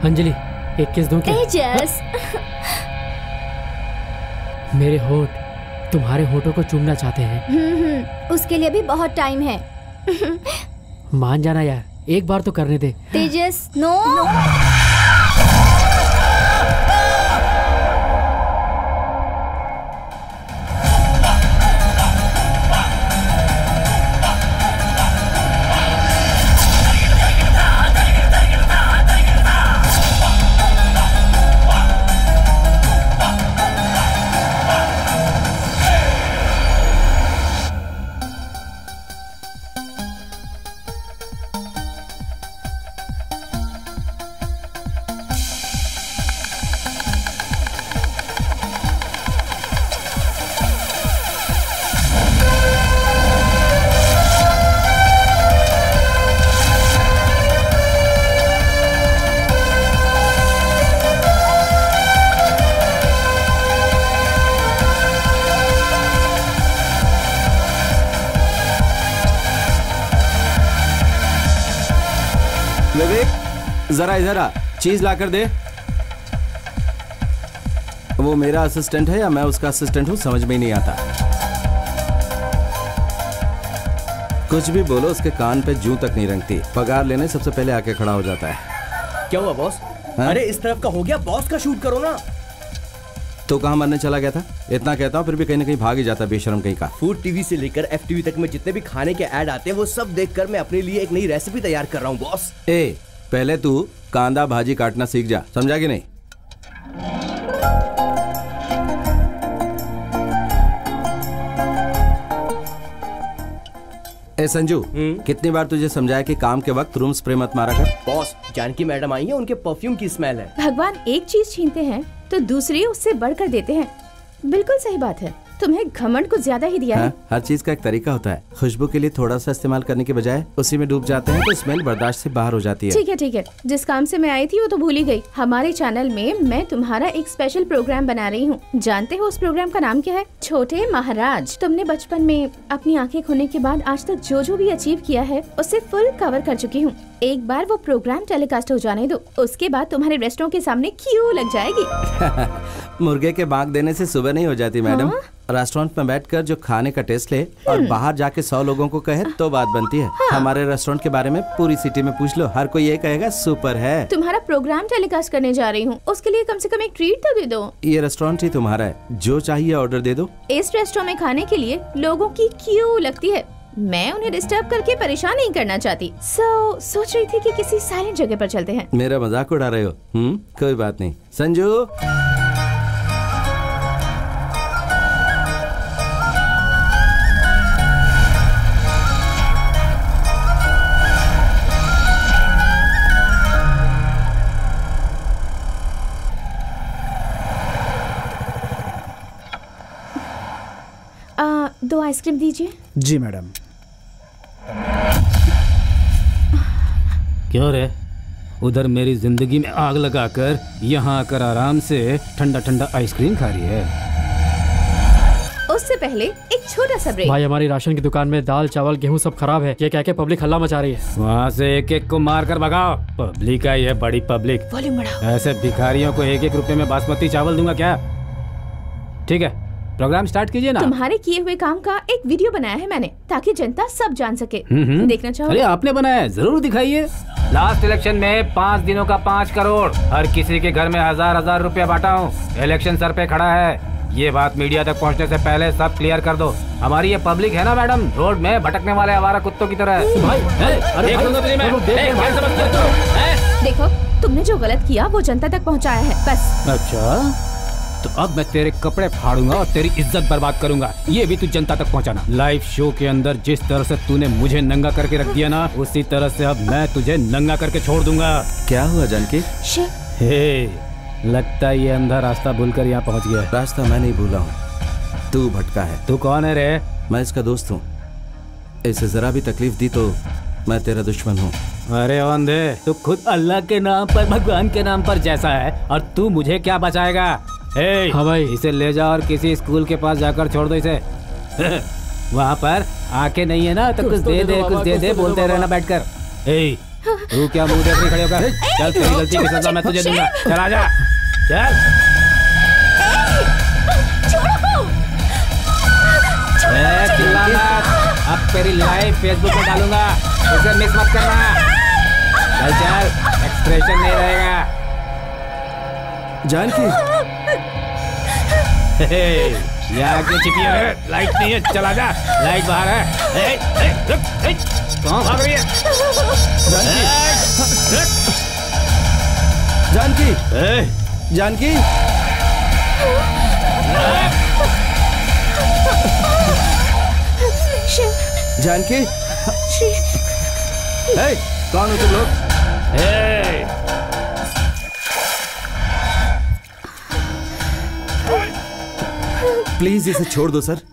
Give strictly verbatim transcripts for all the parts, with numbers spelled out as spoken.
अंजलि एक किस दूं क्या? तेजस मेरे होठ तुम्हारे होठों को चूमना चाहते हैं। हम्म उसके लिए भी बहुत टाइम है। मान जाना यार, एक बार तो करने दे। तेजस नो, नो। जरा इधर आ, चीज ला कर दे। वो मेरा असिस्टेंट है या मैं उसका असिस्टेंट हूँ समझ में ही नहीं आता। कुछ भी बोलो उसके कान पे जूं तक नहीं रंगती। पगार लेने सबसे पहले आके खड़ा हो जाता है। क्या हुआ बॉस? अरे इस तरफ का हो गया, बॉस का शूट करो ना। तो कहाँ मरने चला गया था? इतना कहता हूँ फिर भी कहीं ना कहीं भाग ही जाता बेशरम कहीं का। फूड टीवी से लेकर एफ टीवी तक में जितने भी खाने के ऐड आते हैं वो सब देखकर मैं अपने लिए एक नई रेसिपी तैयार कर रहा हूँ बॉस। ए पहले तू कांदा भाजी काटना सीख जा, समझा कि नहीं? ए संजू, कितनी बार तुझे समझाया कि काम के वक्त रूम स्प्रे मत मारा कर। बॉस जानकी मैडम आई है, उनके परफ्यूम की स्मेल है। भगवान एक चीज छीनते हैं तो दूसरी उससे बढ़कर देते हैं। बिल्कुल सही बात है, तुम्हें घमंड कुछ ज्यादा ही दिया है। हर चीज का एक तरीका होता है। खुशबू के लिए थोड़ा सा इस्तेमाल करने के बजाय उसी में डूब जाते हैं तो स्मेल बर्दाश्त से बाहर हो जाती है। ठीक है ठीक है, जिस काम से मैं आई थी वो तो भूल ही गई। हमारे चैनल में मैं तुम्हारा एक स्पेशल प्रोग्राम बना रही हूँ। जानते हो उस प्रोग्राम का नाम क्या है? छोटे महाराज। तुमने बचपन में अपनी आंखें खोलने के बाद आज तक जो जो भी अचीव किया है उसे फुल कवर कर चुकी हूँ। एक बार वो प्रोग्राम टेलीकास्ट हो जाने दो, उसके बाद तुम्हारे रेस्टोरेंट के सामने क्यू लग जाएगी। मुर्गे के बांग देने से सुबह नहीं हो जाती मैडम। हाँ? रेस्टोरेंट में बैठकर जो खाने का टेस्ट ले और बाहर जाके सौ लोगों को कहे तो बात बनती है। हाँ? हमारे रेस्टोरेंट के बारे में पूरी सिटी में पूछ लो, हर कोई ये कहेगा सुपर है। तुम्हारा प्रोग्राम टेलीकास्ट करने जा रही हूँ, उसके लिए कम से कम एक ट्रीट तो दे दो। ये रेस्टोरेंट ही तुम्हारा है, जो चाहिए ऑर्डर दे दो। इस रेस्टोरेंट में खाने के लिए लोगों की क्यू लगती है, मैं उन्हें डिस्टर्ब करके परेशान नहीं करना चाहती। सो so, सोच रही थी कि किसी साइलेंट जगह पर चलते हैं। मेरा मजाक उड़ा रहे हो? हम्म कोई बात नहीं। संजू आ, दो आइसक्रीम दीजिए। जी मैडम। क्यों रे, उधर मेरी जिंदगी में आग लगाकर यहाँ आकर आराम से ठंडा ठंडा आइसक्रीम खा रही है। उससे पहले एक छोटा सा ब्रेक। भाई हमारी राशन की दुकान में दाल चावल गेहूँ सब खराब है, ये कह के पब्लिक हल्ला मचा रही है। वहाँ से एक एक को मार कर भगाओ। पब्लिक आई है, बड़ी पब्लिक। वॉल्यूम बढ़ाओ। ऐसे भिखारियों को एक एक रुपए में बासमती चावल दूंगा क्या? ठीक है, प्रोग्राम स्टार्ट कीजिए ना। तुम्हारे किए हुए काम का एक वीडियो बनाया है मैंने, ताकि जनता सब जान सके। देखना चाहो? अरे आपने बनाया है, जरूर दिखाइए। लास्ट इलेक्शन में पाँच दिनों का पाँच करोड़ हर किसी के घर में हजार हजार रुपया बांटा हूँ। इलेक्शन सर पे खड़ा है, ये बात मीडिया तक पहुँचने से पहले सब क्लियर कर दो। हमारी ये पब्लिक है ना मैडम, रोड में भटकने वाले आवारा कुत्तों की तरह है। भाई, अरे देखो तुमने जो गलत किया वो जनता तक पहुँचाया है, बस। अच्छा, तो अब मैं तेरे कपड़े फाड़ूंगा और तेरी इज्जत बर्बाद करूंगा, ये भी तू जनता तक पहुंचाना। लाइव शो के अंदर जिस तरह से तूने मुझे नंगा करके रख दिया ना, उसी तरह से अब मैं तुझे नंगा करके छोड़ दूंगा। क्या हुआ जानकी? हे, लगता है ये अंधा रास्ता भूलकर यहाँ पहुँच गया। रास्ता मैं नहीं भूला हूँ, तू भटका है। तू कौन है रे? मैं इसका दोस्त हूँ, इसे जरा भी तकलीफ दी तो मैं तेरा दुश्मन हूँ। अरे अंधे, तू खुद अल्लाह के नाम पर, भगवान के नाम पर जैसा है, और तू मुझे क्या बचाएगा? Hey, हाँ भाई, इसे ले जाओ और किसी स्कूल के पास जाकर छोड़ दो इसे। वहाँ पर आके नहीं है ना तो कुछ दे दे कुछ दे दे बोलते रहना बैठकर। hey, तू क्या मुंह देख रही खड़े होकर? चल तेरी गलती की सजा मैं तुझे दूंगा। चल आजा, चल। चिल्ला मत, अब तेरी लाइव फेसबुक पे डालूंगा, उसे मिस मत करना। चल चल, एक्सप्रेशन नहीं रहेगा। जानकी, यहाँ क्यों छिपी है? लाइट नहीं है, चला जा, लाइट बाहर है। ए, ए, रुक, ए, कहाँ भाग रही है? जानकी, ए, जानकी, जानकी, ए, कौन हो तुम लोग? ए, प्लीज इसे छोड़ दो सर।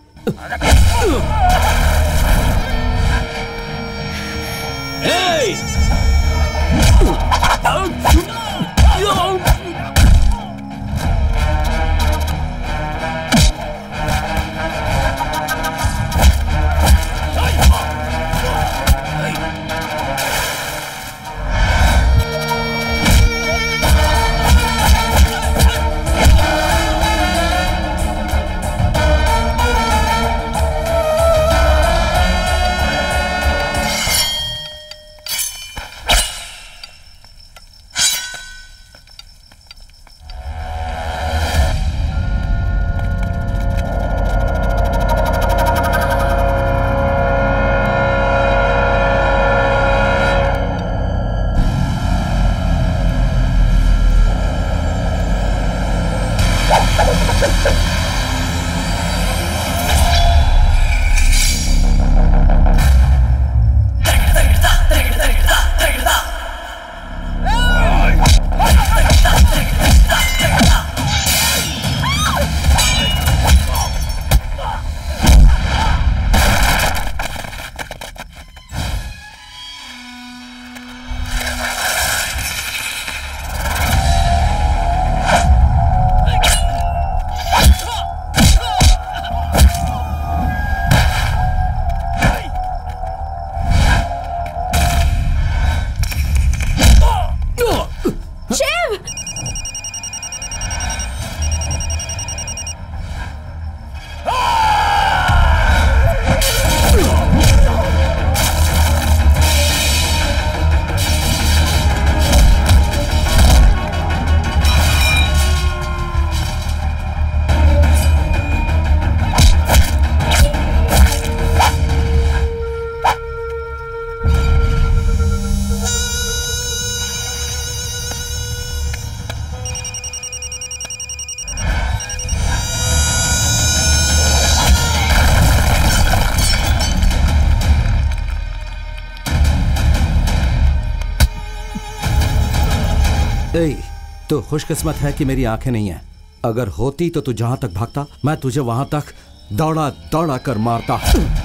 तो खुशकिस्मत है कि मेरी आंखें नहीं हैं। अगर होती तो तू जहां तक भागता मैं तुझे वहां तक दौड़ा दौड़ा कर मारता।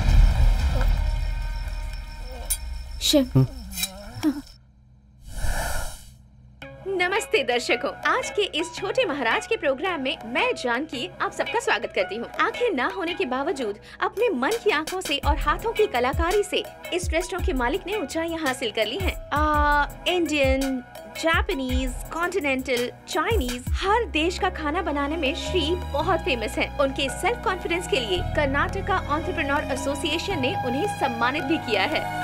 शिव, नमस्ते दर्शकों, आज के इस छोटे महाराज के प्रोग्राम में मैं जानकी आप सबका स्वागत करती हूँ। आंखें ना होने के बावजूद अपने मन की आंखों से और हाथों की कलाकारी से इस रेस्टोरेंट के मालिक ने ऊंचाइयां हासिल कर ली हैं। आ, इंडियन, जापानीज, कॉन्टिनेंटल, चाइनीज, हर देश का खाना बनाने में श्री बहुत फेमस हैं। उनके सेल्फ कॉन्फिडेंस के लिए कर्नाटका एंटरप्रेन्योर एसोसिएशन ने उन्हें सम्मानित भी किया है।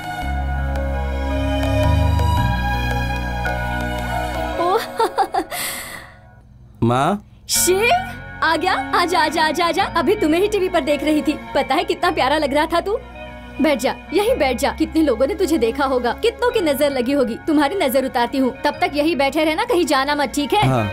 माँ, शिव आ गया, आजा आजा आजा आजा। अभी तुम्हें ही टीवी पर देख रही थी। पता है कितना प्यारा लग रहा था तू। बैठ जा, यहीं बैठ जा। कितने लोगों ने तुझे देखा होगा, कितनों की नजर लगी होगी। तुम्हारी नजर उतारती हूँ, तब तक यहीं बैठे रहना, कहीं जाना मत, ठीक है? हाँ।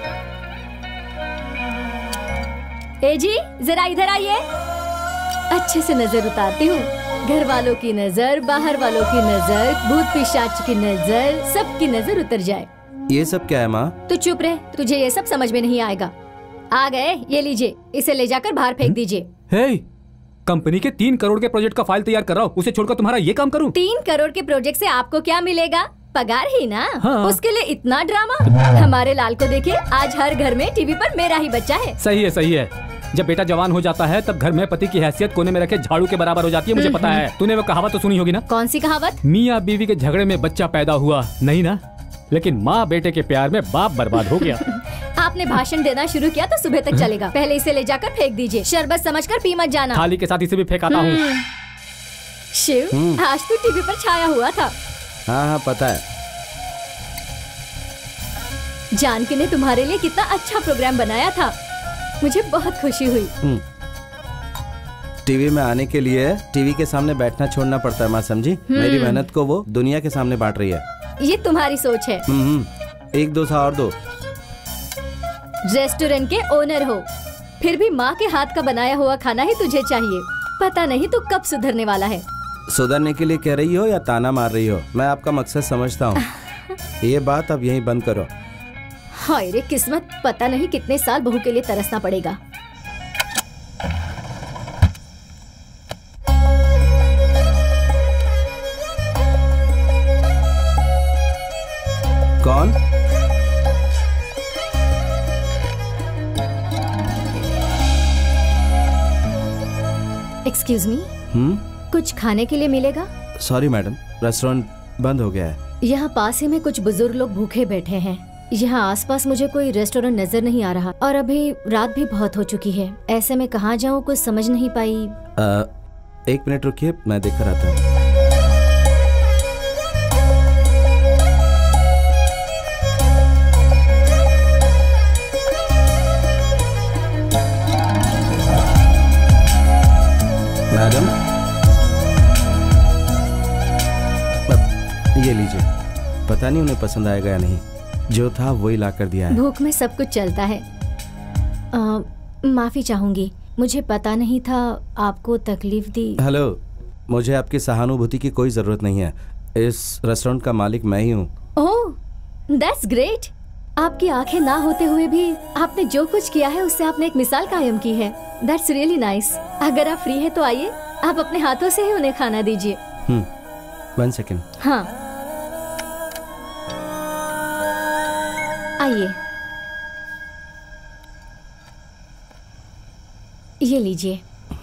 ए जी, जरा इधर आइए। अच्छे से नजर उतारती हूँ। घर वालों की नजर, बाहर वालों की नजर, भूत पिशाच की नजर, सबकी नजर उतर जाए। ये सब क्या है माँ? तू चुप रहे, तुझे ये सब समझ में नहीं आएगा। आ गए, ये लीजिए, इसे ले जाकर बाहर फेंक दीजिए। हे, कंपनी के तीन करोड़ के प्रोजेक्ट का फाइल तैयार कर रहा हूँ, उसे छोड़कर तुम्हारा ये काम करूँ? तीन करोड़ के प्रोजेक्ट से आपको क्या मिलेगा? पगार ही ना। हाँ। उसके लिए इतना ड्रामा। हमारे लाल को देखिए, आज हर घर में टीवी पर मेरा ही बच्चा है। सही है, सही है। जब बेटा जवान हो जाता है तब घर में पति की हैसियत कोने में रखे झाड़ू के बराबर हो जाती है, मुझे पता है। तूने वो कहावत तो सुनी होगी ना? कौन सी कहावत? मियाँ बीवी के झगड़े में बच्चा पैदा हुआ, नहीं ना? लेकिन माँ बेटे के प्यार में बाप बर्बाद हो गया। आपने भाषण देना शुरू किया तो सुबह तक चलेगा। पहले इसे ले जाकर फेंक दीजिए, शरबत समझकर पी मत जाना। थाली के साथ इसे भी फेंकाता हूँ। शिव, आज तो टीवी पर छाया हुआ था। हाँ हाँ पता है। जानकी ने तुम्हारे लिए कितना अच्छा प्रोग्राम बनाया था, मुझे बहुत खुशी हुई। टीवी में आने के लिए टीवी के सामने बैठना छोड़ना पड़ता है माँ, समझी? मेरी मेहनत को वो दुनिया के सामने बांट रही है। ये तुम्हारी सोच है। एक दो सा और दो। रेस्टोरेंट के ओनर हो, फिर भी माँ के हाथ का बनाया हुआ खाना ही तुझे चाहिए। पता नहीं तू कब सुधरने वाला है। सुधरने के लिए कह रही हो या ताना मार रही हो? मैं आपका मकसद समझता हूँ। ये बात अब यहीं बंद करो। हाय रे किस्मत, पता नहीं कितने साल बहू के लिए तरसना पड़ेगा। कौन? एक्सक्यूज मी, हम्म कुछ खाने के लिए मिलेगा? सॉरी मैडम, रेस्टोरेंट बंद हो गया है। यहाँ पास ही में कुछ बुजुर्ग लोग भूखे बैठे हैं। यहाँ आसपास मुझे कोई रेस्टोरेंट नजर नहीं आ रहा और अभी रात भी बहुत हो चुकी है। ऐसे में कहाँ जाऊँ, कुछ समझ नहीं पाई। आ, एक मिनट रुकिए, मैं देख कर आता हूँ। मैडम, ये लीजिए। पता नहीं उन्हें पसंद आएगा या नहीं, जो था वही ला कर दिया है। भूख में सब कुछ चलता है। आ, माफी चाहूंगी, मुझे पता नहीं था आपको तकलीफ दी। हेलो, मुझे आपकी सहानुभूति की कोई जरूरत नहीं है। इस रेस्टोरेंट का मालिक मैं ही हूँ। Oh, that's great. आपकी आंखें ना होते हुए भी आपने जो कुछ किया है उससे आपने एक मिसाल कायम की है। That's really nice. अगर आप फ्री है तो आइए, आप अपने हाथों से ही उन्हें खाना दीजिए। Hmm, one second. हाँ आइए, ये लीजिए।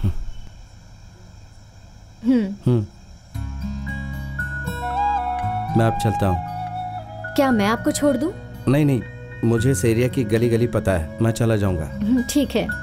हम्म हम्म, मैं अब चलता हूँ। क्या मैं आपको छोड़ दूं? नहीं नहीं, मुझे इस एरिया की गली गली पता है, मैं चला जाऊंगा। हम्म, ठीक है।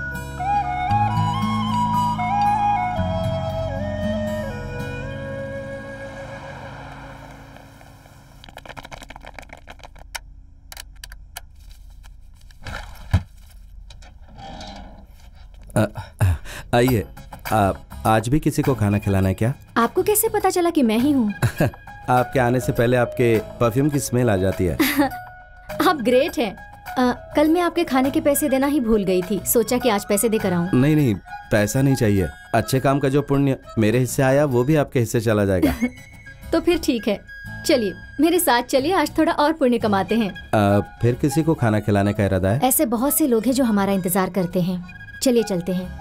आइए, आज भी किसी को खाना खिलाना है क्या? आपको कैसे पता चला कि मैं ही हूँ? आपके आने से पहले आपके परफ्यूम की स्मेल आ जाती है। आप ग्रेट हैं। आ, कल मैं आपके खाने के पैसे देना ही भूल गई थी, सोचा कि आज पैसे देकर आऊं। नहीं नहीं, पैसा नहीं चाहिए। अच्छे काम का जो पुण्य मेरे हिस्से आया वो भी आपके हिस्से चला जाएगा। तो फिर ठीक है, चलिए मेरे साथ चलिए, आज थोड़ा और पुण्य कमाते हैं। आ, फिर किसी को खाना खिलाने का इरादा है? ऐसे बहुत से लोग हैं जो हमारा इंतजार करते हैं। चलिए चलते हैं।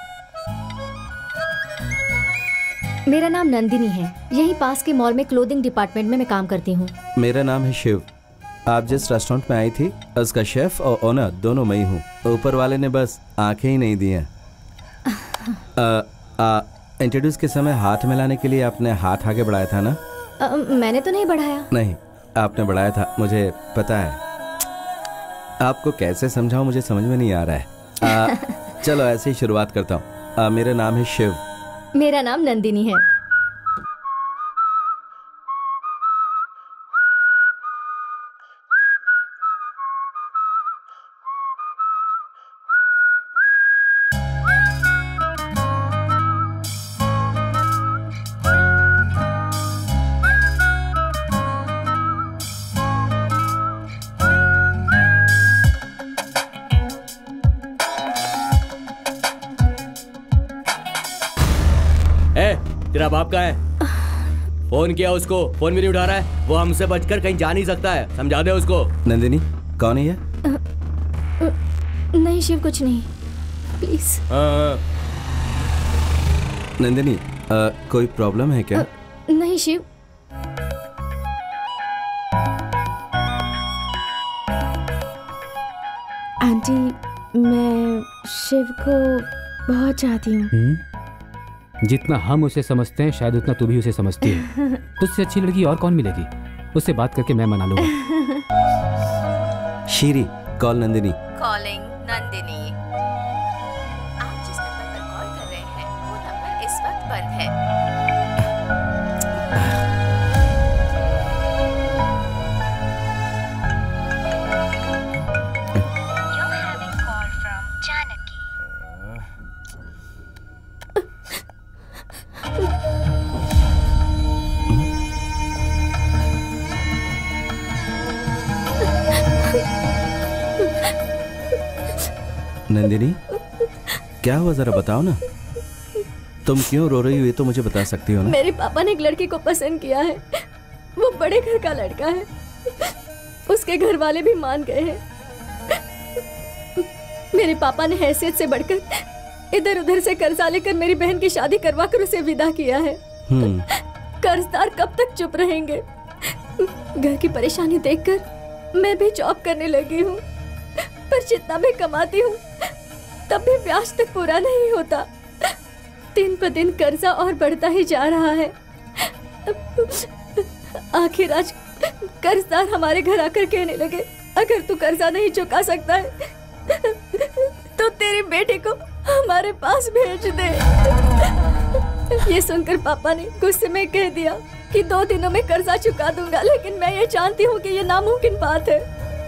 मेरा नाम नंदिनी है, यहीं पास के मॉल में क्लोथिंग डिपार्टमेंट में मैं काम करती हूँ। मेरा नाम है शिव। आप जिस रेस्टोरेंट में आई थी उसका शेफ और ओनर दोनों मैं ही हूँ। ऊपर वाले ने बस आंखें ही नहीं दी हैं। इंट्रोड्यूस के समय हाथ मिलाने के लिए आपने हाथ आगे बढ़ाया था ना? आ, मैंने तो नहीं बढ़ाया। नहीं, आपने बढ़ाया था, मुझे पता है। आपको कैसे समझाऊं मुझे समझ में नहीं आ रहा है। आ, चलो ऐसे ही शुरुआत करता हूँ। मेरा नाम है शिव। मेरा नाम नंदिनी है। तेरा बाप का है? फोन किया उसको, फोन भी नहीं उठा रहा है। वो हमसे बचकर कहीं जा नहीं सकता है, समझा दे उसको। नंदिनी, कौन है ये? नहीं शिव, कुछ नहीं, प्लीज। नंदिनी, आ, कोई प्रॉब्लम है क्या? आ, नहीं शिव। आंटी, मैं शिव को बहुत चाहती हूँ। जितना हम उसे समझते हैं शायद उतना तू भी उसे समझती है। तुझसे अच्छी लड़की और कौन मिलेगी? उससे बात करके मैं मना लूंगा। Siri, call Nandini. Calling Nandini. आप जिस नंबर पर कॉल कर रहे हैं वो नंबर इस वक्त बंद है। You're having call from Janaki. Nandini, क्या हुआ जरा बताओ ना। तुम क्यों रो रही हो ये तो मुझे बता सकती हो ना। मेरे पापा ने एक लड़की को पसंद किया है। वो बड़े घर का लड़का है। उसके घर वाले भी मान गए हैं। मेरे पापा ने हैसियत से बढ़कर इधर उधर से कर्जा लेकर मेरी बहन की शादी करवा कर उसे विदा किया है। कर्जदार कब तक चुप रहेंगे? घर की परेशानी देखकर मैं भी जॉब करने लगी हूँ, पर जितना भी कमाती हूँ तब भी ब्याज तक पूरा नहीं होता। दिन पर दिन कर्जा और बढ़ता ही जा रहा है। आखिर आज कर्जदार हमारे घर आकर कहने लगे, अगर तू कर्जा नहीं चुका सकता है तो तेरी बेटी को हमारे पास भेज दे। ये सुनकर पापा ने गुस्से में कह दिया कि दो दिनों में कर्जा चुका दूंगा, लेकिन मैं ये जानती हूँ कि ये नामुमकिन बात है।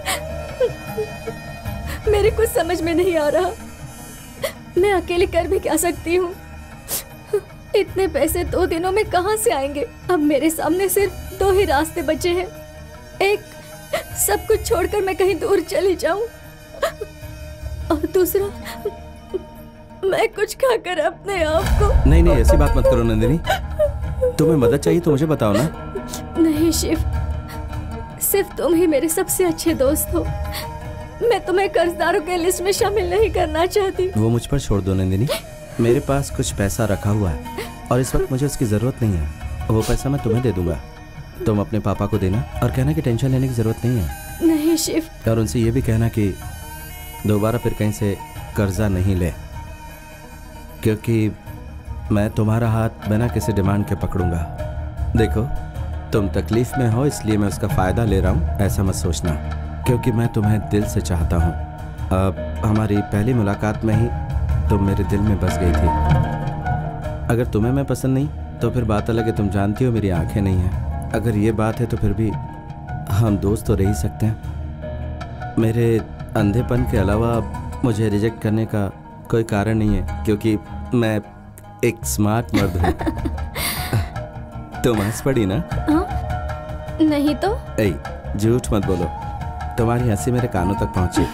मेरे कुछ समझ में नहीं आ रहा, मैं अकेले कर भी क्या सकती हूँ। इतने पैसे दो दिनों में कहाँ से आएंगे? अब मेरे सामने सिर्फ दो ही रास्ते बचे हैं। एक, सब कुछ छोड़कर मैं कहीं दूर चली जाऊं, और दूसरा, मैं कुछ खाकर अपने आप को। नहीं नहीं, ऐसी बात मत करो नंदिनी। तुम्हें मदद चाहिए तो मुझे बताओ ना। नहीं शिव, सिर्फ तुम ही मेरे सबसे अच्छे दोस्त हो। मैं तुम्हें कर्जदारों के लिस्ट में शामिल नहीं करना चाहती। वो मुझ पर छोड़ दो नंदिनी। मेरे पास कुछ पैसा रखा हुआ है और इस वक्त मुझे उसकी जरूरत नहीं है। वो पैसा मैं तुम्हें दे दूंगा, तुम अपने पापा को देना और कहना कि टेंशन लेने की जरूरत नहीं है। नहीं शिव। और उनसे ये भी कहना कि दोबारा फिर कहीं से कर्जा नहीं ले, क्योंकि मैं तुम्हारा हाथ बिना किसी डिमांड के पकड़ूंगा। देखो, तुम तकलीफ में हो इसलिए मैं उसका फायदा ले रहा हूँ, ऐसा मत सोचना, क्योंकि मैं तुम्हें दिल से चाहता हूँ। अब हमारी पहली मुलाकात में ही तुम मेरे दिल में बस गई थी। अगर तुम्हें मैं पसंद नहीं तो फिर बात अलग है, तुम जानती हो मेरी आंखें नहीं हैं। अगर ये बात है तो फिर भी हम दोस्त तो रह ही सकते हैं। मेरे अंधेपन के अलावा मुझे रिजेक्ट करने का कोई कारण नहीं है, क्योंकि मैं एक स्मार्ट मर्द हूँ। तुम हंस पड़ी ना? हाँ? नहीं तो? ऐ, झूठ मत बोलो, तुम्हारी हंसी मेरे कानों तक पहुंची।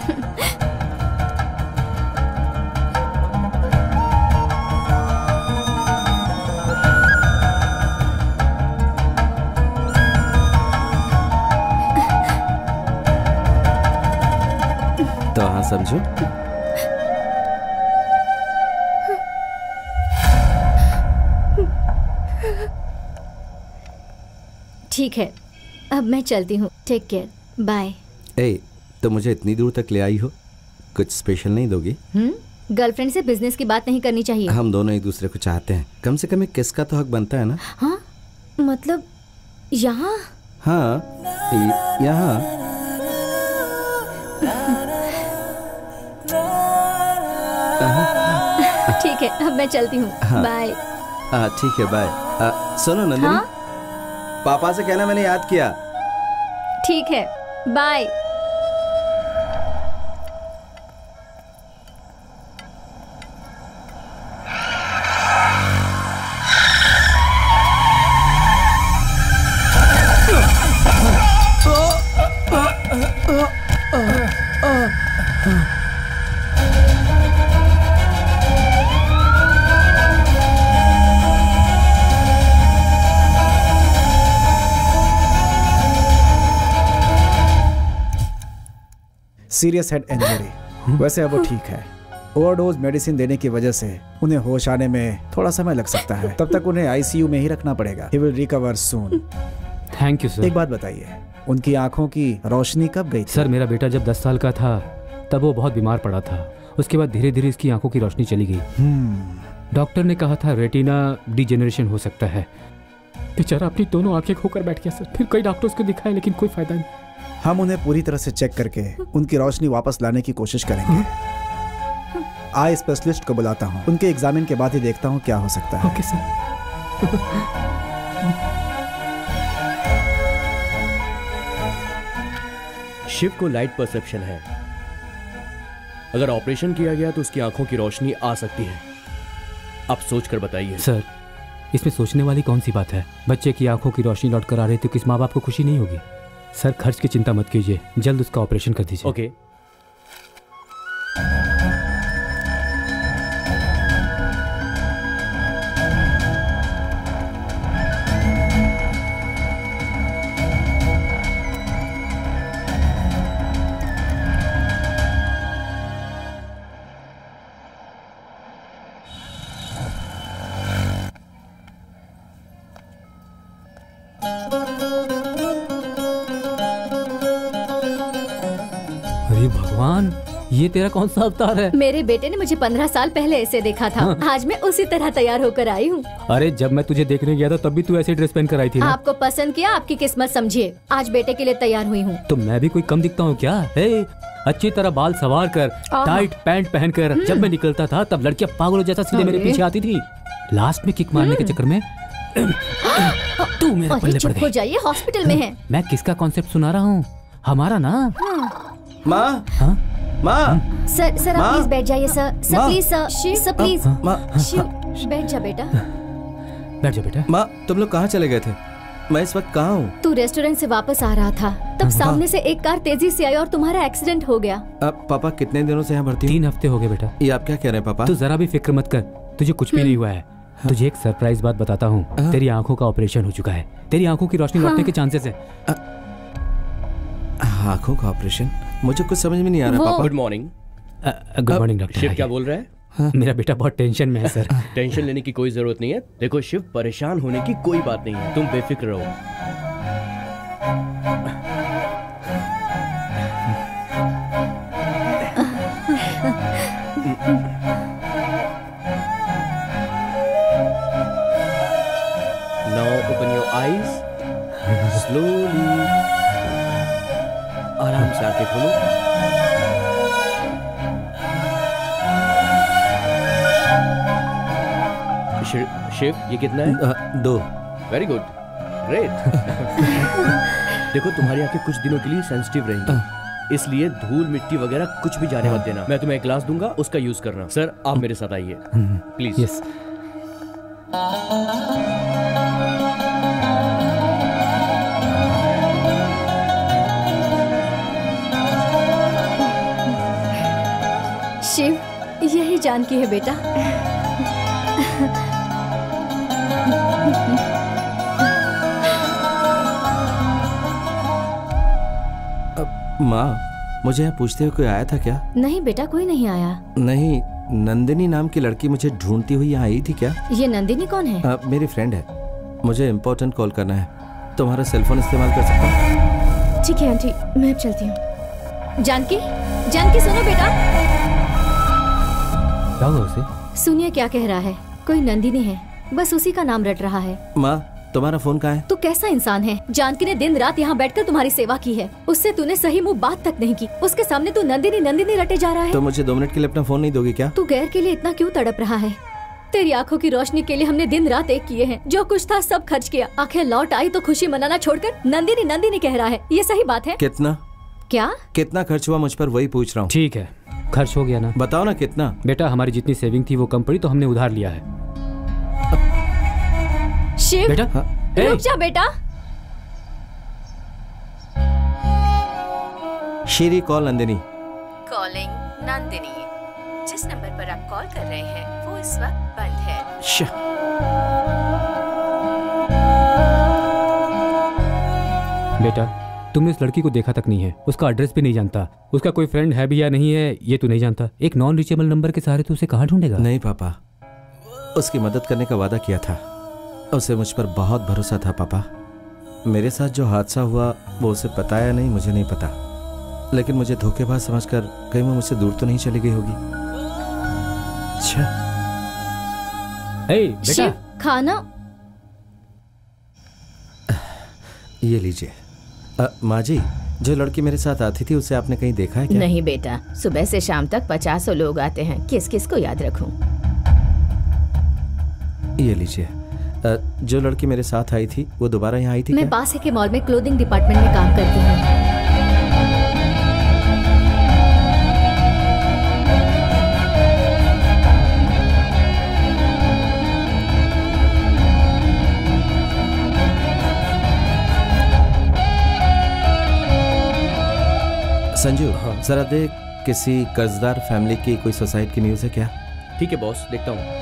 तो हाँ समझो। ठीक है, अब मैं चलती हूँ। Take care, bye. ए, तो मुझे इतनी दूर तक ले आई हो, कुछ स्पेशल नहीं दोगी? हम्म, गर्लफ्रेंड से बिजनेस की बात नहीं करनी चाहिए। हम दोनों एक दूसरे को चाहते हैं, कम से कम एक किस का तो हक बनता है ना। हाँ, मतलब यहाँ? हाँ, यहाँ। ठीक है, अब मैं चलती हूँ। हाँ। बाय। हाँ ठीक है, बाय। सुनो नंदिनी, हाँ? पापा से कहना मैंने याद किया। ठीक है, बाय। Serious head injury. वैसे अब वो ठीक है। ओवरडोज मेडिसिन देने की वजह से उन्हें होश आने में थोड़ा समय लग सकता है, तब तक उन्हें आईसीयू में ही रखना पड़ेगा। He will recover soon। Thank you sir. एक बात बताइए, उनकी आंखों की रोशनी कब गई थी? सर मेरा बेटा जब दस साल का था तब वो बहुत बीमार पड़ा था। उसके बाद धीरे धीरे इसकी आंखों की रोशनी चली गई। डॉक्टर ने कहा था रेटिना डिजेनरेशन हो सकता है। बेचारा अपनी दोनों आंखें खोकर बैठ गया सर। फिर कई डॉक्टर्स को दिखाए लेकिन कोई फायदा नहीं। हम उन्हें पूरी तरह से चेक करके उनकी रोशनी वापस लाने की कोशिश करेंगे। आई स्पेशलिस्ट को बुलाता हूँ, उनके एग्जामिन के बाद ही देखता हूँ क्या हो सकता है। Okay sir. शिव को लाइट परसेप्शन है। अगर ऑपरेशन किया गया तो उसकी आंखों की रोशनी आ सकती है। आप सोच कर बताइए। सर, इसमें सोचने वाली कौन सी बात है? बच्चे की आंखों की रोशनी लौट कर आ रही तो किस माँ बाप को खुशी नहीं होगी? सर, खर्च की चिंता मत कीजिए, जल्द उसका ऑपरेशन कर दीजिए। ओके। ये तेरा कौन सा अवतार है? मेरे बेटे ने मुझे पंद्रह साल पहले ऐसे देखा था। हाँ। आज मैं उसी तरह तैयार होकर आई हूँ। अरे जब मैं तुझे देखने गया था तब भी तू ऐसी ड्रेस पहन कर आई थी ना? आपको पसंद किया, आपकी किस्मत समझिए। आज बेटे के लिए तैयार हुई हूँ। तो मैं भी कोई कम दिखता हूँ क्या? हे, अच्छी तरह बाल संवार कर, टाइट पैंट पहनकर जब मैं निकलता था तब लड़कियाँ पागलों जैसा सीधे मेरे पीछे आती थी। लास्ट में किक मारने के चक्कर में तू मेरे पल्ले पड़ गई। हो जाइए, हॉस्पिटल में है। मैं किसका कॉन्सेप्ट सुना रहा हूँ? हमारा ना। माँ, माँ, सर सर आप प्लीज बैठ जाइए sir. Sir please sir, sir please. Shiv बैठ जा बेटा। बैठ जा बेटा। माँ, तुम लोग कहाँ चले गए थे? मैं इस वक्त कहाँ हूँ? तू रेस्टोरेंट से वापस आ रहा था, तब सामने से एक कार तेजी से आई और तुम्हारा एक्सीडेंट हो गया। अब पापा कितने दिनों से यहाँ भर्ती हो? तीन हफ्ते हो गए बेटा। ये आप क्या कह रहे हैं पापा? तू जरा भी फिक्र मत कर, तुझे कुछ भी नहीं हुआ है। तुझे एक सरप्राइज बात बताता हूँ। तेरी आंखों का ऑपरेशन हो चुका है। तेरी आंखों की रोशनी लौटने के चांसेस है। आंखों का ऑपरेशन? मुझे कुछ समझ में नहीं आ रहा पापा। Good morning. Good morning doctor. Shiv क्या बोल रहा है? हाँ। मेरा बेटा बहुत टेंशन में है सर। टेंशन लेने की कोई जरूरत नहीं है। देखो शिव, परेशान होने की कोई बात नहीं है, तुम बेफिक्र रहो। Now open your eyes slowly। आराम से आंखें खोलो। शिव, ये कितना है? uh, दो। Very good, great. देखो तुम्हारी आंखें कुछ दिनों के लिए सेंसिटिव रहेंगी, इसलिए धूल मिट्टी वगैरह कुछ भी जाने मत देना। मैं तुम्हें एक ग्लास दूंगा, उसका यूज करना। सर आप मेरे साथ आइए प्लीज। यस। शिव, यही जानकी है बेटा। माँ, मुझे यहाँ पूछते हुए कोई आया था क्या? नहीं बेटा, कोई नहीं आया। नहीं, नंदिनी नाम की लड़की मुझे ढूंढती हुई यहाँ आई थी क्या? ये नंदिनी कौन है? आ, मेरी फ्रेंड है। मुझे इम्पोर्टेंट कॉल करना है, तुम्हारा सेलफोन इस्तेमाल कर सकता हूँ? ठीक है आंटी, मैं अब चलती हूँ। जानकी, जानकी सुनो बेटा। क्या हुआ उसे? सुनिए क्या कह रहा है। कोई नंदिनी है, बस उसी का नाम रट रहा है। माँ, तुम्हारा फोन कहाँ है? तू कैसा इंसान है? जानकी ने दिन रात यहाँ बैठकर तुम्हारी सेवा की है, उससे तूने सही मुंह बात तक नहीं की। उसके सामने तू नंदिनी नंदिनी रटे जा रहा है। तो मुझे दो मिनट के लिए अपना फोन नहीं दोगी क्या? तू गैर के लिए इतना क्यों तड़प रहा है? तेरी आंखों की रोशनी के लिए हमने दिन रात एक किए हैं। जो कुछ था सब खर्च किया, आंखें लौट आई तो खुशी मनाना छोड़कर नंदिनी नंदिनी कह रहा है। ये सही बात है? कितना क्या कितना खर्च हुआ मुझ पर, वही पूछ रहा हूँ। ठीक है, खर्च हो गया ना? बताओ ना कितना। बेटा, हमारी जितनी सेविंग थी वो कम पड़ी तो हमने उधार लिया है। शिव, बेटा, हाँ? रुक जा बेटा। Siri call Nandini. Calling Nandini. जिस नंबर पर आप कॉल कर रहे हैं वो इस वक्त बंद है। बेटा, तुमने उस लड़की को देखा तक नहीं है, उसका एड्रेस भी नहीं जानता, उसका कोई फ्रेंड है भी या नहीं है ये तू नहीं जानता। एक नॉन रीचेबल नंबर के सहारे तू उसे कहाँ ढूंढेगा? नहीं पापा, उसकी मदद करने का वादा किया था, उसे मुझ पर बहुत भरोसा था। पापा, मेरे साथ जो हादसा हुआ वो उसे पता या नहीं मुझे नहीं पता, लेकिन मुझे धोखेबाज समझकर कहीं वो मुझसे दूर तो नहीं चली गई होगी। अच्छा हे बेटा, शिव, खाना। ये लीजिए। अ, माँ जी, जो लड़की मेरे साथ आती थी उसे आपने कहीं देखा है क्या? नहीं बेटा, सुबह से शाम तक पचासों लोग आते हैं, किस किस को याद रखूं? ये लीजिए। अ, जो लड़की मेरे साथ आई थी वो दोबारा यहाँ आई थी मैं क्या? पास के मॉल में क्लोथिंग डिपार्टमेंट में काम करती हूँ। संजू, हाँ। जरा देख, किसी कर्जदार फैमिली की कोई सुसाइड की न्यूज़ है क्या? ठीक है बॉस, देखता हूँ।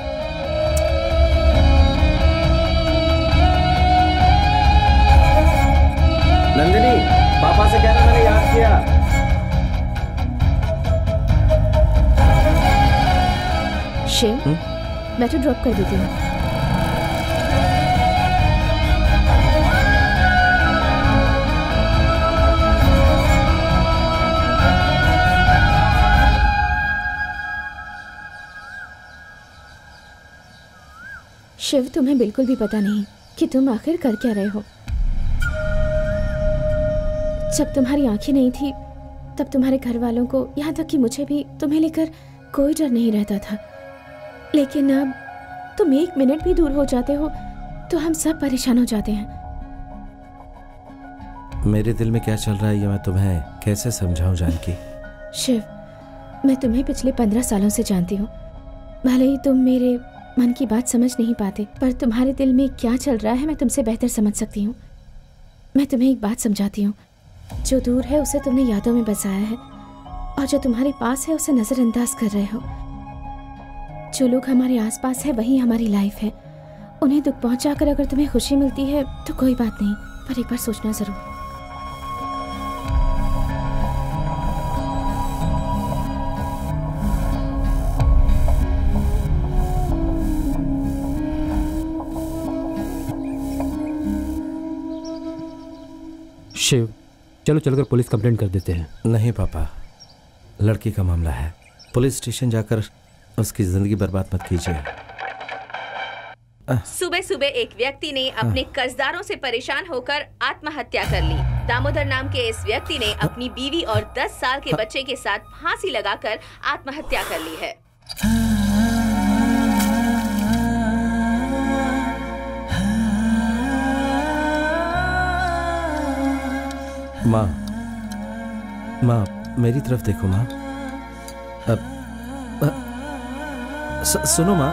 नंदिनी, पापा से कहना मैंने याद किया। शिव, मैं तो ड्रॉप कर देती हूँ। शिव, तुम्हें बिल्कुल भी पता नहीं कि तुम आखिर कर क्या रहे हो। जब तुम्हारी आंखें नहीं थी तब तुम्हारे घर वालों को, यहाँ तक कि मुझे भी, तुम्हें लेकर कोई डर नहीं रहता था। लेकिन अब तुम एक मिनट भी दूर हो जाते हो तो हम सब परेशान हो जाते हैं। मेरे दिल में क्या चल रहा है ये मैं तुम्हें कैसे समझाऊं जानकी? शिव, मैं तुम्हें पिछले पंद्रह सालों से जानती हूँ। भले ही तुम मेरे मन की बात समझ नहीं पाते, पर तुम्हारे दिल में क्या चल रहा है मैं तुमसे बेहतर समझ सकती हूँ। मैं तुम्हें एक बात समझाती हूँ, जो दूर है उसे तुमने यादों में बसाया है, और जो तुम्हारे पास है उसे नजरअंदाज कर रहे हो। जो लोग हमारे आसपास है वही हमारी लाइफ है। उन्हें दुख पहुंचाकर अगर तुम्हें खुशी मिलती है तो कोई बात नहीं, पर एक बार सोचना जरूर। शिव, चलो चलकर पुलिस कंप्लेंट कर देते हैं। नहीं पापा, लड़की का मामला है, पुलिस स्टेशन जाकर उसकी जिंदगी बर्बाद मत कीजिए। सुबह सुबह एक व्यक्ति ने अपने कर्जदारों से परेशान होकर आत्महत्या कर ली। दामोदर नाम के इस व्यक्ति ने अपनी बीवी और दस साल के बच्चे के साथ फांसी लगाकर आत्महत्या कर ली है। माँ, माँ मेरी तरफ देखो माँ। अब स, सुनो माँ।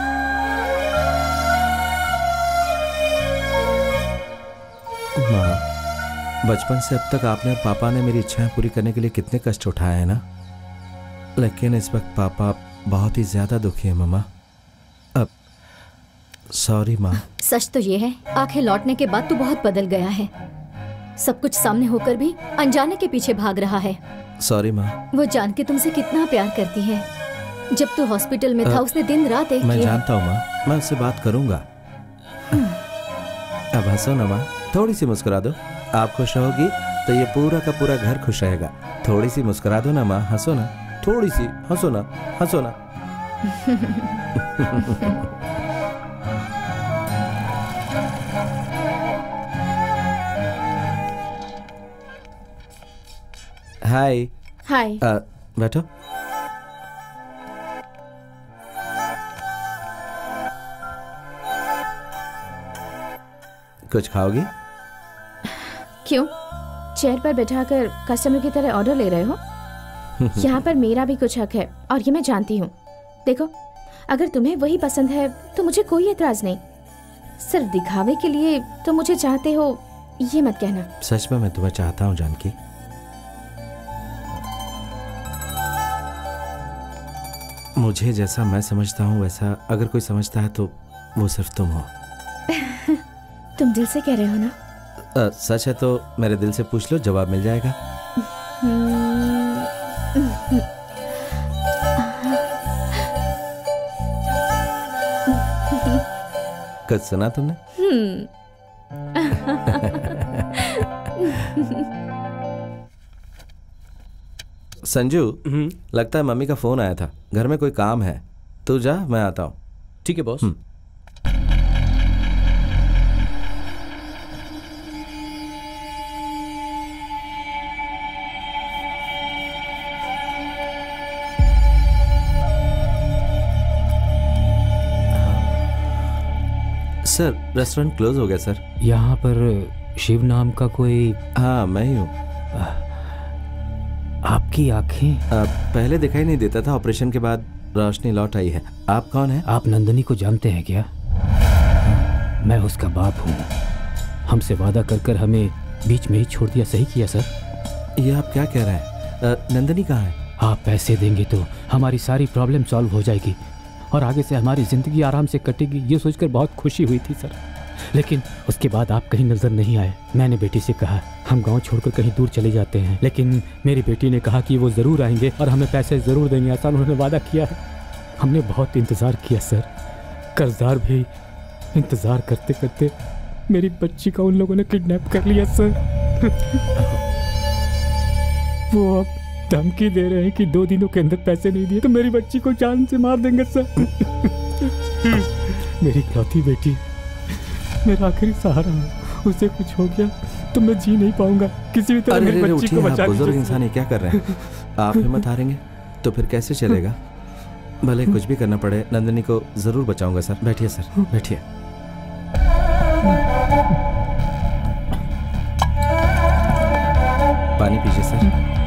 माँ, बचपन से अब तक आपने और पापा ने मेरी इच्छाएं पूरी करने के लिए कितने कष्ट उठाए हैं ना, लेकिन इस वक्त पापा बहुत ही ज्यादा दुखी है मम्मा। अब सॉरी माँ। सच तो ये है, आंखें लौटने के बाद तू बहुत बदल गया है। सब कुछ सामने होकर भी अनजाने के पीछे भाग रहा है। सॉरी माँ। वो जान के तुमसे कितना प्यार करती है। जब तू हॉस्पिटल में था उसने दिन रात एक मैं किया। जानता हूँ माँ, मैं उससे बात करूंगा। अब हंसो ना माँ, थोड़ी सी मुस्कुरा दो। आप खुश रहोगी तो ये पूरा का पूरा घर खुश रहेगा। थोड़ी सी मुस्कुरा दो ना माँ, हंसो ना, थोड़ी सी हंसो ना, हंसो ना। हाय। हाय। बैठो। कुछ खाओगी? क्यों? चेयर पर बैठाकर कस्टमर की तरह ऑर्डर ले रहे हो? यहाँ पर मेरा भी कुछ हक है और ये मैं जानती हूँ। देखो, अगर तुम्हें वही पसंद है तो मुझे कोई एतराज नहीं। सिर्फ दिखावे के लिए तो मुझे चाहते हो ये मत कहना। सच में मैं तुम्हें चाहता हूँ जानकी। मुझे जैसा मैं समझता हूँ वैसा अगर कोई समझता है तो वो सिर्फ तुम हो। तुम दिल से कह रहे हो ना? आ, सच है तो मेरे दिल से पूछ लो, जवाब मिल जाएगा। कुछ सुना तुमने? संजू, लगता है मम्मी का फोन आया था, घर में कोई काम है, तू जा, मैं आता हूँ। ठीक है बॉस। सर, रेस्टोरेंट क्लोज हो गया सर। यहाँ पर शिव नाम का कोई? हाँ, मैं ही हूँ। आपकी आंखें? पहले दिखाई नहीं देता था, ऑपरेशन के बाद रोशनी लौट आई है। आप कौन हैं? आप नंदनी को जानते हैं क्या? मैं उसका बाप हूँ। हमसे वादा कर कर हमें बीच में ही छोड़ दिया। सही किया सर। ये आप क्या कह रहे हैं? नंदनी कहाँ है? आप पैसे देंगे तो हमारी सारी प्रॉब्लम सॉल्व हो जाएगी और आगे से हमारी जिंदगी आराम से कटेगी, ये सोचकर बहुत खुशी हुई थी सर। लेकिन उसके बाद आप कहीं नजर नहीं आए। मैंने बेटी से कहा हम गांव छोड़कर कहीं दूर चले जाते हैं, लेकिन मेरी बेटी ने कहा कि वो जरूर आएंगे और हमें पैसे जरूर देंगे, ऐसा उन्होंने वादा किया है। हमने बहुत इंतजार किया सर, कर्जदार भी इंतजार करते करते मेरी बच्ची का उन लोगों ने किडनैप कर लिया सर। वो अब धमकी दे रहे हैं कि दो दिनों के अंदर पैसे नहीं दिए तो मेरी बच्ची को जान से मार देंगे सर। मेरी इकलौती बेटी मेरा आखिरी सहारा है, उसे कुछ हो गया तो मैं जी नहीं पाऊंगा। किसी भी तरह मेरी बच्ची को बचा लीजिए। बुजुर्ग इंसान क्या कर रहे हैं? आप हिम्मत हारेंगे तो फिर कैसे चलेगा? भले कुछ भी करना पड़े, नंदिनी को जरूर बचाऊंगा सर। बैठिए सर, बैठिए। पानी पीजिए सर।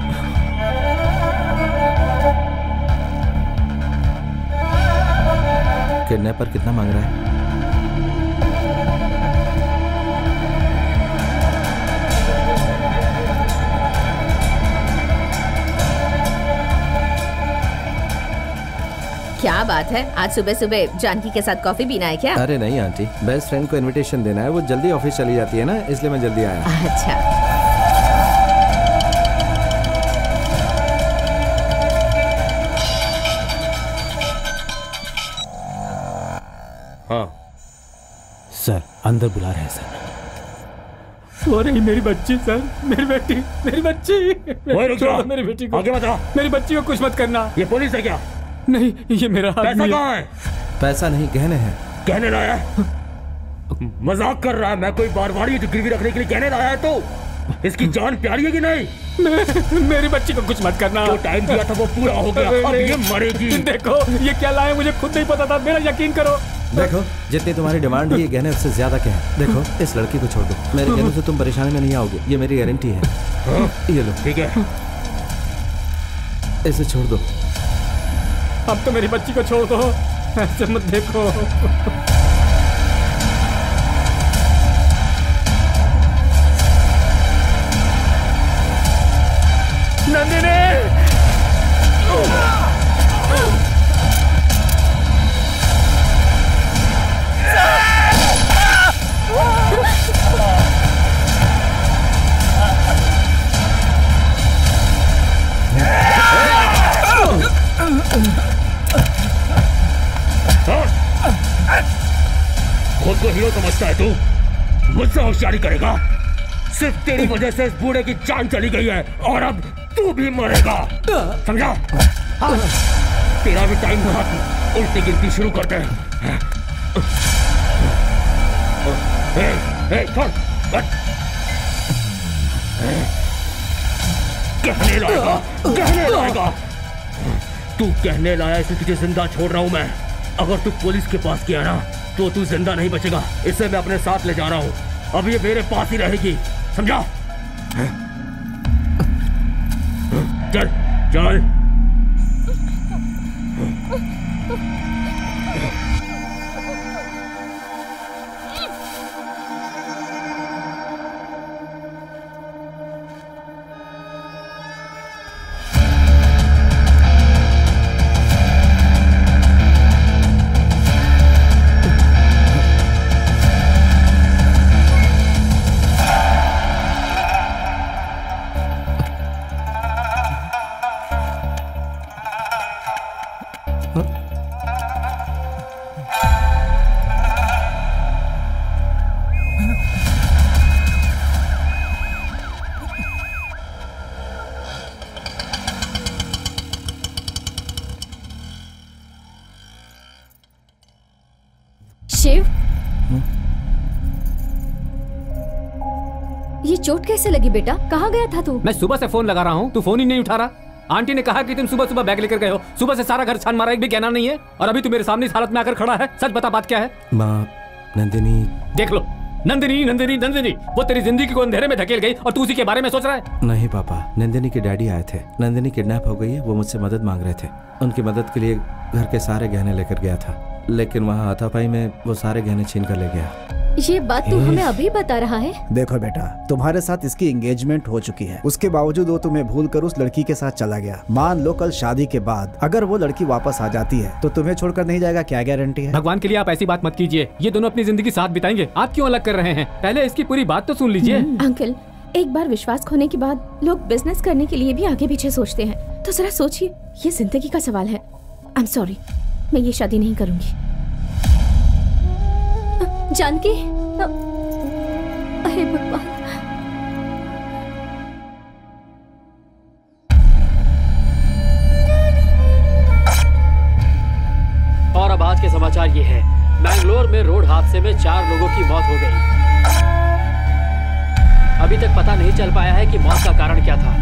किडनैपर कितना मांग रहा है? क्या बात है, आज सुबह सुबह जानकी के साथ कॉफी पीना है क्या? अरे नहीं आंटी, बेस्ट फ्रेंड को इनविटेशन देना है, वो जल्दी ऑफिस चली जाती है ना, इसलिए मैं जल्दी आया। अच्छा। हाँ सर, अंदर बुला रहे हैं सर। वो रही मेरी बच्ची सर, मेरी बेटी, मेरी बच्ची। मेरी बेटी को, आगे मत आओ। मेरी बच्ची को कुछ मत करना। ये पुलिस है क्या? नहीं, ये मेरा आदमी पैसा कहाँ है? पैसा नहीं, गहने हैं। गहने लाया है? मजाक कर रहा है? मैं कोई बारवाड़ी जो गिरवी रखने के लिए गहने लाया है तो इसकी जान प्यारी है कि नहीं? मे, मेरी बच्ची को कुछ मत करना। जो टाइम दिया था वो पूरा हो गया, अब ये मरेगी। देखो ये क्या लाए, मुझे खुद नहीं पता था, मेरा यकीन करो। देखो जितनी तुम्हारी डिमांड है, ये गहने उससे ज्यादा क्या है। देखो इस लड़की को छोड़ दो, मेरे गहनों से तुम परेशानी में नहीं आओगे, ये मेरी गारंटी है। हाँ? ये लो। ठीक है, इसे छोड़ दो। अब तो मेरी बच्ची को छोड़ दो, ऐसे मत देखो। नंदिनी! खुद को हीरो समझता है तू? मुझसे होशियारी करेगा? सिर्फ तेरी वजह से इस बूढ़े की जान चली गई है और अब तू भी मरेगा, समझा? हाँ। तेरा भी टाइम खत्म, उल्टी गिनती शुरू करते हैं। ए, ए, छोड़, कहने लाएगा, कहने लाएगा। तू कहने लाया इसे तुझे जिंदा छोड़ रहा हूं मैं। अगर तू पुलिस के पास गया ना तो तू जिंदा नहीं बचेगा। इसे मैं अपने साथ ले जा रहा हूं, अब ये मेरे पास ही रहेगी, समझा? चल चल। शिव, ये चोट कैसे लगी बेटा? कहाँ गया था तू? मैं सुबह से फोन लगा रहा हूँ, तू फोन ही नहीं उठा रहा। आंटी ने कहा कि तुम सुबह सुबह बैग लेकर गए हो। सुबह से सारा घर छान मारा, एक भी कहना नहीं है, और अभी तू मेरे सामने इस हालत में आकर खड़ा है। सच बता, बात क्या है? माँ, नंदिनी। देख लो, नंदिनी नंदिनी नंदिनी, वो तेरी जिंदगी को अंधेरे में धकेल गई और तू उसी के बारे में सोच रहा है। नहीं पापा, नंदिनी के डैडी आए थे। नंदिनी किडनैप हो गई है, वो मुझसे मदद मांग रहे थे। उनकी मदद के लिए घर के सारे गहने लेकर गया था, लेकिन वहाँ हाथापाई में वो सारे गहने छीन कर ले गया। ये बात तू हमें अभी बता रहा है? देखो बेटा, तुम्हारे साथ इसकी एंगेजमेंट हो चुकी है, उसके बावजूद वो तुम्हें भूल कर उस लड़की के साथ चला गया। मान लो कल शादी के बाद अगर वो लड़की वापस आ जाती है तो तुम्हें छोड़कर नहीं जाएगा, क्या गारंटी है? भगवान के लिए आप ऐसी बात मत कीजिए। ये दोनों अपनी जिंदगी साथ बिताएंगे, आप क्यों अलग कर रहे हैं? पहले इसकी पूरी बात तो सुन लीजिए। अंकल, एक बार विश्वास खोने के बाद लोग बिजनेस करने के लिए भी आगे पीछे सोचते हैं, तो जरा सोचिए, ये जिंदगी का सवाल है। आई एम सॉरी, मैं ये शादी नहीं करूंगी। जानकी, अरे भगवान। और अब आज के समाचार ये है, मैंगलोर में रोड हादसे में चार लोगों की मौत हो गई। अभी तक पता नहीं चल पाया है कि मौत का कारण क्या था।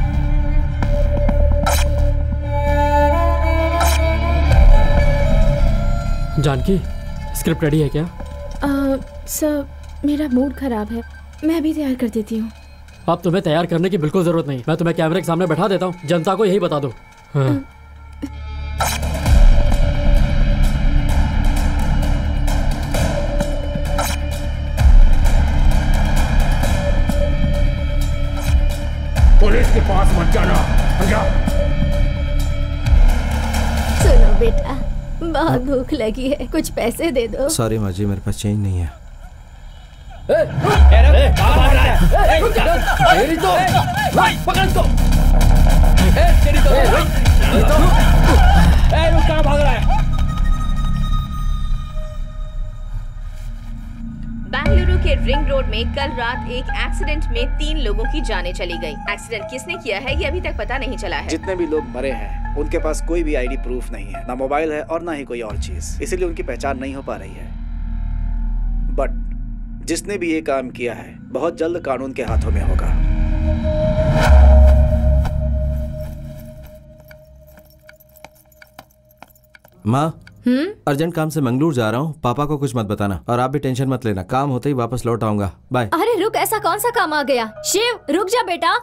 जानकी, स्क्रिप्ट रेडी है क्या? आ, सर, मेरा मूड खराब है, मैं अभी तैयार कर देती हूँ। अब तुम्हें तैयार करने की बिल्कुल जरूरत नहीं, मैं तुम्हें कैमरे के सामने बैठा देता हूँ, जनता को यही बता दो। हाँ। पुलिस के पास मत जाना। सुनो बेटा, बहुत भूख लगी है, कुछ पैसे दे दो। सॉरी माँ जी, मेरे पास चेंज नहीं है। ए, ए, ए, कहाँ भाग रहा है? ए, रुक जा, तेरी तो, पकड़ इसको। ए, तेरी तो, तेरी तो, ए, रुक, कहाँ भाग रहा है? बेंगलुरु के रिंग रोड में कल रात एक एक्सीडेंट में तीन लोगों की जानें चली गई। एक्सीडेंट किसने किया है ये अभी तक पता नहीं चला है। जितने भी लोग मरे हैं उनके पास कोई भी आईडी प्रूफ नहीं है, ना मोबाइल है और ना ही कोई और चीज, इसीलिए उनकी पहचान नहीं हो पा रही है। बट जिसने भी ये काम किया है बहुत जल्द कानून के हाथों में होगा। माँ, अर्जेंट काम से मंगलूर जा रहा हूँ, पापा को कुछ मत बताना, और आप भी टेंशन मत लेना, काम होते ही वापस लौट आऊंगा। बाय। अरे रुक, ऐसा कौन सा काम आ गया? शिव, रुक जा बेटा।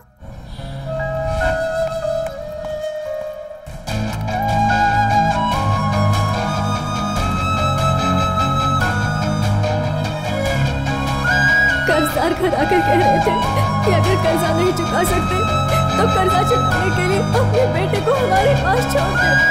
कर्जदार घर आकर कह रहे थे कि अगर कर्जा नहीं चुका सकते तो कर्जा चुकाने के लिए अपने बेटे को हमारे पास छोड़ दे।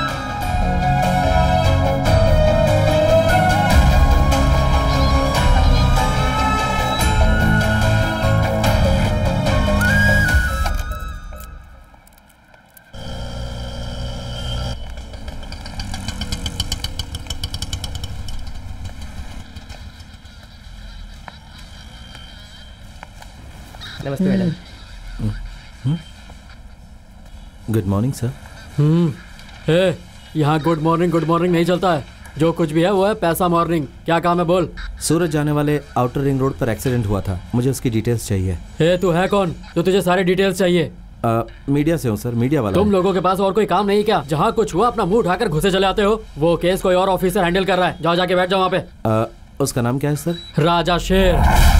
नमस्ते मैडम। Good morning sir. हम्म, ए, यहाँ गुड मॉर्निंग गुड मॉर्निंग नहीं चलता है, जो कुछ भी है वो है पैसा मॉर्निंग। क्या काम है बोल? सूरत जाने वाले आउटर रिंग रोड पर एक्सीडेंट हुआ था, मुझे उसकी डिटेल्स चाहिए। ए, तू है कौन जो तुझे सारी डिटेल्स चाहिए? आ, मीडिया से हूँ सर, मीडिया वाला। तुम लोगों के पास और कोई काम नहीं क्या? जहाँ कुछ हुआ अपना मुंह उठाकर घुसे चले आते हो। वो केस कोई और ऑफिसर हैंडल कर रहा है, जाओ जाके बैठ जाओ वहाँ पे। आ, उसका नाम क्या है सर? राजा शेर।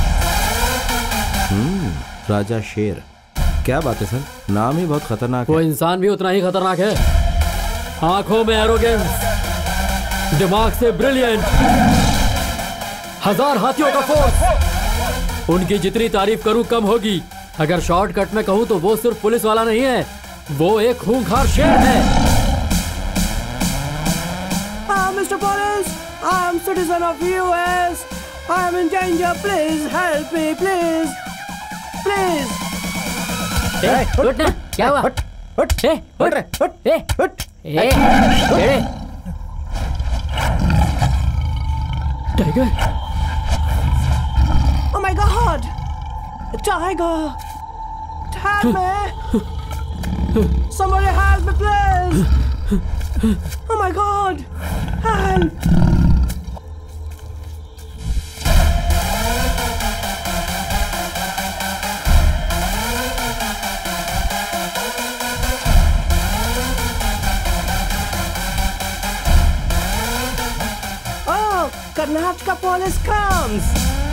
हम्म, राजा शेर, क्या बात है सर, नाम ही बहुत खतरनाक है। वो इंसान भी उतना ही खतरनाक है। आंखों में एरोगेंस, दिमाग से ब्रिलियंट, हजार हाथियों का फोर्स। उनकी जितनी तारीफ करूं कम होगी। अगर शॉर्टकट में कहूं तो वो सिर्फ पुलिस वाला नहीं है, वो एक खूंखार शेर है। Mister police, I am citizen of US, I am in danger, please help me, please please. ए, उठ ना, क्या हुआ? हट हट ए, हट रे, हट ए, हट ए, ए, tiger. Oh my God! Tiger! Help me! Somebody help me, please! Oh my God! Help! Karnataka police comes.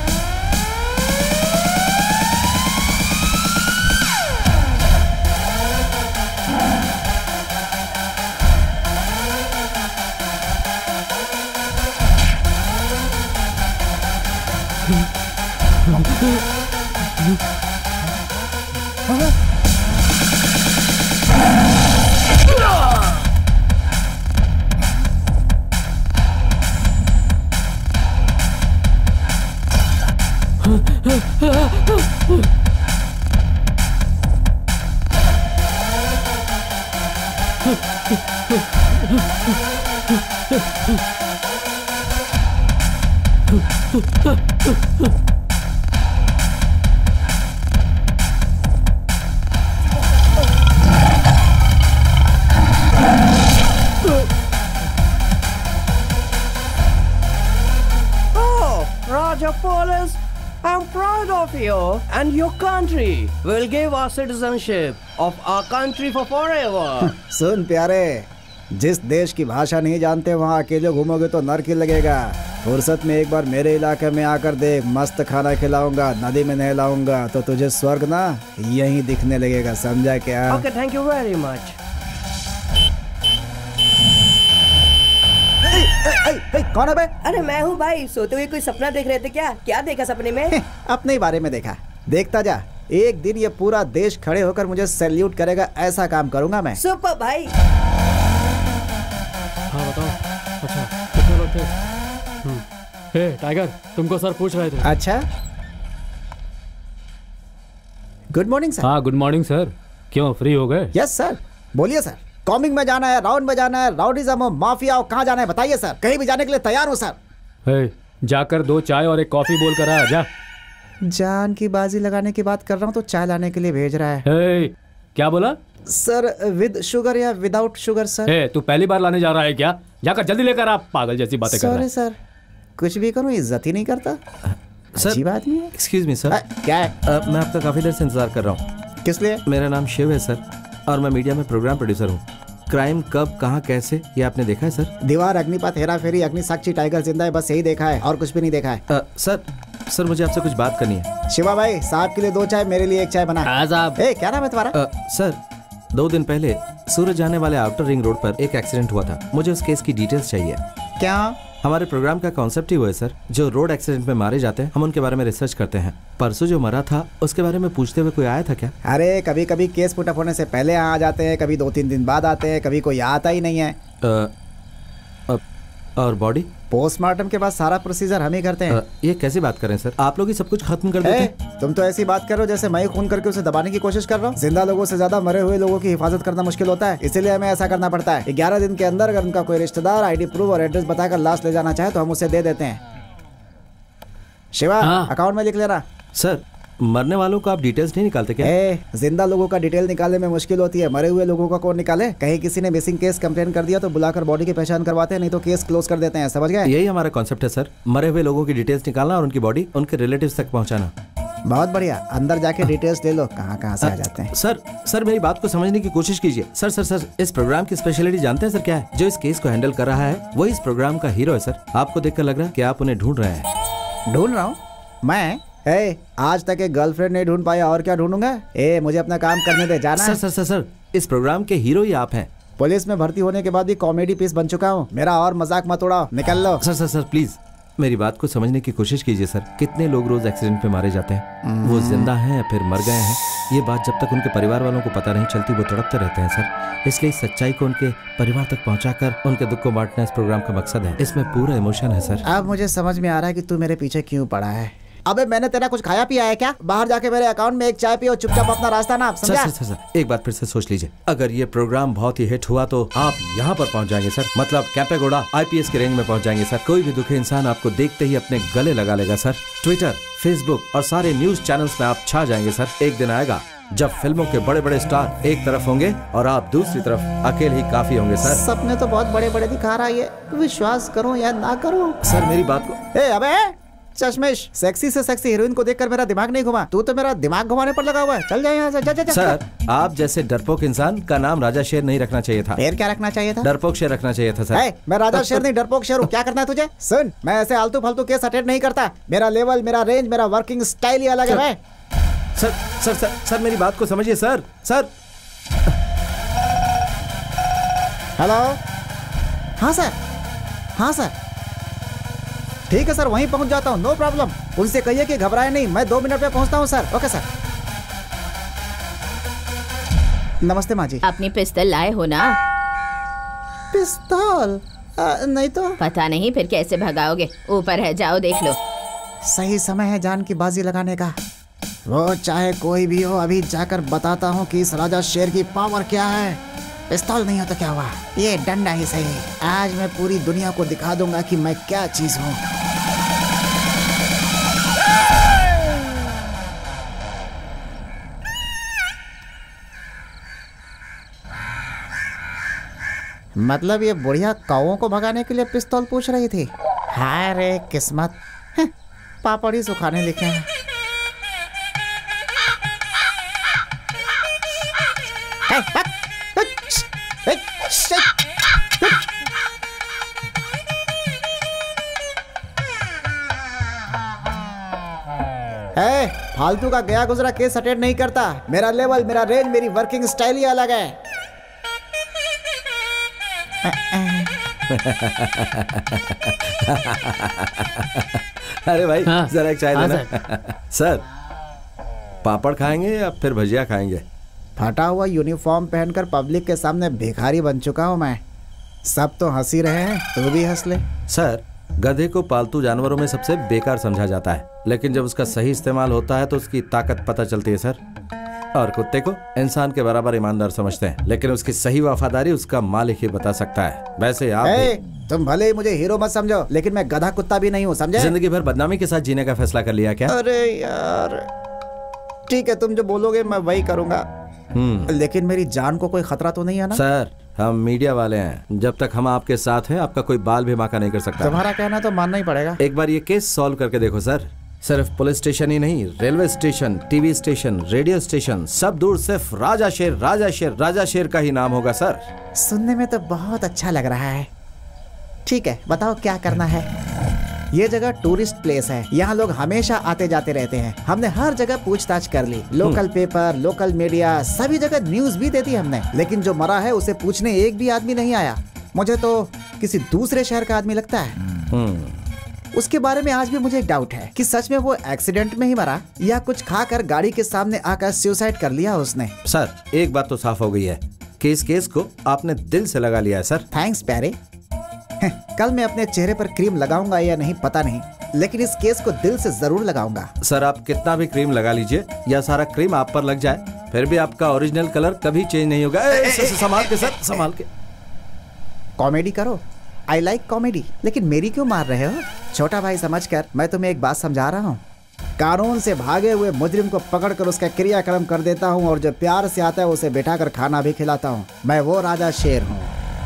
Police, I'm proud of you and your country. We'll give our citizenship of our country for forever. सुन प्यारे, जिस देश की भाषा नहीं जानते वहाँ अकेले घूमोगे तो नरक ही लगेगा। फुर्सत में एक बार मेरे इलाके में आकर देख, मस्त खाना खिलाऊंगा, नदी में नहलाऊंगा तो तुझे स्वर्ग ना यहीं दिखने लगेगा, समझा क्या? Okay, thank you very much. ए, ए, कौन है बे? अरे मैं हूँ भाई। सोते हुए कोई सपना देख रहे थे क्या? क्या देखा सपने में? अपने ही बारे में देखा। देखता जा, एक दिन ये पूरा देश खड़े होकर मुझे सैल्यूट करेगा, ऐसा काम करूंगा मैं। सुपर भाई। हाँ बताओ। अच्छा कितने लोग थे? हम्म। हे टाइगर, तुमको सर पूछ रहे थे। अच्छा, गुड मॉर्निंग सर। हाँ गुड मॉर्निंग सर। क्यों फ्री हो गए? यस सर, बोलिए सर। कॉमिंग में जाना है, राउंड में जाना है, राउडिज्म, माफिया, कहाँ जाना है बताइए सर। कहीं भी जाने के लिए तैयार हूँ सर। हे, जाकर दो चाय और एक कॉफी बोल कर आ जा। जान की बाजी लगाने की बात कर रहा हूँ तो चाय लाने के लिए भेज रहा है। हे, क्या बोला सर? विद शुगर या विदाउट शुगर सर? हे, तू पहली बार लाने जा रहा है क्या? जाकर जल्दी लेकर आ, पागल जैसी बातें कर रहा है। सॉरी सर, कुछ भी करूँ इज्जत ही नहीं करता। सर बात नहीं है। Excuse me sir. क्या है? आ, मैं आपका काफी देर से इंतजार कर रहा हूँ। किस लिए? मेरा नाम शिव है सर और मैं मीडिया में प्रोग्राम प्रोड्यूसर हूँ। क्राइम कब कहाँ कैसे ये आपने देखा है सर? दीवार, अग्निपथ, हेरा फेरी, अग्नि साक्षी, टाइगर जिंदा है, बस यही देखा है और कुछ भी नहीं देखा है। आ, सर सर मुझे आपसे कुछ बात करनी है। शिवा भाई, साहब के लिए दो चाय, मेरे लिए एक चाय बना। साहब। ए, क्या नाम है तुम्हारा? आ, सर दो दिन पहले सूरज जाने वाले आउटर रिंग रोड पर एक एक्सीडेंट हुआ था। मुझे उस केस की डिटेल्स चाहिए। क्या? हमारे प्रोग्राम का कॉन्सेप्ट ही वो है सर, जो रोड एक्सीडेंट में मारे जाते हैं हम उनके बारे में रिसर्च करते हैं। परसों जो मरा था उसके बारे में पूछते हुए कोई आया था क्या? अरे कभी कभी केस पुटअप होने से पहले आ जाते हैं, कभी दो तीन दिन बाद आते हैं, कभी कोई आता ही नहीं है। आ, आ, और बॉडी पोस्टमार्टम के बाद सारा प्रोसीजर हम ही करते हैं। आ, ये कैसी बात करें सर, आप लोग ही सब कुछ खत्म कर देते हैं। तुम तो ऐसी बात कर रहे हो जैसे मैं खून करके उसे दबाने की कोशिश कर रहा हूँ। जिंदा लोगों से ज्यादा मरे हुए लोगों की हिफाजत करना मुश्किल होता है, इसीलिए हमें ऐसा करना पड़ता है। ग्यारह दिन के अंदर अगर उनका कोई रिश्तेदार आईडी प्रूफ और एड्रेस बताकर लाश ले जाना चाहे तो हम उसे दे देते हैं। शिवा, अकाउंट में लिख लेना। सर मरने वालों को आप डिटेल्स नहीं निकालते क्या? ए, जिंदा लोगों का डिटेल निकालने में मुश्किल होती है, मरे हुए लोगों का कौन निकाले? कहीं किसी ने मिसिंग केस कंप्लेन कर दिया तो बुलाकर बॉडी की पहचान करवाते हैं, नहीं तो केस क्लोज कर देते हैं, समझ गए? यही हमारा कॉन्सेप्ट है सर, मरे हुए लोगों की डिटेल्स निकालना और उनकी बॉडी उनके रिलेटिव्स तक पहुंचाना। बहुत बढ़िया, अंदर जाके डिटेल्स ले लो, कहाँ कहाँ से आ जाते हैं। सर सर मेरी बात को समझने की कोशिश कीजिए। सर सर सर इस प्रोग्राम की स्पेशलिटी जानते हैं सर क्या है? जो इस केस को हैंडल कर रहा है वही इस प्रोग्राम का हीरो है सर। आपको देखकर लग रहा है कि आप उन्हें ढूंढ रहे हैं। ढूंढ रहा हूँ मैं? ए, आज तक एक गर्लफ्रेंड नहीं ढूंढ पाया और क्या ढूंढूंगा? ए, मुझे अपना काम करने दे, जाना। सर सर सर सर इस प्रोग्राम के हीरो ही आप हैं। पुलिस में भर्ती होने के बाद भी कॉमेडी पीस बन चुका हूँ, मेरा और मजाक मत उड़ाओ, निकल लो। सर सर सर प्लीज मेरी बात को समझने की कोशिश कीजिए सर। कितने लोग रोज एक्सीडेंट में मारे जाते हैं, वो जिंदा हैं फिर मर गए हैं, ये बात जब तक उनके परिवार वालों को पता नहीं चलती वो तड़पते रहते हैं सर। इसलिए सच्चाई को उनके परिवार तक पहुंचाकर उनके दुख को बांटना इस प्रोग्राम का मकसद है। इसमें पूरा इमोशन है सर। अब मुझे समझ में आ रहा है कि तू मेरे पीछे क्यों पड़ा है। अबे मैंने तेरा कुछ खाया पिया है क्या? बाहर जाके मेरे अकाउंट में एक चाय पियो, चुपचाप अपना रास्ता ना, समझा? सर, सर, सर, सर, एक बात फिर से सोच लीजिए। अगर ये प्रोग्राम बहुत ही हिट हुआ तो आप यहाँ पर पहुँच जाएंगे सर, मतलब कैंपेगौड़ा आईपीएस के रेंज में पहुँच जाएंगे सर। कोई भी दुखी इंसान आपको देखते ही अपने गले लगा लेगा सर। ट्विटर, फेसबुक और सारे न्यूज चैनल्स में आप छा जाएंगे सर। एक दिन आएगा जब फिल्मों के बड़े बड़े स्टार एक तरफ होंगे और आप दूसरी तरफ अकेले ही काफी होंगे सर। सपने तो बहुत बड़े बड़े दिखा रहा है ये, विश्वास करो या ना करो। सर मेरी बात को। ए अबे चश्मिश, सेक्सी से सेक्सी हीरोइन को देखकर मेरा दिमाग नहीं घुमा, तू तो मेरा दिमाग घुमाने पर लगा हुआ है। चल जाए यहाँ से, जा, जा, जा, सर, आप जैसे डरपोक इंसान का नाम राजा शेर नहीं रखना चाहिए था। फिर क्या रखना चाहिए था? डरपोक शेर रखना चाहिए था सर। है, मैं राजा शेर नहीं डरपोक शेर हूँ। क्या करना है तुझे? सुन, मैं ऐसे आलतू फालतू केस अटेंड नहीं करता। मेरा लेवल, मेरा रेंज, मेरा वर्किंग स्टाइल ही अलग है। सर सर सर सर मेरी बात को समझिए सर। सर हेलो, हाँ सर, हाँ सर, ठीक है सर, वहीं पहुंच जाता हूँ, नो प्रॉब्लम। उनसे कहिए कि घबराए नहीं, मैं दो मिनट में पहुंचता हूँ सर। Okay sir. नमस्ते माँ जी। अपनी पिस्तौल लाए हो ना? पिस्तौल? आ, नहीं तो। पता नहीं फिर कैसे भगाओगे। ऊपर है, जाओ देख लो। सही समय है जान की बाजी लगाने का। वो चाहे कोई भी हो, अभी जाकर बताता हूँ कि इस राजा शेर की पावर क्या है। पिस्तौल नहीं हो तो क्या हुआ, ये डंडा ही सही। आज मैं पूरी दुनिया को दिखा दूंगा कि मैं क्या चीज हूँ। मतलब ये बुढ़िया कौओं को भगाने के लिए पिस्तौल पूछ रही थी। हाय रे किस्मत, पापड़ ही सुखाने लिखे हैं। ए, फालतू का गया गुजरा केस अटेंड नहीं करता। मेरा लेवल, मेरा रेंज, मेरी वर्किंग स्टाइल ही अलग है। अरे भाई, हाँ, जरा एक चाय हाँ, देना। सर, पापड़ खाएंगे या फिर भजिया खाएंगे? फटा हुआ यूनिफॉर्म पहनकर पब्लिक के सामने भिखारी बन चुका हूँ मैं। सब तो हंसी रहे हैं, तू भी हंस ले। सर, गधे को पालतू जानवरों में सबसे बेकार समझा जाता है, लेकिन जब उसका सही इस्तेमाल होता है तो उसकी ताकत पता चलती है सर। और कुत्ते को इंसान के बराबर ईमानदार समझते हैं, लेकिन उसकी सही वफादारी उसका मालिक ही बता सकता है। वैसे आप ए, तुम भले ही मुझे हीरो मत समझो, लेकिन मैं गधा कुत्ता भी नहीं हूँ, समझे? जिंदगी भर बदनामी के साथ जीने का फैसला कर लिया क्या? अरे यार, ठीक है, तुम जो बोलोगे मैं वही करूँगा, लेकिन मेरी जान को कोई खतरा तो नहीं है ना? सर, हम मीडिया वाले हैं, जब तक हम आपके साथ हैं आपका कोई बाल भी बांका नहीं कर सकता। तुम्हारा कहना तो मानना ही पड़ेगा। एक बार ये केस सॉल्व करके देखो सर। सिर्फ पुलिस स्टेशन ही नहीं, railway station, TV station, radio station, सब दूर सिर्फ राजा शेर, राजा शेर, राजा शेर का ही नाम होगा सर। सुनने में तो बहुत अच्छा लग रहा है। ठीक है, बताओ क्या करना है। ये जगह टूरिस्ट प्लेस है, यहाँ लोग हमेशा आते जाते रहते हैं। हमने हर जगह पूछताछ कर ली, लोकल पेपर, लोकल मीडिया, सभी जगह न्यूज भी दे दी हमने, लेकिन जो मरा है उसे पूछने एक भी आदमी नहीं आया। मुझे तो किसी दूसरे शहर का आदमी लगता है। उसके बारे में आज भी मुझे डाउट है कि सच में वो एक्सीडेंट में ही मरा या कुछ खाकर गाड़ी के सामने आकर सुसाइड कर लिया उसने। सर, एक बात तो साफ हो गई है कि इस केस को आपने दिल से लगा लिया है सर। थैंक्स प्यारे। कल मैं अपने चेहरे पर क्रीम लगाऊंगा या नहीं पता नहीं, लेकिन इस केस को दिल से जरूर लगाऊंगा। सर, आप कितना भी क्रीम लगा लीजिए या सारा क्रीम आप पर लग जाए, फिर भी आपका ओरिजिनल कलर कभी चेंज नहीं होगा। संभाल के सर, संभाल के। कॉमेडी करो, आई लाइक कॉमेडी, लेकिन मेरी क्यों मार रहे हो? छोटा भाई समझकर मैं तुम्हें एक बात समझा रहा हूँ। कानून से भागे हुए मुजरिम को पकड़कर उसका क्रियाक्रम कर देता हूँ, और जो प्यार से आता है उसे बैठाकर खाना भी खिलाता हूँ। मैं वो राजा शेर हूँ।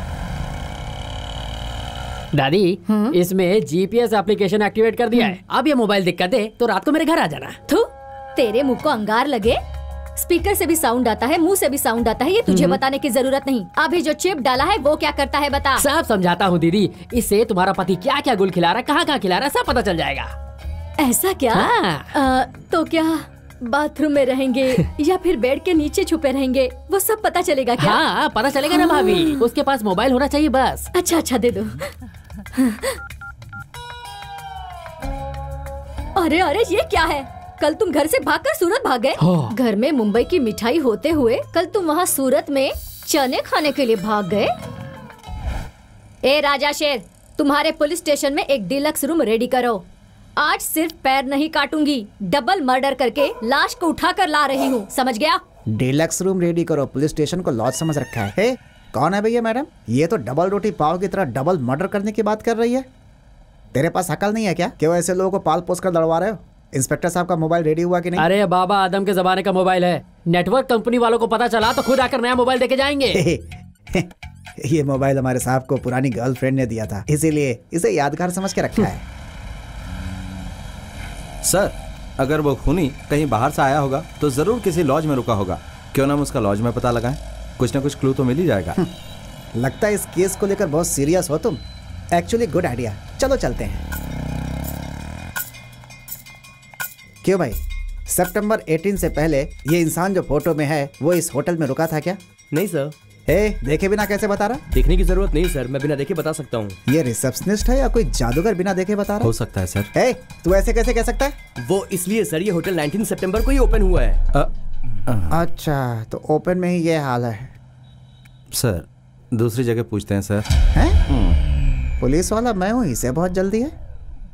दादी, इसमें जीपीएस एप्लीकेशन एक्टिवेट कर दिया है। अब ये मोबाइल दिक्कत दे तो रात को मेरे घर आ जाना। थू, तेरे मुंह को अंगार लगे। स्पीकर से भी साउंड आता है, मुंह से भी साउंड आता है, ये तुझे बताने की जरूरत नहीं। अभी जो चिप डाला है वो क्या करता है बता। सब समझाता हूँ दीदी, इससे तुम्हारा पति क्या क्या गुल खिला रहा है, कहाँ कहाँ खिला रहा है, सब पता चल जाएगा। ऐसा क्या? हाँ। आ, तो क्या बाथरूम में रहेंगे या फिर बेड के नीचे छुपे रहेंगे, वो सब पता चलेगा क्या? हाँ, पता चलेगा ना भाभी। उसके पास मोबाइल होना चाहिए बस। अच्छा अच्छा, दे दो। अरे अरे, ये क्या है? कल तुम घर से भागकर सूरत भाग गए। हाँ। घर में मुंबई की मिठाई होते हुए कल तुम वहाँ सूरत में चने खाने के लिए भाग गए। ए राजा शेर, तुम्हारे पुलिस स्टेशन में एक डिलक्स रूम रेडी करो। आज सिर्फ पैर नहीं काटूंगी, डबल मर्डर करके लाश को उठा कर ला रही हूँ, समझ गया? डिलक्स रूम रेडी करो, पुलिस स्टेशन को लॉज समझ रखा है। हे, कौन है भैया? मैडम, ये तो डबल रोटी पाव की तरह डबल मर्डर करने की बात कर रही है। तेरे पास अकल नहीं है क्या? क्यों ऐसे लोगों को पाल पोस कर दड़वा रहे हो? इंस्पेक्टर साहब का मोबाइल रेडी हुआ कि नहीं? अरे बाबा, आदम के जमाने का मोबाइल है। नेटवर्क कंपनी वालों को पता चला तो खुद आकर नया मोबाइल देके जाएंगे। ये मोबाइल हमारे साहब को पुरानी गर्लफ्रेंड ने दिया था, इसीलिए इसे यादगार समझ के रखा है। सर अगर वो खूनी कहीं बाहर से आया होगा तो जरूर किसी लॉज में रुका होगा। क्यों ना हम उसका लॉज में पता लगाएं, कुछ ना कुछ क्लू तो मिल ही जाएगा। लगता है इस केस को लेकर बहुत सीरियस हो तुम। एक्चुअली गुड आइडिया, चलो चलते हैं। क्यों भाई, सितंबर अठारह से पहले ये इंसान जो फोटो में है वो इस होटल में रुका था क्या? नहीं सर। ए, देखे बिना कैसे बता रहा? देखने की जरूरत नहीं सर, मैं बिना देखे बता सकता हूँ। ये रिसेप्शनिस्ट है या कोई जादूगर बिना देखे बता रहा? हो सकता है सर। ए, तू ऐसे कैसे कह सकता है? वो इसलिए सर, ये होटल उन्नीस सितंबर को ही ओपन हुआ है। आ, आ, अच्छा, तो ओपन में ही ये हाल है। सर दूसरी जगह पूछते हैं सर। हैं? पुलिस वाला मैं हूँ, इसे बहुत जल्दी है।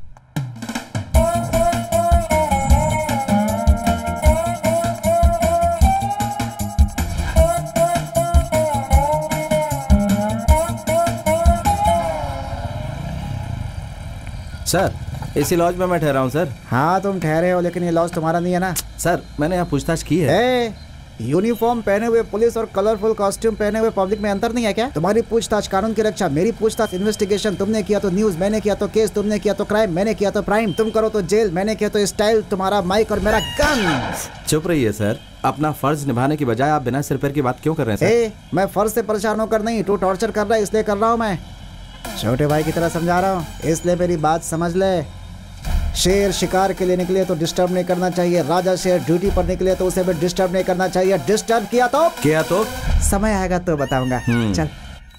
सर इसी लॉज में मैं ठहरा हूँ सर। हाँ तुम ठहरे हो, लेकिन ये लॉज तुम्हारा नहीं है ना। सर मैंने यहाँ पूछताछ की है। ए, यूनिफॉर्म पहने हुए पुलिस और कलरफुल कॉस्ट्यूम पहने हुए पब्लिक में अंतर नहीं है क्या? तुम्हारी पूछताछ कानून की रक्षा, मेरी पूछताछ इन्वेस्टिगेशन। तुमने किया तो न्यूज, मैंने किया तो केस। तुमने किया तो क्राइम, मैंने किया तो प्राइम। तुम करो तो जेल, मैंने किया तो स्टाइल। तुम्हारा माइक और मेरा गन। चुप रहिए सर, अपना फर्ज निभाने की बजाय आप बिना सिर पैर की बात क्यों कर रहे हैं सर? ए, मैं फर्ज से परेशान होकर नहीं, तू टॉर्चर कर रहा है इसलिए कर रहा हूँ। मैं छोटे भाई की तरह समझा रहा हूँ, इसलिए मेरी बात समझ ले। शेर शिकार के लिए निकले तो डिस्टर्ब नहीं करना चाहिए। राजा शेर ड्यूटी पर निकले तो उसे भी डिस्टर्ब नहीं करना चाहिए। डिस्टर्ब किया तो किया तो समय आएगा तो बताऊंगा। चल।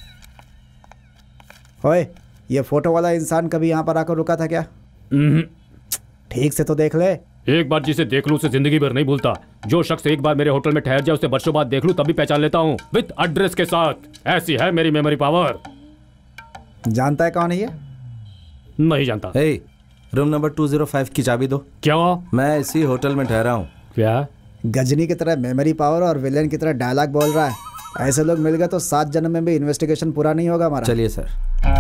ओए, ये फोटो वाला इंसान कभी यहाँ पर आकर रुका था क्या? ठीक से तो देख ले। एक बार जिसे देख लूं उसे जिंदगी भर नहीं भूलता। जो शख्स एक बार मेरे होटल में ठहर जाए उसे वर्षों बाद देख लूं तभी पहचान लेता हूँ, विद एड्रेस के साथ। ऐसी है मेरी मेमोरी पावर। जानता है कौन है ये? नहीं जानता। hey, room number two zero five की चाबी दो। क्या? मैं इसी होटल में ठहरा हूँ। क्या? गजनी की तरह मेमोरी पावर और विलेन की तरह डायलॉग बोल रहा है। ऐसे लोग मिल गए तो सात जन्म में भी इन्वेस्टिगेशन पूरा नहीं होगा हमारा। चलिए सर।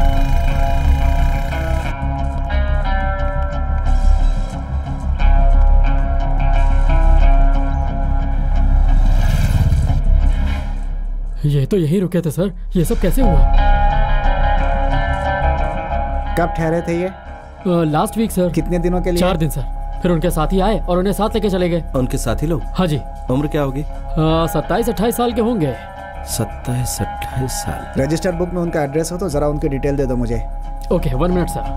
ये तो यही रुके थे सर, ये सब कैसे हुआ? कब ठहरे थे ये? Last week sir. कितने दिनों के लिए? चार दिन सर। फिर उनके साथी आए और उन्हें साथ लेके चले गए। उनके साथी लोग? हाँ जी। उम्र क्या होगी? सत्ताईस अट्ठाईस साल के होंगे। सत्ताईस अट्ठाईस साल। रजिस्टर बुक में उनका एड्रेस हो तो जरा उनकी डिटेल दे दो मुझे। Okay, one minute sir.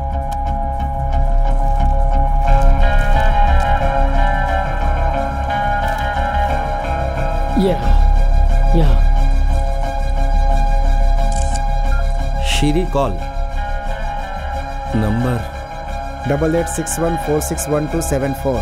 ये यहाँ Siri call number double eight six one four six one two seven four.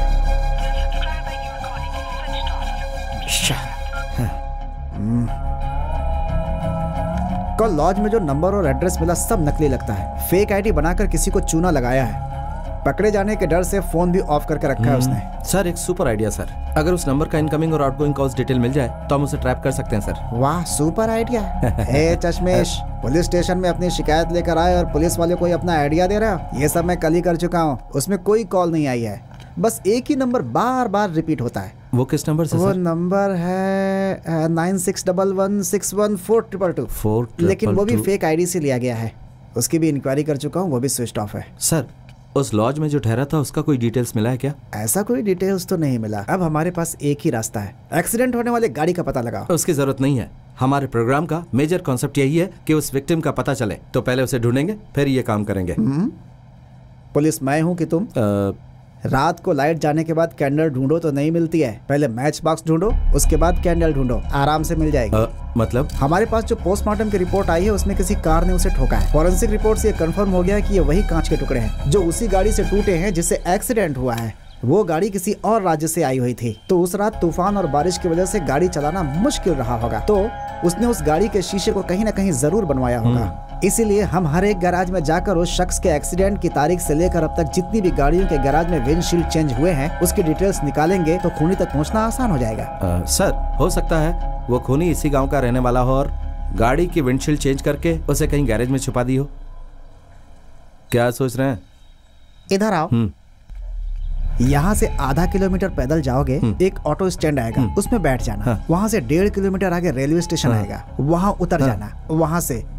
कल लॉज में जो नंबर और एड्रेस मिला सब नकली लगता है। फेक आईडी बनाकर किसी को चूना लगाया है। पकड़े जाने के डर से फोन भी ऑफ करके रखा है उसने। सर एक सुपर आइडिया सर, अगर उस नंबर का इनकमिंग और आउटगोइंग कॉल्स डिटेल मिल जाए तो हम उसे ट्रैप कर सकते हैं सर। वाह, सुपर आइडिया। हे चश्मेश, पुलिस स्टेशन में अपनी शिकायत लेकर आए और पुलिस वाले को अपना आइडिया दे रहा हो। ये सब मैं कल ही कर चुका हूँ, उसमें कोई कॉल नहीं आई है। बस एक ही नंबर बार बार रिपीट होता है। वो किस नंबर से? वो सर? नंबर है nine six double one six one four triple two four, लेकिन वो भी फेक आईडी से लिया गया है। उसकी भी इंक्वायरी कर चुका हूँ, वो भी स्विच ऑफ है। सर उस लॉज में जो ठहरा था उसका कोई डिटेल्स मिला है क्या? ऐसा कोई डिटेल्स तो नहीं मिला। अब हमारे पास एक ही रास्ता है, एक्सीडेंट होने वाले गाड़ी का पता लगाओ। उसकी जरूरत नहीं है, हमारे प्रोग्राम का मेजर कॉन्सेप्ट यही है कि उस विक्टिम का पता चले, तो पहले उसे ढूंढेंगे फिर ये काम करेंगे। पुलिस मैं हूँ कि तुम? आ, रात को लाइट जाने के बाद कैंडल ढूंढो तो नहीं मिलती है। पहले मैच बॉक्स ढूंढो, उसके बाद कैंडल ढूंढो, आराम से मिल जाएगी। आ, मतलब? हमारे पास जो पोस्टमार्टम की रिपोर्ट आई है उसमें किसी कार ने उसे ठोका है। फॉरेंसिक रिपोर्ट से ये कंफर्म हो गया है कि ये वही कांच के टुकड़े हैं जो उसी गाड़ी से टूटे हैं जिससे एक्सीडेंट हुआ है। वो गाड़ी किसी और राज्य से आई हुई थी, तो उस रात तूफान और बारिश की वजह से गाड़ी चलाना मुश्किल रहा होगा, तो उसने उस गाड़ी के शीशे को कहीं ना कहीं जरूर बनवाया होगा। इसीलिए हम हर एक गैराज में जाकर उस शख्स के एक्सीडेंट की तारीख से लेकर अब तक जितनी भी गाड़ियों के गैराज में विंडशील्ड चेंज हुए हैं उसकी डिटेल्स निकालेंगे तो खूनी तक पहुंचना आसान हो जाएगा। आ, सर हो सकता है वो खूनी इसी गांव का रहने वाला हो और गाड़ी की विंडशील्ड चेंज करके उसे कहीं गैरेज में छुपा दी हो। क्या सोच रहे हैं? इधर आओ। यहाँ से आधा किलोमीटर पैदल जाओगे, एक ऑटो स्टैंड आएगा, उसमें बैठ जाना। हाँ। वहाँ से डेढ़ किलोमीटर आगे रेलवे स्टेशन हाँ। आएगा, वहाँ उतर हाँ। जाना। वहाँ से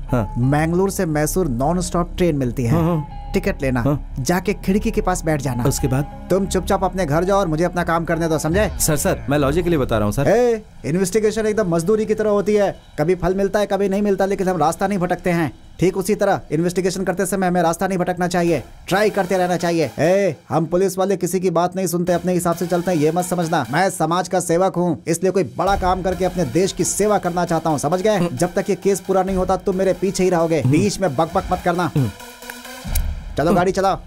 हाँ। मैंगलोर से मैसूर नॉन स्टॉप ट्रेन मिलती है। हाँ। टिकट लेना, हाँ। जाके खिड़की के पास बैठ जाना। उसके बाद तुम चुपचाप अपने घर जाओ और मुझे अपना काम करने दो, समझे? सर सर मैं लॉजिकली बता रहा हूँ सर। ए, इन्वेस्टिगेशन एकदम मजदूरी की तरह होती है, कभी फल मिलता है कभी नहीं मिलता, लेकिन हम रास्ता नहीं भटकते हैं। ठीक उसी तरह इन्वेस्टिगेशन करते समय हमें रास्ता नहीं भटकना चाहिए, ट्राई करते रहना चाहिए। ए, हम पुलिस वाले किसी की बात नहीं सुनते, अपने हिसाब से चलते हैं, ये मत समझना। मैं समाज का सेवक हूँ, इसलिए कोई बड़ा काम करके अपने देश की सेवा करना चाहता हूँ, समझ गए? जब तक ये केस पूरा नहीं होता तुम मेरे पीछे ही रहोगे, बीच में बक बक मत करना। चलो गाड़ी चलाओ।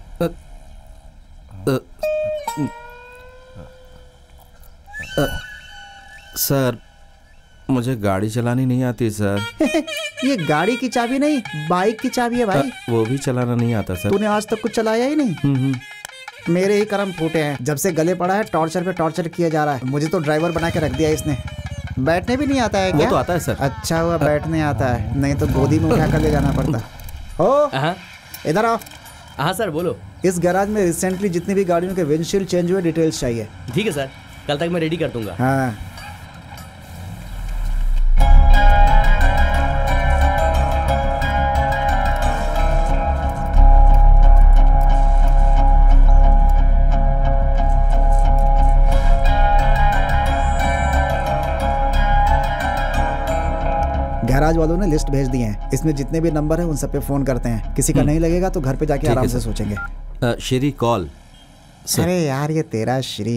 सर मुझे गाड़ी चलानी नहीं आती सर। ये गाड़ी की चाबी नहीं, बाइक की चाबी है भाई। वो भी चलाना नहीं आता सर। तूने आज तक कुछ चलाया ही नहीं। मेरे ही कर्म फूटे हैं, जब से गले पड़ा है टॉर्चर पे टॉर्चर किया जा रहा है। मुझे तो ड्राइवर बना के रख दिया इसने। बैठने भी नहीं आता है क्या? वो तो आता है सर। अच्छा हुआ बैठने आता है, नहीं तो गोदी में उठा कर ले जाना पड़ता। ओ इधर आओ। हाँ सर बोलो। इस गैराज में रिसेंटली जितनी भी गाड़ियों के विंडशील्ड चेंज हुए डिटेल्स चाहिए। ठीक है सर, कल तक मैं रेडी कर दूंगा। हाँ। गैराज वालों ने लिस्ट भेज दी है, इसमें जितने भी नंबर हैं उन सब पे फोन करते हैं। किसी का नहीं लगेगा तो घर पे जाके आराम से सोचेंगे। Siri call. अरे यार ये तेरा श्री।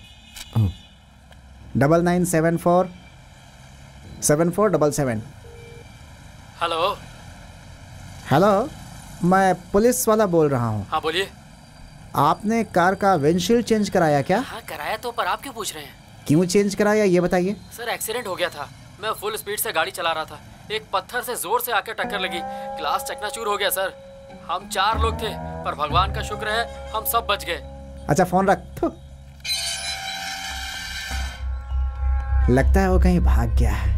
Double nine seven four seven four double seven. Hello hello, मैं पुलिस वाला बोल रहा हूँ। हाँ बोलिए। आपने कार का विंडशील्ड चेंज कराया क्या? हाँ कराया तो, पर आप क्यों पूछ रहे हैं? क्यों चेंज कराया ये बताइए। सर एक्सीडेंट हो गया था, मैं फुल स्पीड से गाड़ी चला रहा था, एक पत्थर से जोर से आकर टक्कर लगी, ग्लास चकनाचूर हो गया सर। हम चार लोग थे, पर भगवान का शुक्र है हम सब बच गए। अच्छा फोन रख। लगता है वो कहीं भाग गया है।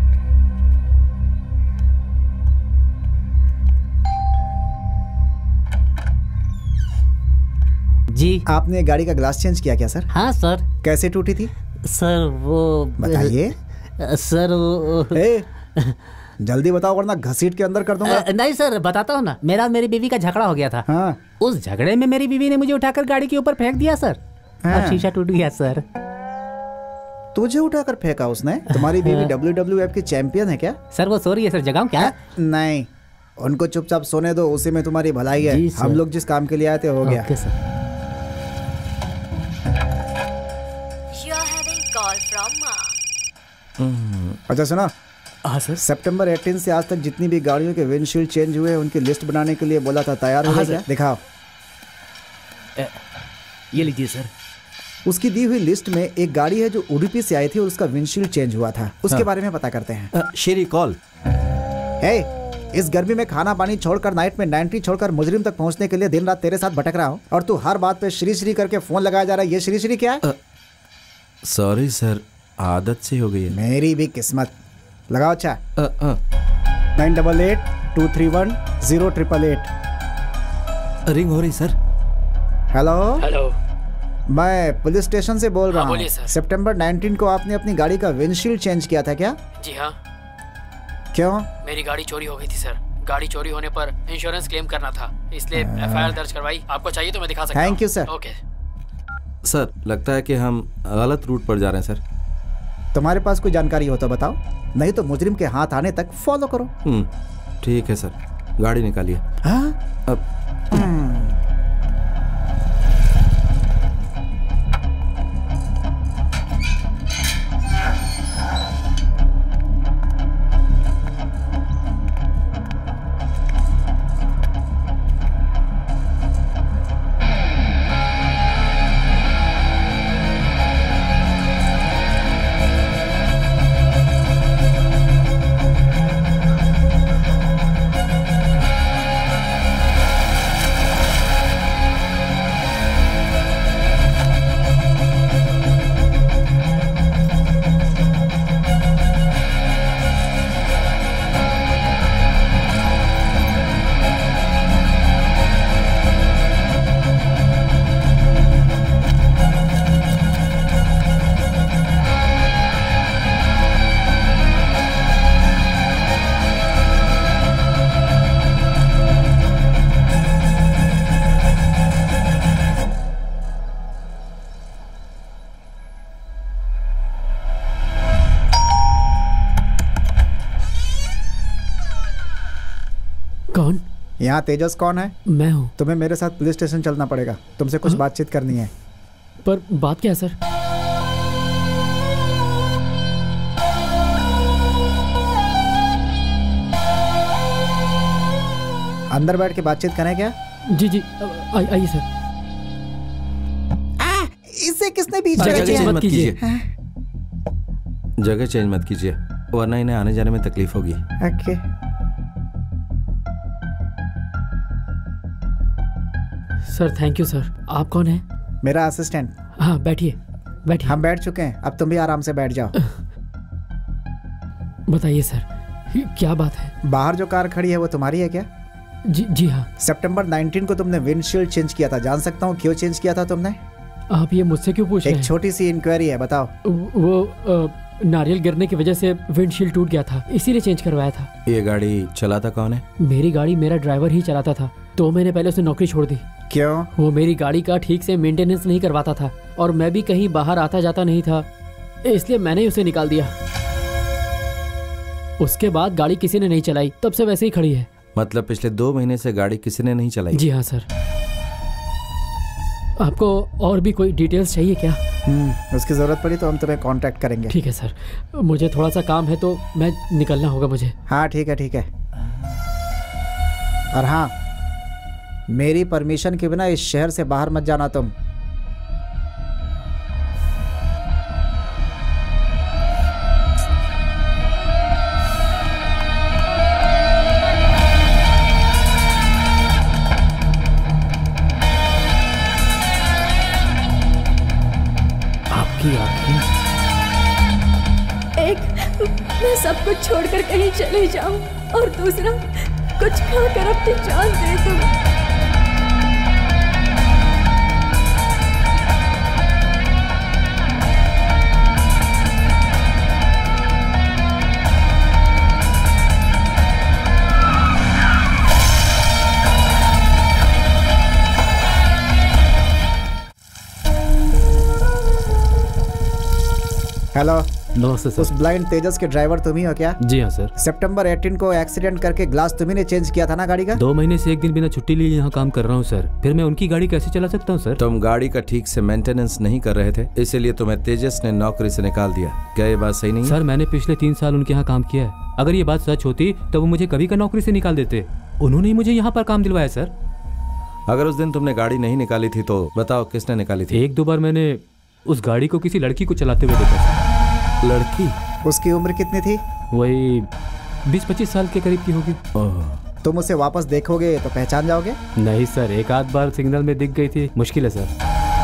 जी आपने गाड़ी का ग्लास चेंज किया क्या सर? हाँ सर। कैसे टूटी थी सर? वो बताइए सर। वो ए, जल्दी बताओ वरना घसीट के अंदर कर दूंगा। नहीं सर बताता हूँ ना, मेरा मेरी बीवी का झगड़ा हो गया था। हाँ। उस झगड़े में मेरी बीवी ने मुझे उठाकर गाड़ी के ऊपर फेंक दिया सर। हाँ। अब शीशा टूट गया सर। तुझे उठाकर फेंका उसने? तुम्हारी बीवी डब्ल्यू डब्ल्यू एफ की चैंपियन है क्या? सर वो सो रही है सर, जगाऊं क्या? नहीं, उनको चुपचाप सोने दो, उसी में तुम्हारी भलाई है। हम लोग जिस काम के लिए आए थे हो गया। अच्छा सुना। हाँ सर। सितंबर अठारह से आज तक जितनी भी गाड़ियों के विंडशील्ड चेंज हुए उनकी लिस्ट बनाने के लिए बोला था, तैयार हो गया? दिखाओ। ये लीजिए सर। उसकी दी हुई लिस्ट में एक गाड़ी है जो उडुपी से आई थी और उसका विंडशील्ड चेंज हुआ था, उसके हाँ। बारे में पता करते हैं। श्री कॉल। हे, इस गर्मी में खाना पानी छोड़कर, नाइट में नाइंटी छोड़कर मुजरिम तक पहुंचने के लिए दिन रात तेरे साथ भटक रहा हूँ और तू हर बात पे श्री श्री करके फोन लगाया जा रहा है। ये श्री श्री क्या है? सॉरी सर, आदत से हो गई है। मेरी भी किस्मत। लगाओ। अच्छा nine double eight two three one zero triple eight. Ring हो रही सर। हेलो हेलो, मैं पुलिस स्टेशन से बोल रहा हाँ, हूँ। बोलिए सर। सितंबर उन्नीस को आपने अपनी गाड़ी का विंडशील्ड चेंज किया था क्या? जी हाँ। क्यों? मेरी गाड़ी चोरी हो गई थी सर। गाड़ी चोरी होने पर इंश्योरेंस क्लेम करना था, इसलिए एफ आई आर दर्ज करवाई। आपको चाहिए तो मैं दिखा सकता हूँ। Thank you sir. Okay sir, लगता है कि हम गलत रूट पर जा रहे हैं सर। तुम्हारे पास कोई जानकारी हो तो बताओ, नहीं तो मुजरिम के हाथ आने तक फॉलो करो। हम्म, ठीक है सर, गाड़ी निकालिए। हाँ? अब यहाँ तेजस कौन है? मैं हूँ। तुम्हें मेरे साथ पुलिस स्टेशन चलना पड़ेगा, तुमसे कुछ बातचीत करनी है। पर बात क्या है सर? अंदर बैठ के बातचीत करें क्या? जी जी आइए सर। इसे किसने बीच जगह में चेंज किया? मत कीजिए, जगह चेंज मत कीजिए, वरना इन्हें आने जाने में तकलीफ होगी। Okay. Sir thank you sir. आप कौन है? मेरा असिस्टेंट। हाँ बैठिए बैठिए। हम बैठ चुके हैं, अब तुम भी आराम से बैठ जाओ। बताइए सर, क्या बात है? बाहर जो कार खड़ी है वो तुम्हारी है क्या? जी जी हाँ। सितंबर नाइनटीन को तुमने विंडशील्ड चेंज किया था, जान सकता हूँ क्यों चेंज किया था तुमने? आप ये मुझसे क्यों पूछ रहे हैं? एक छोटी सी इंक्वायरी है, बताओ। वो आ, नारियल गिरने की वजह से विंडशील्ड टूट गया था, इसीलिए चेंज करवाया था। ये गाड़ी चलाता कौन है? मेरी गाड़ी मेरा ड्राइवर ही चलाता था, दो महीने पहले उसने नौकरी छोड़ दी। क्यों? वो मेरी गाड़ी का ठीक से मेंटेनेंस नहीं करवाता था और मैं भी कहीं बाहर आता जाता नहीं था, इसलिए मैंने ही उसे निकाल दिया। उसके बाद गाड़ी किसी ने नहीं चलाई, तब से वैसे ही खड़ी है। मतलब पिछले दो महीने से गाड़ी किसी ने नहीं चलाई? जी हाँ सर। आपको और भी कोई डिटेल्स चाहिए क्या? हम्म, उसकी जरूरत पड़ी तो हम तुम्हें कांटेक्ट करेंगे। ठीक है सर, मुझे थोड़ा सा काम है तो मैं निकलना होगा मुझे। हाँ ठीक है ठीक है। और हाँ, मेरी परमिशन के बिना इस शहर से बाहर मत जाना तुम। एक, मैं सब कुछ छोड़कर कहीं चले जाऊं और दूसरा कुछ खाकर अपनी जान दे दूं। हेलो। नमस्ते सर। उस ब्लाइंड तेजस के ड्राइवर तुम ही हो क्या? जी हाँ सर। सितंबर अठारह को एक्सीडेंट करके ग्लास तुम्ही ने चेंज किया था ना गाड़ी का? दो महीने से एक दिन बिना छुट्टी लिए यहाँ काम कर रहा हूँ सर, फिर मैं उनकी गाड़ी कैसे चला सकता हूँ सर? तुम गाड़ी का ठीक से मेंटेनेंस नहीं कर रहे थे, इसीलिए तुम्हें तेजस ने नौकरी से निकाल दिया। क्या ये बात सही नहीं है? सर मैंने पिछले तीन साल उनके यहाँ काम किया है, अगर ये बात सच होती तो वो मुझे कभी का नौकरी से निकाल देते। उन्होंने ही मुझे यहाँ पर काम दिलवाया सर। अगर उस दिन तुमने गाड़ी नहीं निकाली थी तो बताओ किसने निकाली थी? एक दो बार मैंने उस गाड़ी को किसी लड़की को चलाते हुए देखा सर। लड़की? उसकी उम्र कितनी थी? वही बीस पच्चीस साल के करीब की होगी। तुम उसे वापस देखोगे तो पहचान जाओगे? नहीं सर, एक आध बार सिग्नल में दिख गई थी, मुश्किल है sir.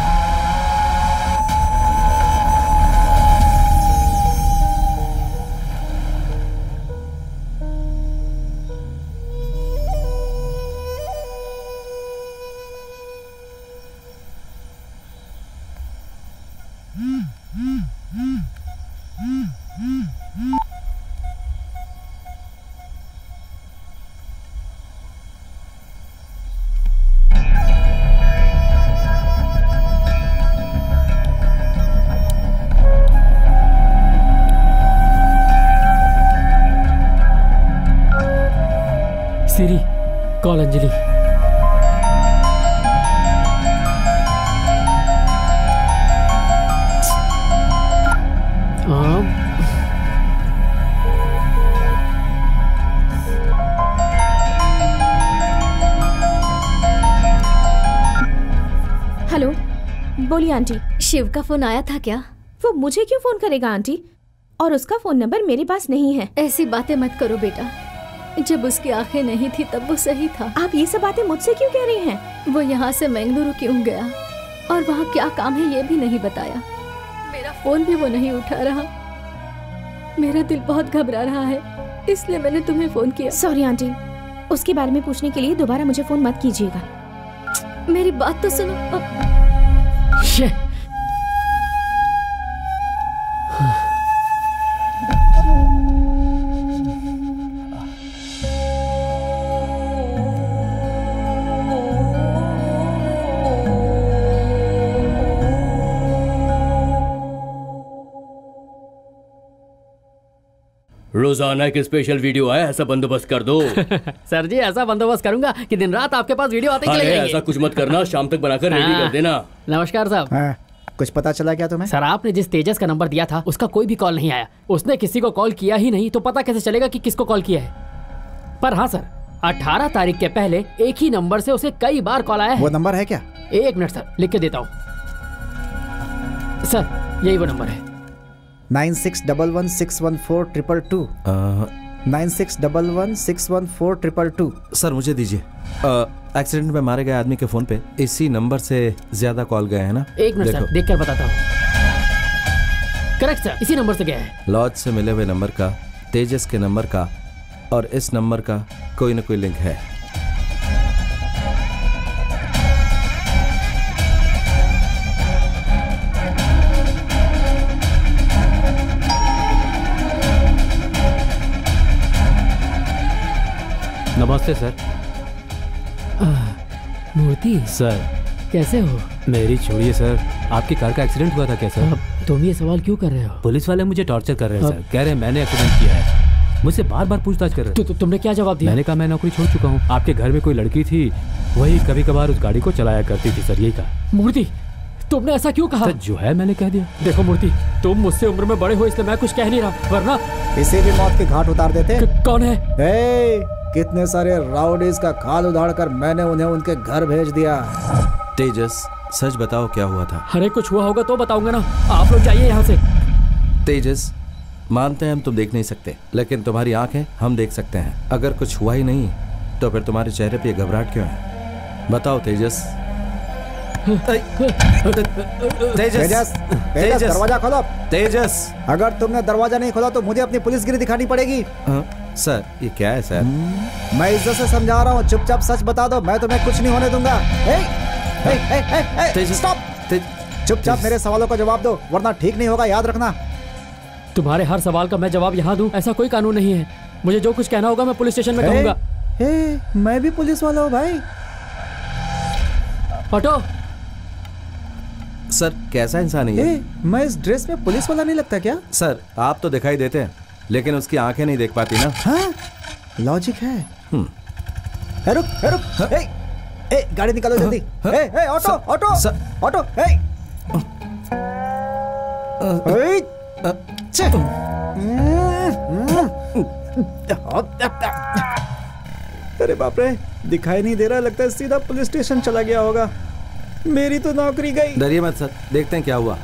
Siri, call Anjali. Hello, बोलिए आंटी। शिव का फोन आया था क्या? वो मुझे क्यों फोन करेगा आंटी? और उसका फोन नंबर मेरे पास नहीं है। ऐसी बातें मत करो बेटा, जब उसकी आंखें नहीं थी तब वो सही था। आप ये सब बातें मुझसे क्यों कह रही हैं? वो यहाँ से मंगलुरु क्यों गया और वहाँ क्या काम है ये भी नहीं बताया। मेरा फोन भी वो नहीं उठा रहा। मेरा दिल बहुत घबरा रहा है, इसलिए मैंने तुम्हें फोन किया। सॉरी आंटी, उसके बारे में पूछने के लिए दोबारा मुझे फोन मत कीजिएगा। मेरी बात तो सुनो। रोजाना एक स्पेशल वीडियो है, ऐसा बंदोबस्त कर दो। सर जी ऐसा बंदोबस्त करूंगा कि दिन रात आपके पास वीडियो आते चले जाएंगे। ऐसा कुछ मत करना, शाम तक बनाकर रेडी कर देना। नमस्कार साहब। हाँ, कुछ पता चला क्या तुम्हें? सर आपने जिस तेजस का नंबर दिया था उसका कोई भी कॉल नहीं आया। उसने किसी को कॉल किया ही नहीं तो पता कैसे चलेगा कि किसको कॉल किया है। पर हाँ सर, अठारह तारीख के पहले एक ही नंबर से उसे कई बार कॉल आया है। वो नंबर है क्या? एक मिनट सर, लिख के देता हूँ। सर यही वो नंबर है। Nine six double one six one four triple two nine six double one six one four triple two. Sir मुझे दीजिए। एक्सीडेंट में मारे गए आदमी के फोन पे इसी नंबर से ज्यादा कॉल गए हैं ना? एक मिनट सर, देख कर बताता हूँ। करेक्ट सर, इसी नंबर से गया है। लॉज से मिले हुए नंबर का, तेजस के नंबर का और इस नंबर का कोई न कोई लिंक है। नमस्ते सर। मूर्ति सर कैसे हो? मेरी छोड़िए सर, आपकी कार का एक्सीडेंट हुआ था क्या सर? तुम ये सवाल क्यों कर रहे हो? पुलिस वाले मुझे टॉर्चर कर रहे हैं सर, कह रहे हैं मैंने एक्सीडेंट किया है, मुझसे बार बार पूछताछ कर रहे हैं। तु, तु, तुमने क्या जवाब दिया? मैंने कहा मैं नौकरी छोड़ चुका हूँ, आपके घर में कोई लड़की थी, वही कभी कभार उस गाड़ी को चलाया करती थी सर, यही कहा। मूर्ति तुमने ऐसा क्यों कहा? जो है मैंने कह दिया। देखो मूर्ति, तुम मुझसे उम्र में बड़े हो इसलिए मैं कुछ कह नहीं रहा, वरना इसे भी मौत के घाट उतार देते। कौन है? ए, कितने सारे राउडीज का खाल उधाड़ कर मैंने उन्हें उनके घर भेज दिया। तेजस सच बताओ क्या हुआ था? अरे कुछ हुआ होगा तो बताऊंगा ना, आप लोग जाइए यहाँ से। तेजस मानते हैं हम तुम देख नहीं सकते, लेकिन तुम्हारी आंखें हम देख सकते हैं। अगर कुछ हुआ ही नहीं तो फिर तुम्हारे चेहरे पे घबराहट क्यों है? बताओ तेजस। तेजस, तेजस, तेजस, दरवाजा खोलो। तेजस, अगर तुमने दरवाजा नहीं खोला तो मुझे अपनी पुलिसगिरी दिखानी पड़ेगी। हाँ, सर ये क्या है सर? मैं इज्जत से समझा रहा हूँ, चुपचाप सच बता दो, मैं तुम्हें कुछ नहीं होने दूंगा। Hey, hey, hey, hey, hey, stop. चुपचाप मेरे सवालों का जवाब दो, वरना ठीक नहीं होगा, याद रखना। तुम्हारे हर सवाल का मैं जवाब यहाँ दूं, ऐसा कोई कानून नहीं है। मुझे जो कुछ कहना होगा मैं पुलिस स्टेशन में कहूंगा। हे, मैं भी पुलिस वाला हूँ भाई। हटो। सर कैसा इंसान है ये? मैं इस ड्रेस में पुलिस वाला नहीं लगता क्या? सर आप तो दिखाई देते हैं लेकिन उसकी आंखें नहीं देख पाती ना। हाँ, लॉजिक है। ए, रुक, ए, रुक, ए, ए, गाड़ी निकालो जल्दी। ए, ए, ऑटो, ऑटो, ऑटो, ए, ए, छे, अरे बाप रे, दिखाई नहीं दे रहा, लगता है सीधा पुलिस स्टेशन चला गया होगा। मेरी तो नौकरी गई। डरिए मत सर, देखते हैं क्या हुआ।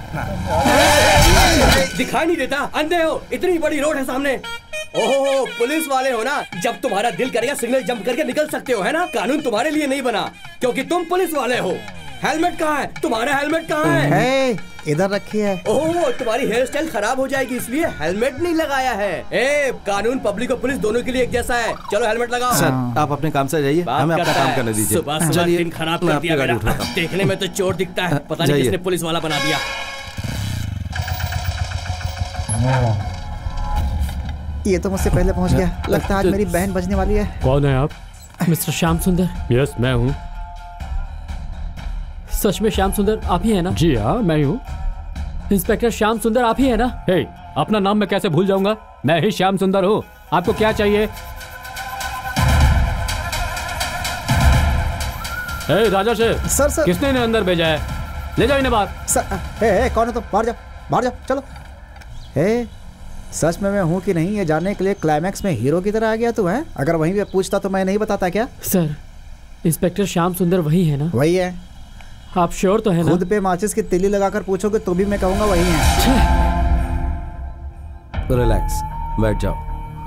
दिखाई नहीं देता, अंधे हो? इतनी बड़ी रोड है सामने। ओहो, पुलिस वाले हो ना, जब तुम्हारा दिल करेगा सिग्नल जंप करके निकल सकते हो, है ना? कानून तुम्हारे लिए नहीं बना क्योंकि तुम पुलिस वाले हो। हेलमेट कहाँ है? तुम्हारा हेलमेट कहाँ है? है, इधर रखी है। ओह, तुम्हारी हेयर स्टाइल खराब हो जाएगी इसलिए हेलमेट नहीं लगाया है। ए, कानून पब्लिक और पुलिस दोनों के लिए एक जैसा है। चलो हेलमेट लगाओ। सर आप अपने काम से जाइए, हमें अपना काम करने दीजिए। सुबह सुबह दिन खराब कर दिया मेरा। देखने में तो चोर दिखता है, पता नहीं किसने पुलिस वाला बना दिया। ये तो मुझसे पहले पहुंच गया, लगता है आज मेरी बहन बजने वाली है। कौन है आप? मिस्टर श्याम सुंदर। यस मैं हूँ। सच में श्याम सुंदर आप ही है ना? जी हाँ मैं हूँ। इंस्पेक्टर श्याम सुंदर आप ही है ना? हे, अपना नाम मैं कैसे भूल जाऊंगा? मैं ही श्याम सुंदर हूँ। आपको क्या चाहिए? हे राजा शेर, सर सर किसने इन्हें अंदर भेजा है? ले जाओ इन्हें बाहर। सर, हे, हे, कौन है तुम? बाहर जाओ, बाहर जाओ, चलो। हे, सच में मैं हूँ कि नहीं ये जानने के लिए क्लाइमैक्स में हीरो की तरह आ गया तू है? अगर वहीं पे पूछता तो मैं नहीं बताता क्या? सर, इंस्पेक्टर श्याम सुंदर वही है ना? वही है। आप श्योर तो है ना? खुद पे माचिस की तिल्ली लगाकर पूछोगे तो भी मैं कहूंगा वही है। रिलैक्स, बैठ जाओ।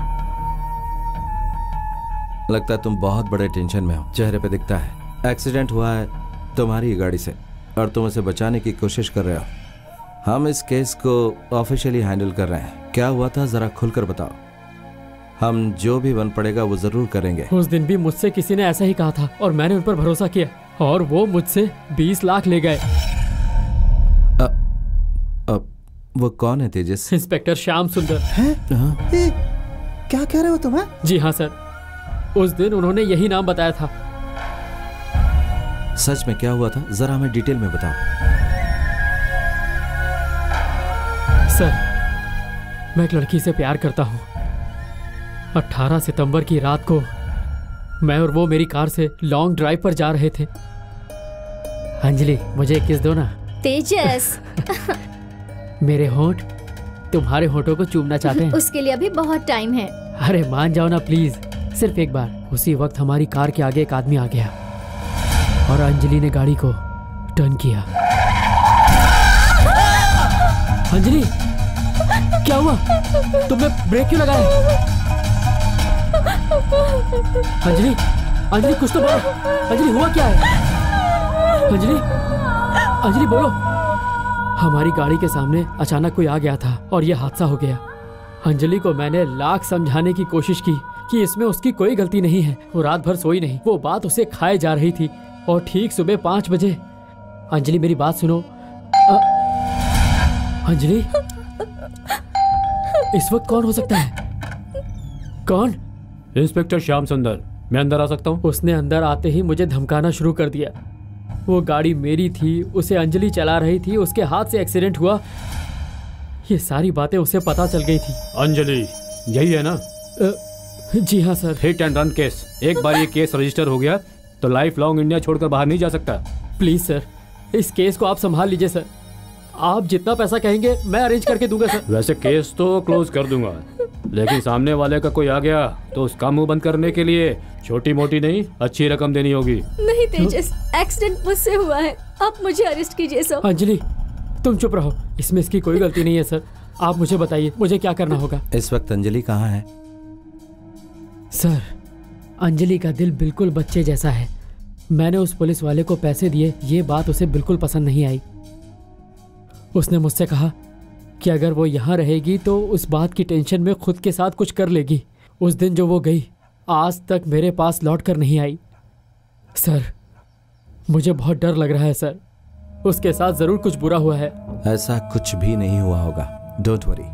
लगता है तुम बहुत बड़े टेंशन में हो, चेहरे पे दिखता है। एक्सीडेंट हुआ है तुम्हारी ही गाड़ी से और तुम उसे बचाने की कोशिश कर रहे हो। हम इस केस को ऑफिशियली हैंडल कर रहे हैं। क्या हुआ था जरा खुलकर बताओ। हम जो भी बन पड़ेगा वो जरूर करेंगे। उस दिन भी मुझसे किसी ने ऐसा ही कहा था और मैंने उन पर भरोसा किया और वो मुझसे बीस लाख ले गए। अब अब वो कौन है तेजस? इंस्पेक्टर श्याम सुंदर। हैं? ए, क्या कह रहे हो तुम? जी हाँ सर, उस दिन उन्होंने यही नाम बताया था। सच में क्या हुआ था जरा हमें डिटेल में बताओ। सर, मैं एक लड़की से प्यार करता हूँ अठारह सितंबर की रात को मैं और वो मेरी कार से लॉन्ग ड्राइव पर जा रहे थे। अंजलि, मुझे एक किस दो ना। तेजस मेरे होंठ तुम्हारे होंठों को चूमना चाहते हैं। उसके लिए अभी बहुत टाइम है। अरे मान जाओ ना प्लीज, सिर्फ एक बार। उसी वक्त हमारी कार के आगे एक आदमी आ गया और अंजलि ने गाड़ी को टर्न किया। अंजलि, क्या हुआ? तुमने ब्रेक क्यों लगाया? अंजलि, अंजलि कुछ तो बोलो। अंजलि, हुआ क्या है? अंजलि, अंजलि बोलो। हमारी गाड़ी के सामने अचानक कोई आ गया था और यह हादसा हो गया। अंजलि को मैंने लाख समझाने की कोशिश की कि इसमें उसकी कोई गलती नहीं है। वो रात भर सोई नहीं, वो बात उसे खाए जा रही थी। और ठीक सुबह पांच बजे, अंजलि मेरी बात सुनो। आ, अंजलि, इस वक्त कौन हो सकता है? कौन? इंस्पेक्टर श्याम सुंदर, मैं अंदर आ सकता हूँ? उसने अंदर आते ही मुझे धमकाना शुरू कर दिया। वो गाड़ी मेरी थी, उसे अंजलि चला रही थी, उसके हाथ से एक्सीडेंट हुआ, ये सारी बातें उसे पता चल गई थी। अंजलि, यही है ना? आ, जी हाँ sir. Hit and run case. एक बार ये केस रजिस्टर हो गया तो लाइफ लॉन्ग इंडिया छोड़कर बाहर नहीं जा सकता। प्लीज सर, इस केस को आप संभाल लीजिए सर। आप जितना पैसा कहेंगे मैं अरेंज करके दूंगा सर। वैसे केस तो क्लोज कर दूंगा, लेकिन सामने वाले का कोई आ गया तो उसका मुंह बंद करने के लिए छोटी मोटी नहीं अच्छी रकम देनी होगी। नहीं तेजस, एक्सीडेंट मुझसे हुआ है, आप मुझे अरेस्ट कीजिए सर। अंजलि, तुम चुप रहो, इसमें इसकी कोई गलती नहीं है सर। आप मुझे बताइए मुझे क्या करना होगा। इस वक्त अंजलि कहाँ है? सर, अंजलि का दिल बिल्कुल बच्चे जैसा है। मैंने उस पुलिस वाले को पैसे दिए, ये बात उसे बिल्कुल पसंद नहीं आई। उसने मुझसे कहा कि अगर वो यहाँ रहेगी तो उस बात की टेंशन में खुद के साथ कुछ कर लेगी। उस दिन जो वो गई, आज तक मेरे पास लौट कर नहीं आई। सर, मुझे बहुत डर लग रहा है सर, उसके साथ जरूर कुछ बुरा हुआ है। ऐसा कुछ भी नहीं हुआ होगा, डोंट वरी।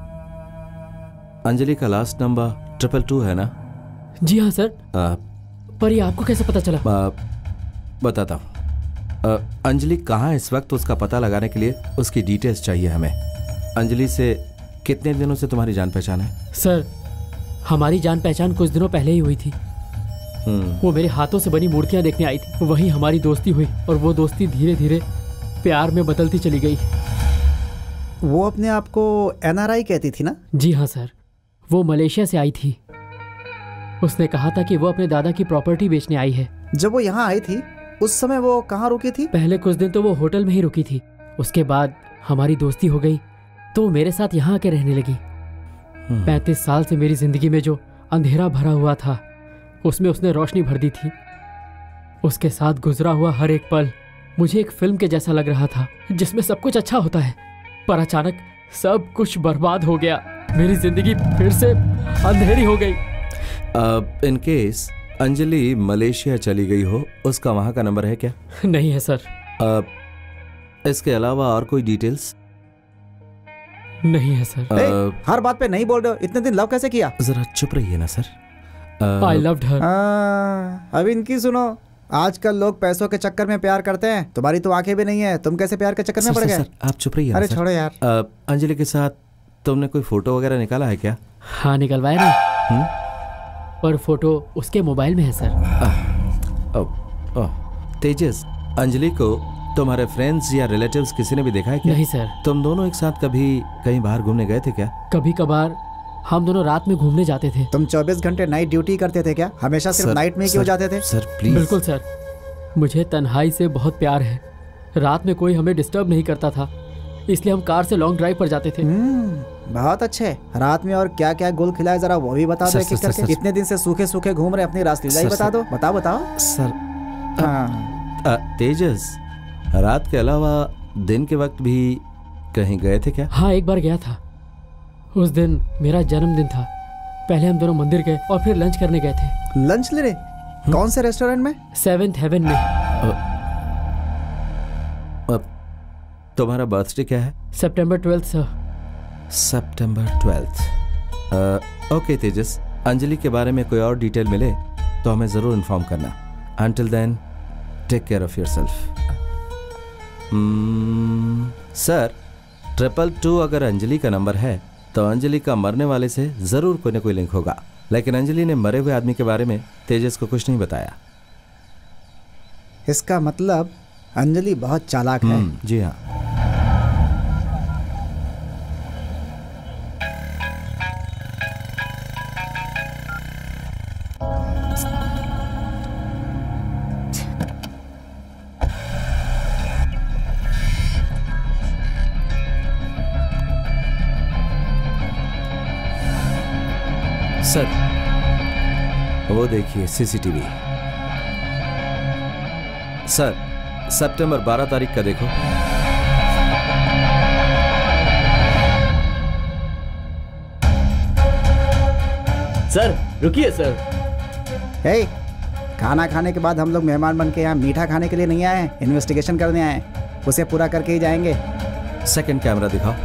अंजलि का लास्ट नंबर ट्रिपल टू है ना? जी हाँ सर। आ, पर ये आपको कैसे पता चला? आ, बताता हूँ। अंजलि कहाँ है इस वक्त, उसका पता लगाने के लिए उसकी डिटेल्स चाहिए हमें। अंजलि से कितने दिनों से तुम्हारी जान पहचान है? सर, हमारी जान पहचान कुछ दिनों पहले ही हुई थी। वो मेरे हाथों से बनी मूर्तियां देखने आई थी, वहीं हमारी दोस्ती हुई और वो दोस्ती धीरे धीरे प्यार में बदलती चली गई। वो अपने आप को एन आर आई कहती थी ना? जी हाँ सर, वो मलेशिया से आई थी। उसने कहा था कि वो अपने दादा की प्रॉपर्टी बेचने आई है। जब वो यहाँ आई थी उस समय वो कहाँ रुकी थी? पहले कुछ दिन तो वो होटल में ही रुकी थी, उसके बाद हमारी दोस्ती हो गई तो वो मेरे साथ यहाँ आके रहने लगी। पैंतीस साल से मेरी जिंदगी में जो अंधेरा भरा हुआ था उसमें उसने रोशनी भर दी थी। उसके साथ गुजरा हुआ हर एक पल मुझे एक फिल्म के जैसा लग रहा था जिसमें सब कुछ अच्छा होता है, पर अचानक सब कुछ बर्बाद हो गया। मेरी जिंदगी फिर से अंधेरी हो गई। इन केस अंजलि मलेशिया चली गई हो, उसका वहां का नंबर है क्या? नहीं है सर। uh, इसके अलावा और कोई डिटेल्स? नहीं है सर। uh, हर बात पे नहीं बोल रहे हो, इतने दिन लव कैसे किया? जरा चुप रहिए ना सर। I loved her. अब इनकी सुनो, आजकल लोग पैसों के चक्कर में प्यार करते हैं। तुम्हारी तो आंखें भी नहीं है, तुम कैसे प्यार के चक्कर में पड़ गए? आप चुप रहिए। अरे छोड़ो यार। uh, अंजलि के साथ तुमने कोई फोटो वगैरह निकाला है क्या? हाँ निकलवाया ना, पर फोटो उसके मोबाइल में है सर। आ, ओ, ओ, तेजस, अंजलि को तुम्हारे फ्रेंड्स या रिलेटिव्स किसी ने भी देखा है क्या? नहीं सर। तुम दोनों एक साथ कभी कहीं बाहर घूमने गए थे क्या? कभी कभार हम दोनों रात में घूमने जाते थे। तुम चौबीस घंटे नाइट ड्यूटी करते थे क्या? हमेशा सिर्फ नाइट में क्यों जाते थे? Sir please. बिल्कुल सर, मुझे तन्हाई से बहुत प्यार है। रात में कोई हमें डिस्टर्ब नहीं करता था, इसलिए हम कार से लॉन्ग ड्राइव पर जाते थे। बहुत अच्छे। रात में और क्या क्या गुल खिलाए जरा वो भी बता दो एक एक करके। इतने दिन से सूखे सूखे घूम रहे, अपनी रासलीला ही बता दो। बताओ बताओ सर। तेजस, रात के अलावा दिन के वक्त भी कहीं गए थे क्या? हाँ एक बार गया था। उस दिन मेरा जन्मदिन था। पहले हम दोनों मंदिर गए और फिर लंच करने गए थे। लंच लेने? कौन से रेस्टोरेंट में? सेवेंथ हेवन में। तुम्हारा बर्थडे क्या है? सितंबर ट्वेल्थ सर। सितंबर ट्वेल्थ। ओके तेजस, अंजलि के बारे में कोई और डिटेल मिले तो हमें जरूर इन्फॉर्म करना। Until then take care of yourself. Sir, triple two अगर अंजलि का नंबर है तो अंजलि का मरने वाले से जरूर कोई ना कोई लिंक होगा। लेकिन अंजलि ने मरे हुए आदमी के बारे में तेजस को कुछ नहीं बताया। इसका मतलब अंजलि बहुत चालाक है। जी हाँ। सर वो देखिए सीसीटीवी। सर सितंबर बारह तारीख का देखो। सर रुकिए सर। हे, खाना खाने के बाद हम लोग मेहमान बन के यहाँ मीठा खाने के लिए नहीं आए, इन्वेस्टिगेशन करने आए। उसे पूरा करके ही जाएंगे। सेकंड कैमरा दिखाओ।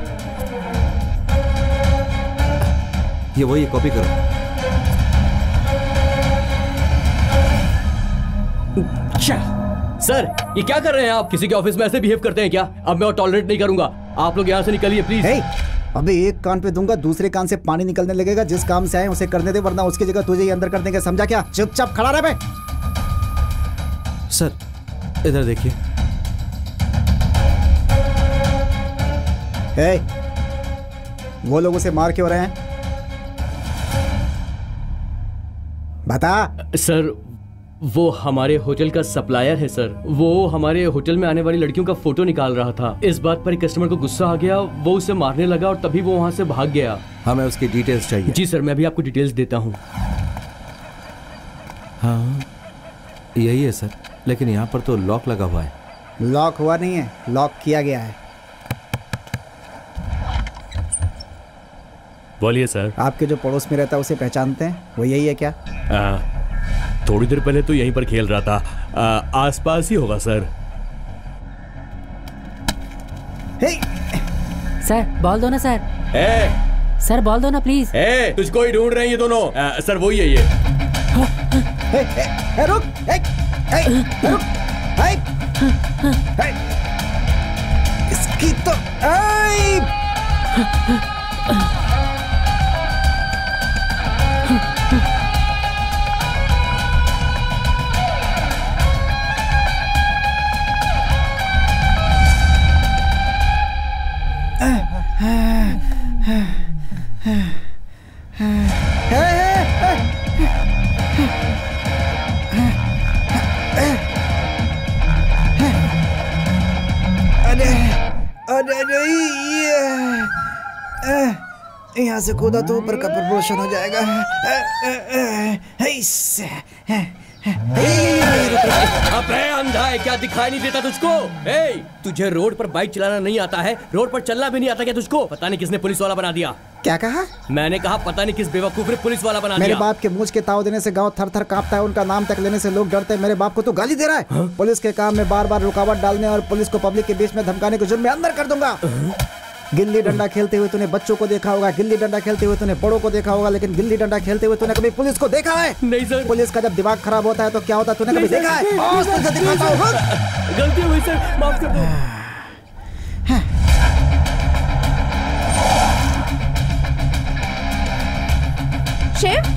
ये वही कॉपी करो। सर ये क्या कर रहे हैं आप? किसी के ऑफिस में ऐसे बिहेव करते हैं क्या? अब मैं टॉलरेट नहीं करूंगा। आप लोग यहाँ से निकलिए प्लीज। hey, अबे एक कान पे दूंगा, दूसरे कान से पानी निकलने लगेगा। जिस काम से आए उसे करने दे, वरना उसकी जगह तुझे ही अंदर कर देंगे, समझा क्या? चुपचाप खड़ा रह बे। सर इधर देखिए। hey, वो लोग उसे मार क्यों रहे हैं? बता। सर वो हमारे होटल का सप्लायर है सर। वो हमारे होटल में आने वाली लड़कियों का फोटो निकाल रहा था। इस बात पर कस्टमर को गुस्सा आ गया, वो उसे मारने लगा और तभी वो वहाँ से भाग गया। हमें उसकी डिटेल्स चाहिए। जी सर, मैं भी आपको डिटेल्स देता हूँ। हाँ यही है सर, लेकिन यहाँ पर तो लॉक लगा हुआ है। लॉक हुआ नहीं है, लॉक किया गया है। बोलिए सर। आपके जो पड़ोस में रहता है उसे पहचानते हैं? वो यही है क्या? आ, थोड़ी देर पहले तो यहीं पर खेल रहा था। आ, आसपास ही होगा सर। हे! सर बॉल दो ना सर। ए! सर बॉल दो ना प्लीज। ए, तुझको ही ढूंढ रहे हैं ये दोनों। आ, सर वही है ये। हे, हे, हे, रुक, हे, हे, रुक, हे, हे, इसकी तो आई! यहाँ से कूदा तो ऊपर का प्रमोशन हो जाएगा। अबे अंधा है क्या, दिखाई नहीं देता तुझको? ए, तुझे रोड पर बाइक चलाना नहीं आता है? रोड पर चलना भी नहीं आता क्या तुझको? पता नहीं किसने पुलिस वाला बना दिया। क्या कहा? मैंने कहा पता नहीं किस बेवकूफ ने पुलिस वाला बना मेरे दिया। बाप के मूंछ के ताव देने से गांव थर थर कांपता है, उनका नाम तक लेने से लोग डरते हैं। मेरे बाप को तो गाली दे रहा है। हा? पुलिस के काम में बार बार रुकावट डालने और पुलिस को पब्लिक के बीच में धमकाने को जुर्म में अंदर कर दूंगा। गिल्ली डंडा खेलते हुए तूने बच्चों को देखा होगा, गिल्ली डंडा खेलते हुए तूने बड़ों को देखा होगा, लेकिन गिल्ली डंडा खेलते हुए तूने कभी पुलिस को देखा है? नहीं सर। पुलिस का जब दिमाग खराब होता है तो क्या होता है, तूने कभी देखा है? गलती हुई सर, माफ कर दो। शिव,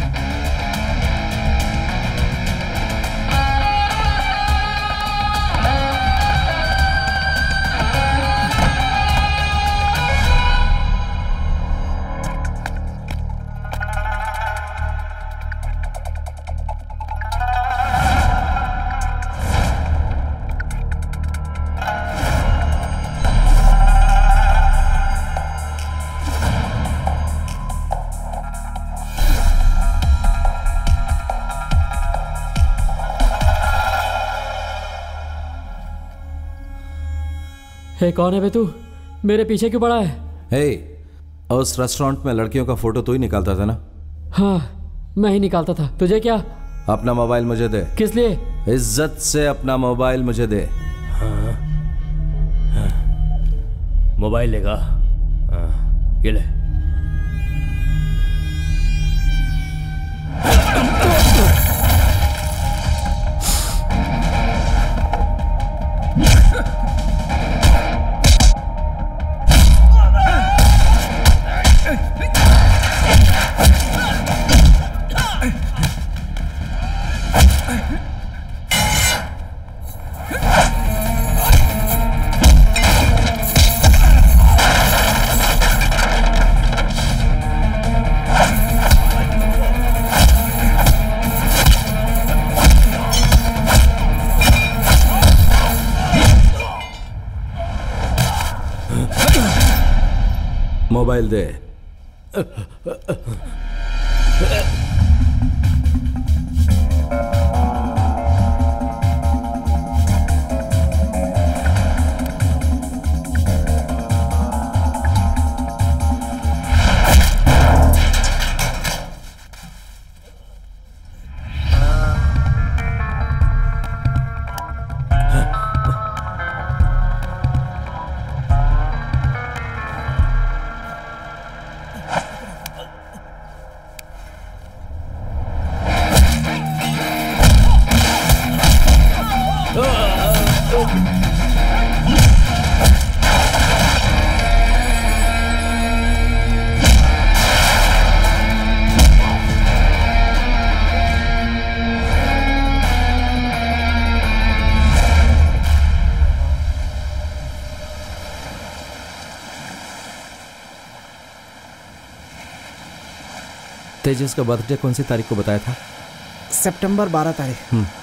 हे कौन है बे तू? मेरे पीछे क्यों पड़ा है? हे, उस रेस्टोरेंट में लड़कियों का फोटो तू ही निकालता था ना? हाँ मैं ही निकालता था। तुझे क्या? अपना मोबाइल मुझे दे। किस लिए? इज्जत से अपना मोबाइल मुझे दे। हाँ, हाँ, मोबाइल लेगा? हाँ, ये ले। मोबाइल दे। तेजस का बर्थडे कौन सी तारीख को बताया था? सितंबर बारह तारीख। हम्म।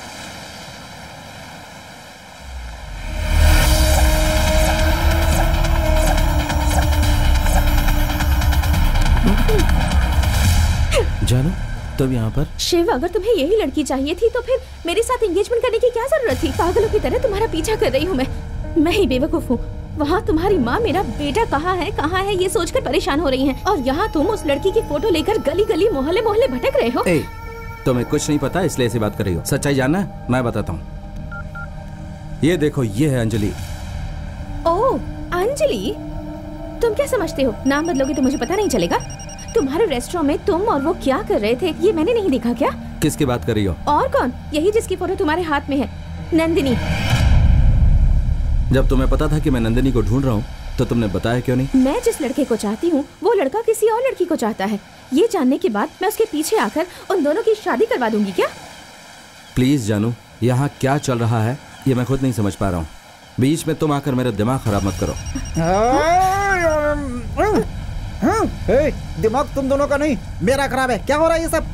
जानू तुम यहाँ पर? शिव, अगर तुम्हें यही लड़की चाहिए थी तो फिर मेरे साथ एंगेजमेंट करने की क्या जरूरत थी? पागलों की तरह तुम्हारा पीछा कर रही हूँ मैं। मैं ही बेवकूफ हूँ। वहाँ तुम्हारी माँ मेरा बेटा कहाँ है कहाँ है ये सोचकर परेशान हो रही हैं, और यहाँ तुम उस लड़की की फोटो लेकर गली गली मोहल्ले मोहल्ले भटक रहे हो। ए, तुम्हें कुछ नहीं पता इसलिए ऐसी बात कर रही हो। सच्चाई जानना है? मैं बताता हूँ। ये देखो, ये है अंजलि। ओह अंजलि, तुम क्या समझते हो नाम बदलोगे तो मुझे पता नहीं चलेगा? तुम्हारे रेस्टोरेंट में तुम और वो क्या कर रहे थे ये मैंने नहीं देखा क्या? किसकी बात कर रही हो? और कौन? यही जिसकी फोटो तुम्हारे हाथ में है, नंदिनी। जब तुम्हें पता था कि मैं नंदिनी को ढूंढ रहा हूँ तो तुमने बताया क्यों नहीं? मैं जिस लड़के को चाहती हूँ वो लड़का किसी और लड़की को चाहता है। ये जानने के बाद मैं उसके पीछे आकर उन दोनों की शादी करवा दूंगी क्या? प्लीज जानू, यहाँ क्या चल रहा है ये मैं खुद नहीं समझ पा रहा हूँ। बीच में तुम आकर मेरा दिमाग खराब मत करो। ए, दिमाग तुम दोनों का नहीं मेरा खराब है। क्या हो रहा है ये सब?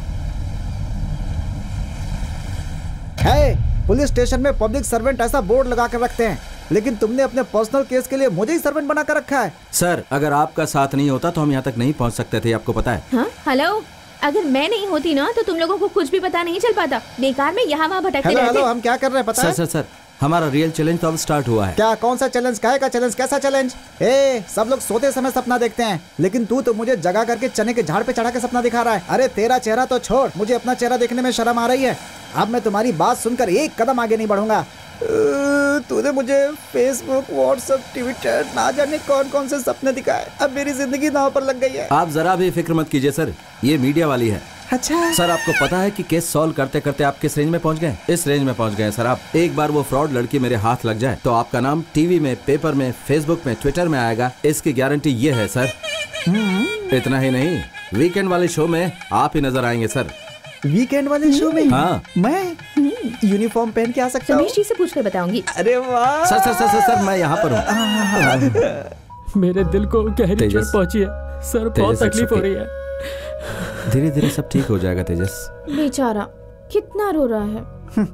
है पुलिस स्टेशन में पब्लिक सर्वेंट ऐसा बोर्ड लगा कर रखते हैं, लेकिन तुमने अपने पर्सनल केस के लिए मुझे ही सर्वेंट बना कर रखा है। सर, अगर आपका साथ नहीं होता तो हम यहाँ तक नहीं पहुँच सकते थे, आपको पता है। हाँ? हेलो, अगर मैं नहीं होती ना तो तुम लोगों को कुछ भी पता नहीं चल पाता। बेकार में यहाँ वहाँ भटकते रहते। हेलो, हम क्या कर रहे हैं पता सर, है? सर सर हमारा रियल चैलेंज तो अब स्टार्ट हुआ है। क्या? कौन सा चैलेंज? क्या का चैलेंज? कैसा चैलेंज? ए, सब लोग सोते समय सपना देखते हैं, लेकिन तू तो मुझे जगा करके चने के झाड़ पे चढ़ा के सपना दिखा रहा है। अरे तेरा चेहरा तो छोड़, मुझे अपना चेहरा देखने में शर्म आ रही है। अब मैं तुम्हारी बात सुनकर एक कदम आगे नहीं बढ़ूंगा। तूने मुझे फेसबुक, व्हाट्सएप, ट्विटर, ना जाने कौन कौन से सपने दिखाए। अब मेरी जिंदगी दांव पर लग गई है। आप जरा भी फिक्र मत कीजिए सर, ये मीडिया वाली है। अच्छा सर, आपको पता है कि केस सॉल्व करते करते आप किस रेंज में पहुंच गए? इस रेंज में पहुंच गए सर आप। एक बार वो फ्रॉड लड़की मेरे हाथ लग जाए तो आपका नाम टीवी में, पेपर में, फेसबुक में, ट्विटर में आएगा। इसकी गारंटी ये है सर। इतना ही नहीं, वीकेंड वाले शो में आप ही नजर आएंगे सर। वीकेंड वाले शो में? हाँ। मैं यूनिफॉर्म पहन के आ सकता हूँ? रमेश जी से पूछ कर बताऊंगी। अरे वाह। Sir sir sir sir, sir मैं यहाँ पर हूँ। मेरे दिल को गहरी चोट पहुंची है सर, बहुत तकलीफ हो रही है। धीरे धीरे सब ठीक हो जाएगा तेजस। बेचारा कितना रो रहा है।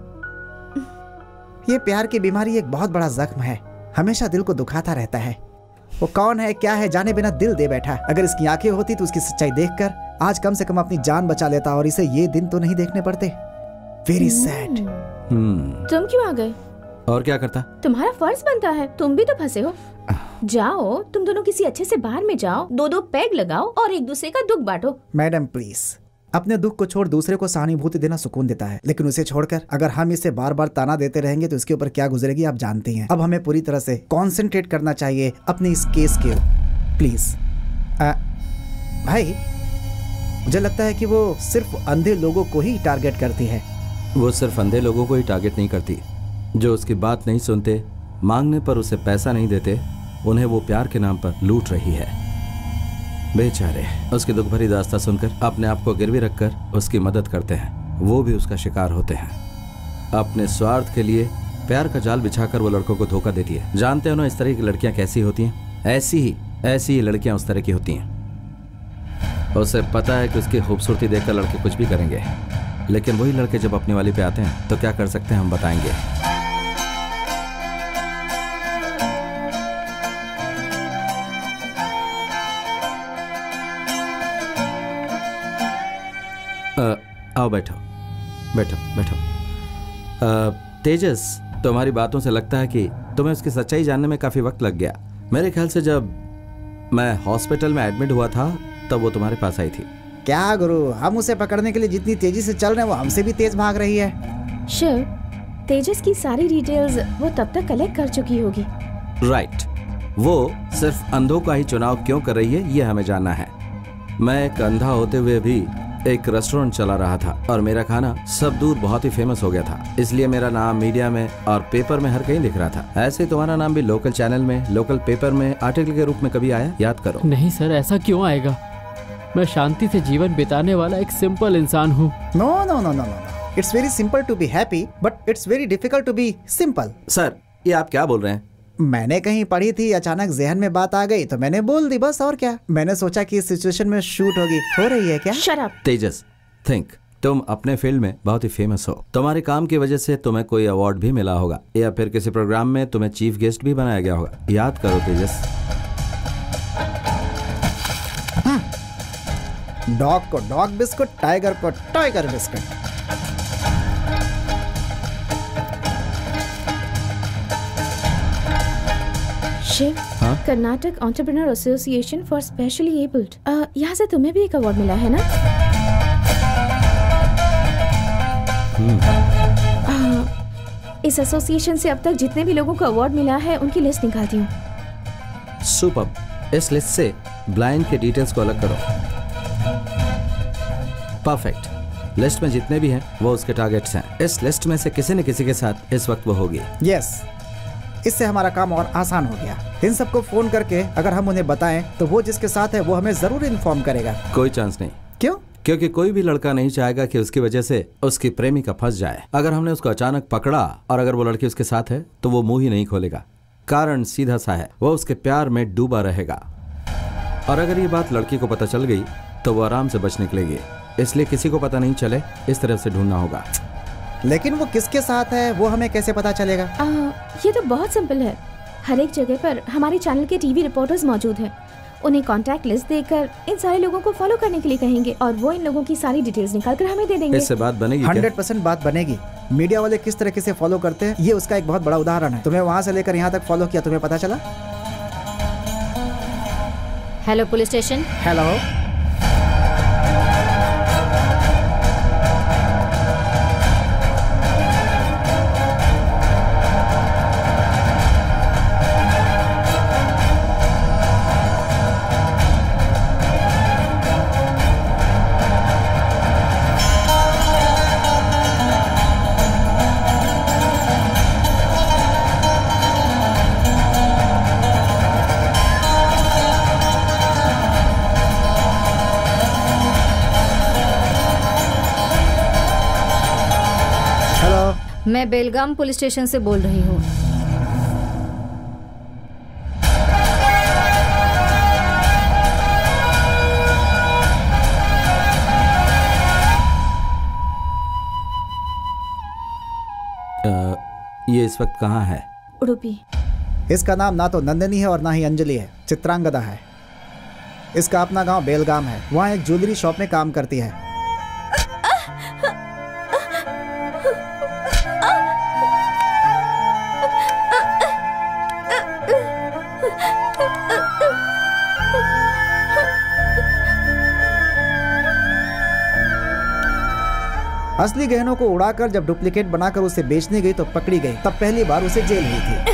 ये प्यार की बीमारी एक बहुत बड़ा जख्म है, हमेशा दिल को दुखाता रहता है। वो कौन है क्या है जाने बिना दिल दे बैठा। अगर इसकी आंखें होती तो उसकी सच्चाई देखकर आज कम से कम अपनी जान बचा लेता, और इसे ये दिन तो नहीं देखने पड़ते। Very sad. तुम क्यों आ गए? और क्या करता? तुम्हारा फर्ज बनता है, तुम भी तो फंसे हो। जाओ, तुम दोनों किसी अच्छे से बार में जाओ, दो दो पैग लगाओ और एक दूसरे का दुख बांटो। मैडम प्लीज, अपने दुख को छोड़ दूसरे को सहानुभूति देना सुकून देता है, लेकिन उसे छोड़कर अगर हम इसे बार बार ताना देते रहेंगे तो इसके ऊपर क्या गुजरेगी आप जानती हैं। अब हमें पूरी तरह से कंसंट्रेट करना चाहिए अपने इस केस के। प्लीज आ, भाई, मुझे लगता है कि वो सिर्फ अंधे लोगों को ही टारगेट करती है। वो सिर्फ अंधे लोगों को ही टारगेट नहीं करती, जो उसकी बात नहीं सुनते, मांगने पर उसे पैसा नहीं देते, उन्हें वो प्यार के नाम पर लूट रही है। बेचारे उसकी दुख भरी दास्तां सुनकर अपने आप को गिरवी रखकर उसकी मदद करते हैं, वो भी उसका शिकार होते हैं। अपने स्वार्थ के लिए प्यार का जाल बिछाकर वो लड़कों को धोखा देती है। जानते हो ना इस तरह की लड़कियां कैसी होती हैं? ऐसी ही ऐसी ही लड़कियां उस तरह की होती हैं। उसे पता है कि उसकी खूबसूरती देखकर लड़के कुछ भी करेंगे, लेकिन वही लड़के जब अपने वाली पे आते हैं तो क्या कर सकते हैं हम बताएंगे। आओ बैठो बैठो बैठो। आ, तेजस, तुम्हारी बातों से लगता है कि तुम्हें उसकी सच्चाई जानने में काफी वक्त लग गया। मेरे ख्याल से जब मैं हॉस्पिटल में एडमिट हुआ था तब वो तुम्हारे पास आई थी। क्या गुरु, हम उसे पकड़ने के लिए जितनी तेजी से चल रहे हैं वो हमसे भी तेज भाग रही है। शिव, तेजस की सारी डिटेल्स वो तब तक कलेक्ट कर चुकी होगी। राइट, वो सिर्फ अंधों का ही चुनाव क्यों कर रही है ये हमें जानना है। मैं एक अंधा होते हुए भी एक रेस्टोरेंट चला रहा था और मेरा खाना सब दूर बहुत ही फेमस हो गया था, इसलिए मेरा नाम मीडिया में और पेपर में हर कहीं दिख रहा था। ऐसे ही तुम्हारा नाम भी लोकल चैनल में, लोकल पेपर में आर्टिकल के रूप में कभी आया, याद करो। नहीं सर, ऐसा क्यों आएगा? मैं शांति से जीवन बिताने वाला एक सिंपल इंसान हूँ। No no no no no, it's very simple to be happy but it's very difficult to be simple. Sir, ये आप क्या बोल रहे हैं? मैंने कहीं पढ़ी थी, अचानक जहन में बात आ गई तो मैंने बोल दी, बस और क्या। मैंने सोचा कि इस सिचुएशन में शूट होगी, हो रही है क्या? Shut up. तेजस, थिंक, तुम अपने फील्ड में बहुत ही फेमस हो। तुम्हारे काम की वजह से तुम्हें कोई अवार्ड भी मिला होगा या फिर किसी प्रोग्राम में तुम्हें चीफ गेस्ट भी बनाया गया होगा, याद करो तेजस। डॉग को डॉग बिस्कुट, टाइगर को टाइगर बिस्कुट। शिव, हाँ? Karnataka entrepreneur association for specially abled, यहाँ से तुम्हें भी एक अवार्ड मिला है ना? आ, इस एसोसिएशन से अब तक जितने भी लोगों को अवार्ड मिला है उनकी लिस्ट निकालती हूँ। सुपर। इस लिस्ट से ब्लाइंड के डिटेल्स को अलग करो। परफेक्ट। लिस्ट में जितने भी हैं वो उसके टारगेट्स हैं। इस लिस्ट में से किसी न किसी के साथ इस वक्त वो होगी। यस, इससे हमारा काम और आसान हो गया। इन सबको फोन करके अगर हम उन्हें बताएं तो वो जिसके साथ है वो हमें जरूर इन्फॉर्म करेगा। कोई चांस नहीं। क्यों? क्योंकि कोई भी लड़का नहीं चाहेगा कि उसकी वजह से उसकी प्रेमिका फंस जाए। अगर हमने उसको अचानक पकड़ा और अगर वो लड़की उसके साथ है तो वो मुंह ही नहीं खोलेगा। कारण सीधा सा है, वो उसके प्यार में डूबा रहेगा। और अगर ये बात लड़की को पता चल गई तो वो आराम से बच निकलेगी। इसलिए किसी को पता नहीं चले इस तरह से ढूंढना होगा। लेकिन वो किसके साथ है वो हमें कैसे पता चलेगा? आ, ये तो बहुत सिंपल है। हर एक जगह पर हमारे चैनल के टीवी रिपोर्टर्स मौजूद हैं। उन्हें कॉन्टैक्ट लिस्ट देकर इन सारे लोगों को फॉलो करने के लिए कहेंगे और वो इन लोगों की सारी डिटेल्स निकाल कर हमें दे देंगे। इससे बात बनेगी? हंड्रेड परसेंट बात बनेगी। मीडिया वाले किस तरीके से फॉलो करते हैं ये उसका एक बहुत बड़ा उदाहरण है। तुम्हें वहाँ से लेकर यहाँ तक फॉलो किया, तुम्हें पता चला? Hello police station. हेलो। मैं बेलगाम पुलिस स्टेशन से बोल रही हूँ। ये इस वक्त कहाँ है? उडुपी। इसका नाम ना तो नंदिनी है और ना ही अंजलि है, चित्रांगदा है। इसका अपना गांव बेलगाम है। वहाँ एक ज्वेलरी शॉप में काम करती है। असली गहनों को उड़ाकर जब डुप्लीकेट बनाकर उसे बेचने गई तो पकड़ी गई। तब पहली बार उसे जेल हुई थी।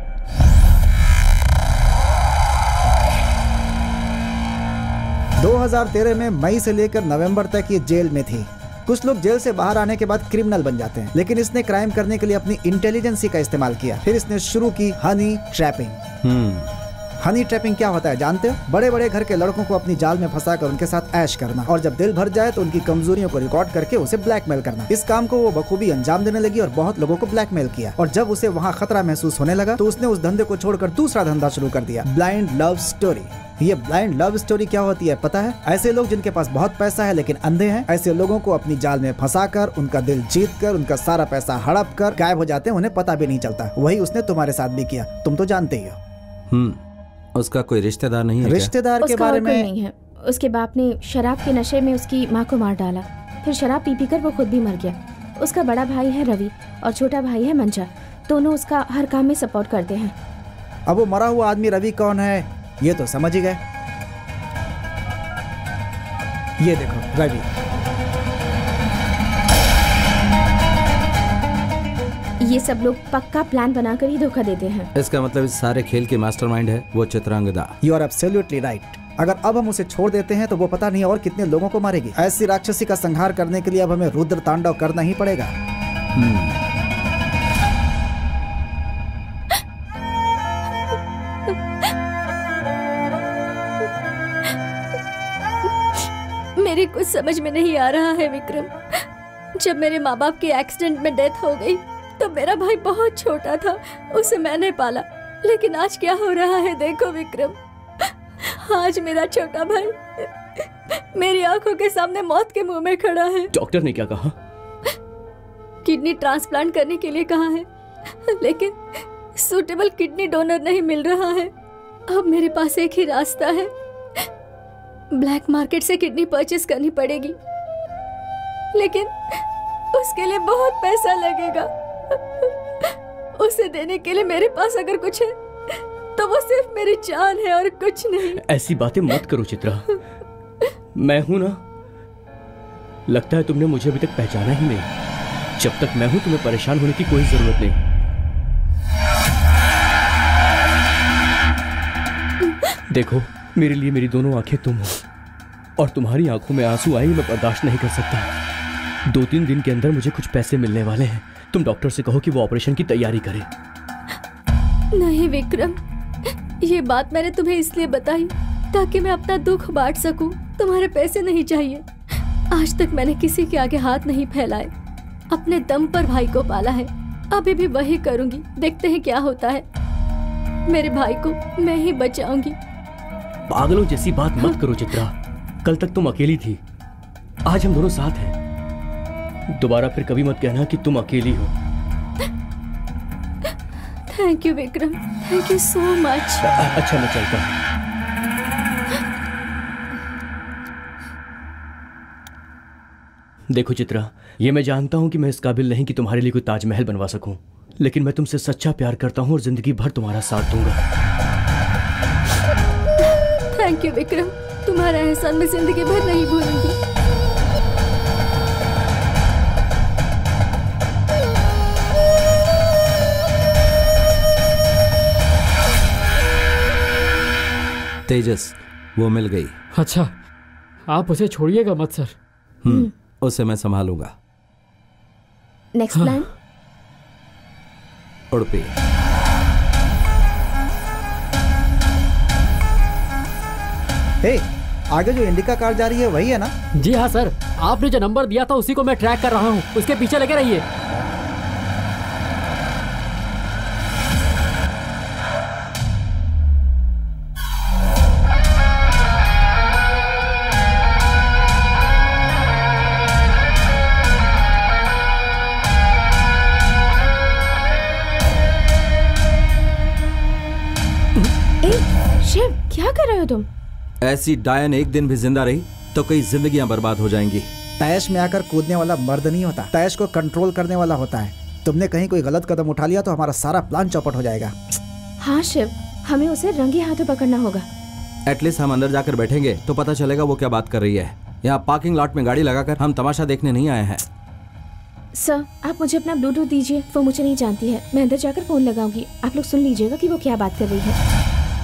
दो हज़ार तेरह में मई से लेकर नवंबर तक ये जेल में थी। कुछ लोग जेल से बाहर आने के बाद क्रिमिनल बन जाते हैं, लेकिन इसने क्राइम करने के लिए अपनी इंटेलिजेंसी का इस्तेमाल किया। फिर इसने शुरू की हनी ट्रैपिंग। हनी ट्रैपिंग क्या होता है जानते हो? बड़े बड़े घर के लड़कों को अपनी जाल में फंसाकर उनके साथ ऐश करना और जब दिल भर जाए तो उनकी कमजोरियों को रिकॉर्ड करके उसे ब्लैकमेल करना। इस काम को वो बखूबी अंजाम देने लगी और बहुत लोगों को ब्लैकमेल किया। और जब उसे वहाँ खतरा महसूस होने लगा तो उसने उस धंधे को छोड़कर दूसरा धंधा शुरू कर दिया, ब्लाइंड लव स्टोरी। ये ब्लाइंड लव स्टोरी क्या होती है पता है? ऐसे लोग जिनके पास बहुत पैसा है लेकिन अंधे हैं, ऐसे लोगों को अपनी जाल में फंसाकर उनका दिल जीत कर उनका सारा पैसा हड़प कर गायब हो जाते हैं, उन्हें पता भी नहीं चलता। वही उसने तुम्हारे साथ भी किया, तुम तो जानते ही हो। उसका कोई रिश्तेदार नहीं है? रिश्तेदार के बारे में नहीं है। उसके बाप ने शराब के नशे में उसकी माँ को मार डाला। फिर शराब पी पी कर वो खुद भी मर गया। उसका बड़ा भाई है रवि और छोटा भाई है मंजा। दोनों उसका हर काम में सपोर्ट करते हैं। अब वो मरा हुआ आदमी रवि कौन है ये तो समझ ही गए। ये देखो रवि। ये सब लोग पक्का प्लान बनाकर ही धोखा देते हैं। इसका मतलब इस सारे खेल के मास्टरमाइंड है वो Chitrangada. You are absolutely right. अगर अब हम उसे छोड़ देते हैं तो वो पता नहीं और कितने लोगों को मारेगी। ऐसी राक्षसी का संहार करने के लिए अब हमें रुद्र तांडव करना ही पड़ेगा। मेरे कुछ समझ में नहीं आ रहा है विक्रम। जब मेरे माँ बाप की एक्सीडेंट में डेथ हो गई तो मेरा भाई बहुत छोटा था, उसे मैंने पाला। लेकिन आज क्या हो रहा है देखो विक्रम, आज मेरा छोटा भाई मेरी आंखों के सामने मौत के मुंह में खड़ा है। डॉक्टर ने क्या कहा? किडनी ट्रांसप्लांट करने के लिए कहा है, लेकिन सूटेबल किडनी डोनर नहीं मिल रहा है। अब मेरे पास एक ही रास्ता है, ब्लैक मार्केट से किडनी परचेस करनी पड़ेगी। लेकिन उसके लिए बहुत पैसा लगेगा। उसे देने के लिए मेरे पास अगर कुछ है तो वो सिर्फ मेरी जान है और कुछ नहीं। ऐसी बातें मत करो चित्रा, मैं हूं ना। लगता है तुमने मुझे अभी तक पहचाना ही नहीं। जब तक मैं हूं तुम्हें परेशान होने की कोई जरूरत नहीं। देखो मेरे लिए मेरी दोनों आंखें तुम हो, और तुम्हारी आंखों में आंसू आए मैं बर्दाश्त नहीं कर सकता। दो तीन दिन के अंदर मुझे कुछ पैसे मिलने वाले हैं। तुम डॉक्टर से कहो कि वो ऑपरेशन की तैयारी करे। नहीं विक्रम, ये बात मैंने तुम्हें इसलिए बताई ताकि मैं अपना दुख बांट सकूं। तुम्हारे पैसे नहीं चाहिए। आज तक मैंने किसी के आगे हाथ नहीं फैलाए, अपने दम पर भाई को पाला है। अभी भी वही करूंगी, देखते हैं क्या होता है। मेरे भाई को मैं ही बचाऊंगी। पागलों जैसी बात मत करो चित्रा। कल तक तुम अकेली थी, आज हम दोनों साथ हैं। दोबारा फिर कभी मत कहना कि तुम अकेली हो। Thank you Vikram, thank you so much. अच्छा मैं चलता हूँ। देखो चित्रा, ये मैं जानता हूं कि मैं इस काबिल नहीं कि तुम्हारे लिए कोई ताजमहल बनवा सकूं, लेकिन मैं तुमसे सच्चा प्यार करता हूं और जिंदगी भर तुम्हारा साथ दूंगा। थैंक यू विक्रम, तुम्हारा एहसान मैं जिंदगी भर नहीं भूलूंगी। तेजस, वो मिल गई। अच्छा, आप उसे छोड़िएगा मत सर। हम्म, उसे मैं संभालूंगा। Next plan? उड़पी। हे, आगे जो इंडिका कार जा रही है वही है ना? जी हाँ सर, आपने जो नंबर दिया था उसी को मैं ट्रैक कर रहा हूँ। उसके पीछे लगे रहिए। क्या कर रहे हो तुम? ऐसी डायन एक दिन भी जिंदा रही तो कई जिंदगियां बर्बाद हो जाएंगी। तैश में आकर कूदने वाला मर्द नहीं होता, तैश को कंट्रोल करने वाला होता है। तुमने कहीं कोई गलत कदम उठा लिया तो हमारा सारा प्लान चौपट हो जाएगा। हाँ शिव, हमें उसे रंगे हाथों पकड़ना होगा। एटलीस्ट हम अंदर जाकर बैठेंगे तो पता चलेगा वो क्या बात कर रही है। यहाँ पार्किंग लॉट में गाड़ी लगाकर हम तमाशा देखने नहीं आए हैं। सर, आप मुझे अपना ब्लूटूथ दीजिए, वो मुझे नहीं जानती है। मैं अंदर जाकर फोन लगाऊंगी, आप लोग सुन लीजिएगा कि वो क्या बात कर रही है।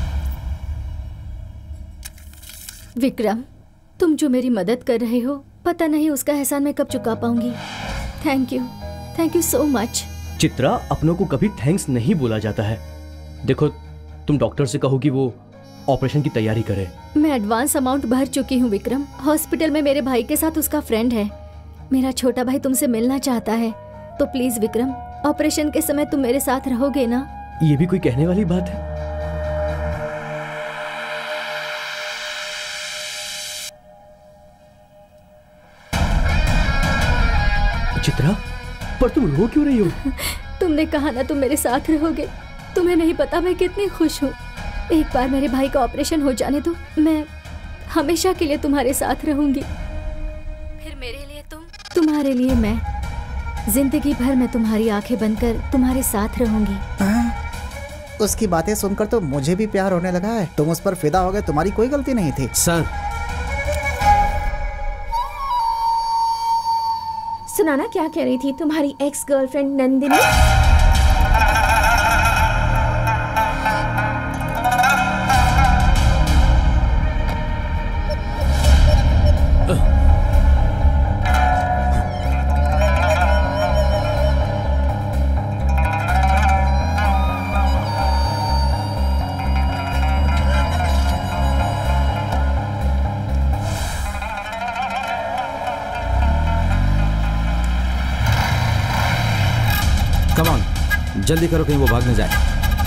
विक्रम, तुम जो मेरी मदद कर रहे हो, पता नहीं उसका एहसान मैं कब चुका पाऊंगी। Thank you, thank you so much. Chitra, अपनों को कभी थैंक्स नहीं बोला जाता है। देखो, तुम डॉक्टर से कहो कि वो ऑपरेशन की तैयारी करे। मैं एडवांस अमाउंट भर चुकी हूँ विक्रम। हॉस्पिटल में मेरे भाई के साथ उसका फ्रेंड है। मेरा छोटा भाई तुमसे मिलना चाहता है, तो प्लीज विक्रम, ऑपरेशन के समय तुम मेरे साथ रहोगे ना? ये भी कोई कहने वाली बात है? चित्रा, पर तुम रो क्यों रही हो? तुमने कहा ना तुम मेरे साथ रहोगे। तुम्हें नहीं पता मैं कितनी खुश हूँ। एक बार मेरे भाई का ऑपरेशन हो जाने दो, मैं हमेशा के लिए तुम्हारे साथ रहूंगी। फिर मेरे लिए तुम तुम्हारे लिए मैं जिंदगी भर मैं तुम्हारी आंखें बंद कर तुम्हारे साथ रहूंगी। उसकी बातें सुनकर तो मुझे भी प्यार होने लगा है। तुम उस पर फिदा हो गए, तुम्हारी कोई गलती नहीं थी। सर सुनाना क्या कह रही थी तुम्हारी एक्स गर्लफ्रेंड नंदिनी? जल्दी करो कहीं वो भाग न जाए।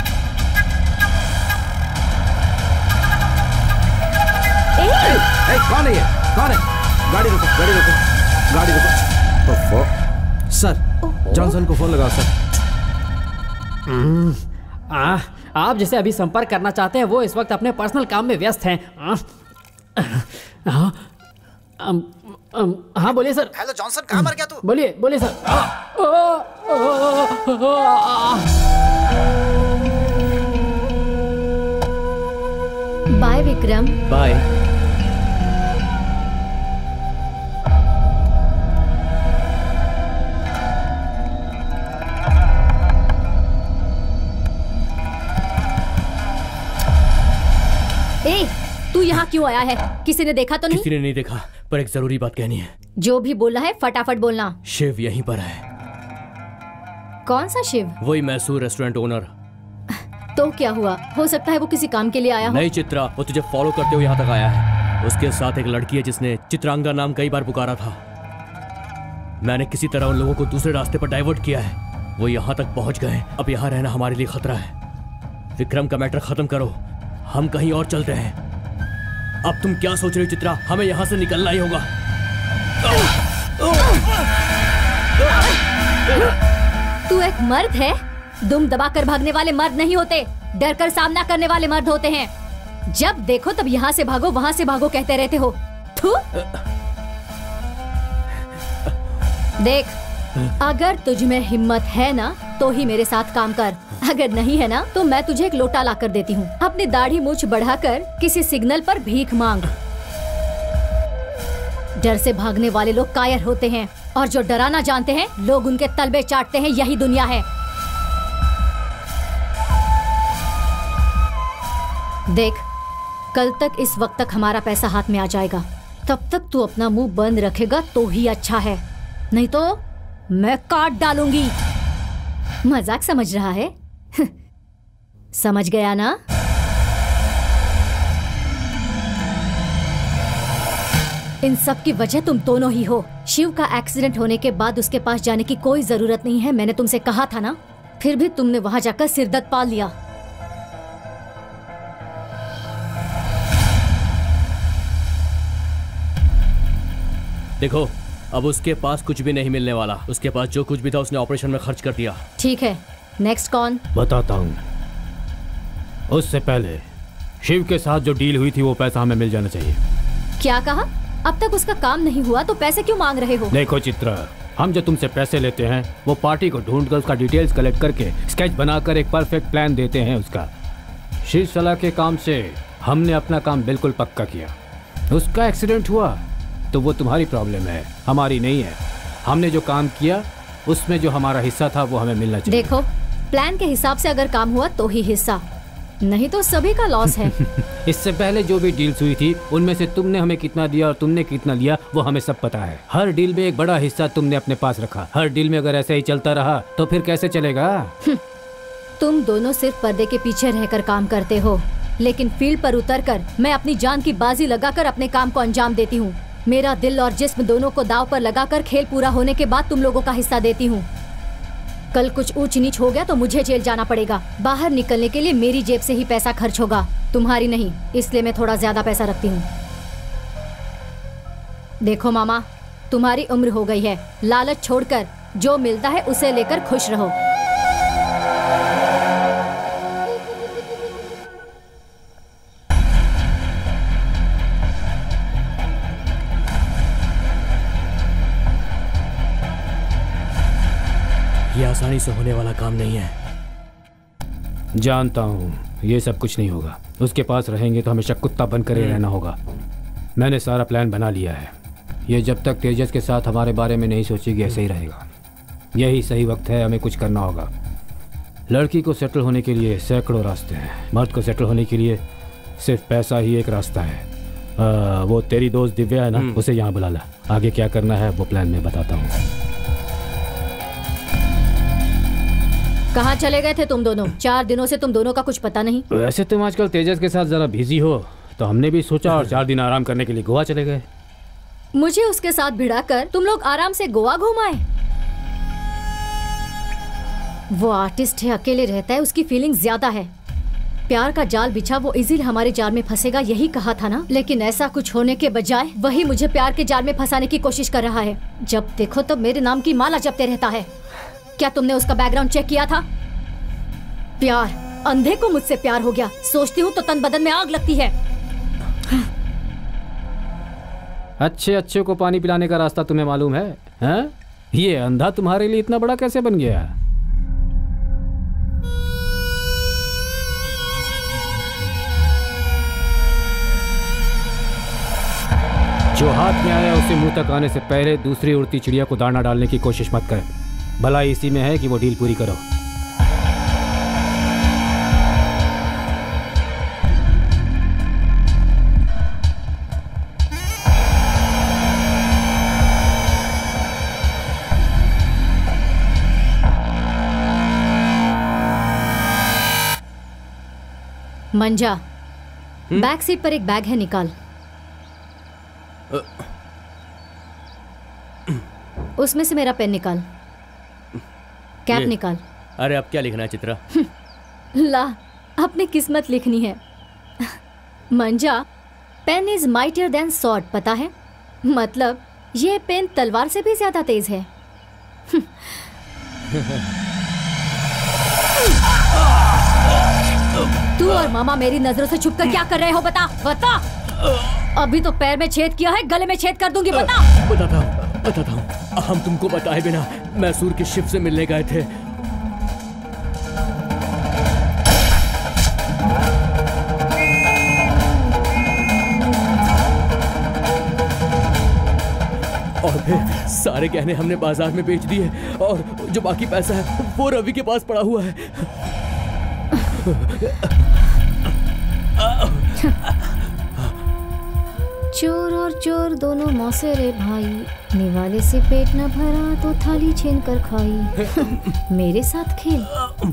ए! ए, ए, कौन है ये? कौन है? गाड़ी रुको, गाड़ी रुको, गाड़ी रुको। ओफो। सर, जॉनसन को फोन लगाओ सर। आ, आप जिसे अभी संपर्क करना चाहते हैं वो इस वक्त अपने पर्सनल काम में व्यस्त हैं। हाँ बोलिए सर। हेलो जॉनसन, कहाँ मर गया तू? बोलिए बोलिए सर। बाय विक्रम। बाय। ए, तू यहाँ क्यों आया है? किसी ने देखा तो नहीं? किसी ने नहीं देखा, पर एक जरूरी बात कहनी है। जो भी बोला है फटाफट बोलना। शिव यहीं पर है। कौन सा शिव? वही मैसूर रेस्टोरेंट ओनर। तो क्या हुआ? हो सकता है वो किसी काम के लिए आया हो। नहीं चित्रा, वो तुझे फॉलो करते हुए यहाँ तक आया है। उसके साथ एक लड़की है जिसने चित्रांगा नाम कई बार पुकारा था। मैंने किसी तरह उन लोगों को दूसरे रास्ते पर डाइवर्ट किया है। वो यहाँ तक पहुँच गए। अब यहाँ रहना हमारे लिए खतरा है। विक्रम का मैटर खत्म करो, हम कहीं और चलते हैं। अब तुम क्या सोच रही हो चित्रा? हमें यहाँ से निकलना ही होगा। तू एक मर्द है? दुम दबाकर भागने वाले मर्द नहीं होते, डर कर सामना करने वाले मर्द होते हैं। जब देखो तब यहाँ से भागो वहाँ से भागो कहते रहते हो। थू। देख, अगर तुझ में हिम्मत है ना तो ही मेरे साथ काम कर, अगर नहीं है ना तो मैं तुझे एक लोटा ला कर देती हूँ। अपनी दाढ़ी मूछ बढ़ाकर किसी सिग्नल पर भीख मांग। डर से भागने वाले लोग कायर होते हैं और जो डराना जानते हैं लोग उनके तलबे चाटते हैं। यही दुनिया है। देख, कल तक इस वक्त तक हमारा पैसा हाथ में आ जाएगा। तब तक तू अपना मुंह बंद रखेगा तो ही अच्छा है, नहीं तो मैं काट डालूंगी। मजाक समझ रहा है? समझ गया ना? इन सब की वजह तुम दोनों ही हो। शिव का एक्सीडेंट होने के बाद उसके पास जाने की कोई जरूरत नहीं है, मैंने तुमसे कहा था ना। फिर भी तुमने वहां जाकर सिरदर्द पाल लिया। देखो, अब उसके पास कुछ भी नहीं मिलने वाला। उसके पास जो कुछ भी था उसने ऑपरेशन में खर्च कर दिया। ठीक है, नेक्स्ट कौन? बताता हूँ। उससे पहले शिव के साथ जो डील हुई थी वो पैसा हमें मिल जाना चाहिए। क्या कहा? अब तक उसका काम नहीं हुआ तो पैसे क्यों मांग रहे हो? देखो चित्रा, हम जो तुमसे पैसे लेते हैं वो पार्टी को ढूंढकर उसका डिटेल्स कलेक्ट करके स्केच बनाकर एक परफेक्ट प्लान देते हैं उसका। शिव सलाह के काम से हमने अपना काम बिल्कुल पक्का किया। उसका एक्सीडेंट हुआ तो वो तुम्हारी प्रॉब्लम है, हमारी नहीं है। हमने जो काम किया उसमें जो हमारा हिस्सा था वो हमें मिलना चाहिए। देखो, प्लान के हिसाब से अगर काम हुआ तो ही हिस्सा, नहीं तो सभी का लॉस है। इससे पहले जो भी डील्स हुई थी उनमें से तुमने हमें कितना दिया और तुमने कितना लिया वो हमें सब पता है। हर डील में एक बड़ा हिस्सा तुमने अपने पास रखा। हर डील में अगर ऐसे ही चलता रहा तो फिर कैसे चलेगा? तुम दोनों सिर्फ पर्दे के पीछे रहकर काम करते हो, लेकिन फील्ड पर उतरकर मैं अपनी जान की बाजी लगाकर अपने काम को अंजाम देती हूँ। मेरा दिल और जिस्म दोनों को दांव पर लगाकर खेल पूरा होने के बाद तुम लोगों का हिस्सा देती हूँ। कल कुछ ऊंच नीच हो गया तो मुझे जेल जाना पड़ेगा। बाहर निकलने के लिए मेरी जेब से ही पैसा खर्च होगा, तुम्हारी नहीं। इसलिए मैं थोड़ा ज्यादा पैसा रखती हूँ। देखो मामा, तुम्हारी उम्र हो गई है, लालच छोड़कर जो मिलता है उसे लेकर खुश रहो। आसानी से होने वाला काम नहीं है। जानता हूँ ये सब कुछ नहीं होगा। उसके पास रहेंगे तो हमेशा कुत्ता बनकर ही रहना होगा। मैंने सारा प्लान बना लिया है। ये जब तक तेजस के साथ हमारे बारे में नहीं सोचेगी ऐसे ही रहेगा। यही सही वक्त है, हमें कुछ करना होगा। लड़की को सेटल होने के लिए सैकड़ों रास्ते हैं, मर्द को सेटल होने के लिए सिर्फ पैसा ही एक रास्ता है। आ, वो तेरी दोस्त दिव्या है ना, उसे यहाँ बुला ला। आगे क्या करना है वो प्लान मैं बताता हूँ। कहाँ चले गए थे तुम दोनों? चार दिनों से तुम दोनों का कुछ पता नहीं। वैसे तुम आजकल तेजस के साथ जरा बिजी हो तो हमने भी सोचा और चार दिन आराम करने के लिए गोवा चले गए। मुझे उसके साथ भिड़ाकर तुम लोग आराम से गोवा घुमाए। वो आर्टिस्ट है, अकेले रहता है, उसकी फीलिंग ज्यादा है। प्यार का जाल बिछा, वो इजीली हमारे जाल में फंसेगा, यही कहा था ना। लेकिन ऐसा कुछ होने के बजाय वही मुझे प्यार के जाल में फंसाने की कोशिश कर रहा है। जब देखो तब मेरे नाम की माला जपते रहता है। क्या तुमने उसका बैकग्राउंड चेक किया था? प्यार, अंधे को मुझसे प्यार हो गया। सोचती हूँ तो तन बदन में आग लगती है। अच्छे अच्छे को पानी पिलाने का रास्ता तुम्हें मालूम है, हैं? ये अंधा तुम्हारे लिए इतना बड़ा कैसे बन गया? जो हाथ में आया उसे मुंह तक आने से पहले दूसरी उड़ती चिड़िया को दाना डालने की कोशिश मत कर। भलाई इसी में है कि वो डील पूरी करो। मंजा, बैक सीट पर एक बैग है, निकाल। उसमें से मेरा पेन निकाल। कैप निकाल। अरे अब क्या लिखना है चित्रा? ला, अपनी किस्मत लिखनी है। मंजा, pen is mightier than sword, पता है? मतलब ये पेन तलवार से भी ज्यादा तेज है। तू और मामा मेरी नजरों से छुपकर क्या कर रहे हो? बता बता। अभी तो पैर में छेद किया है, गले में छेद कर दूंगी। बता। बताता हूँ बताता हूँ हम तुमको बताए बिना मैसूर की शिप से मिलने गए थे। और फिर सारे गहने हमने बाजार में बेच दिए और जो बाकी पैसा है वो रवि के पास पड़ा हुआ है। चोर और चोर दोनों मौसे रे भाई, निवाले से पेट न भरा तो थाली छीन कर खाई। मेरे साथ खेल।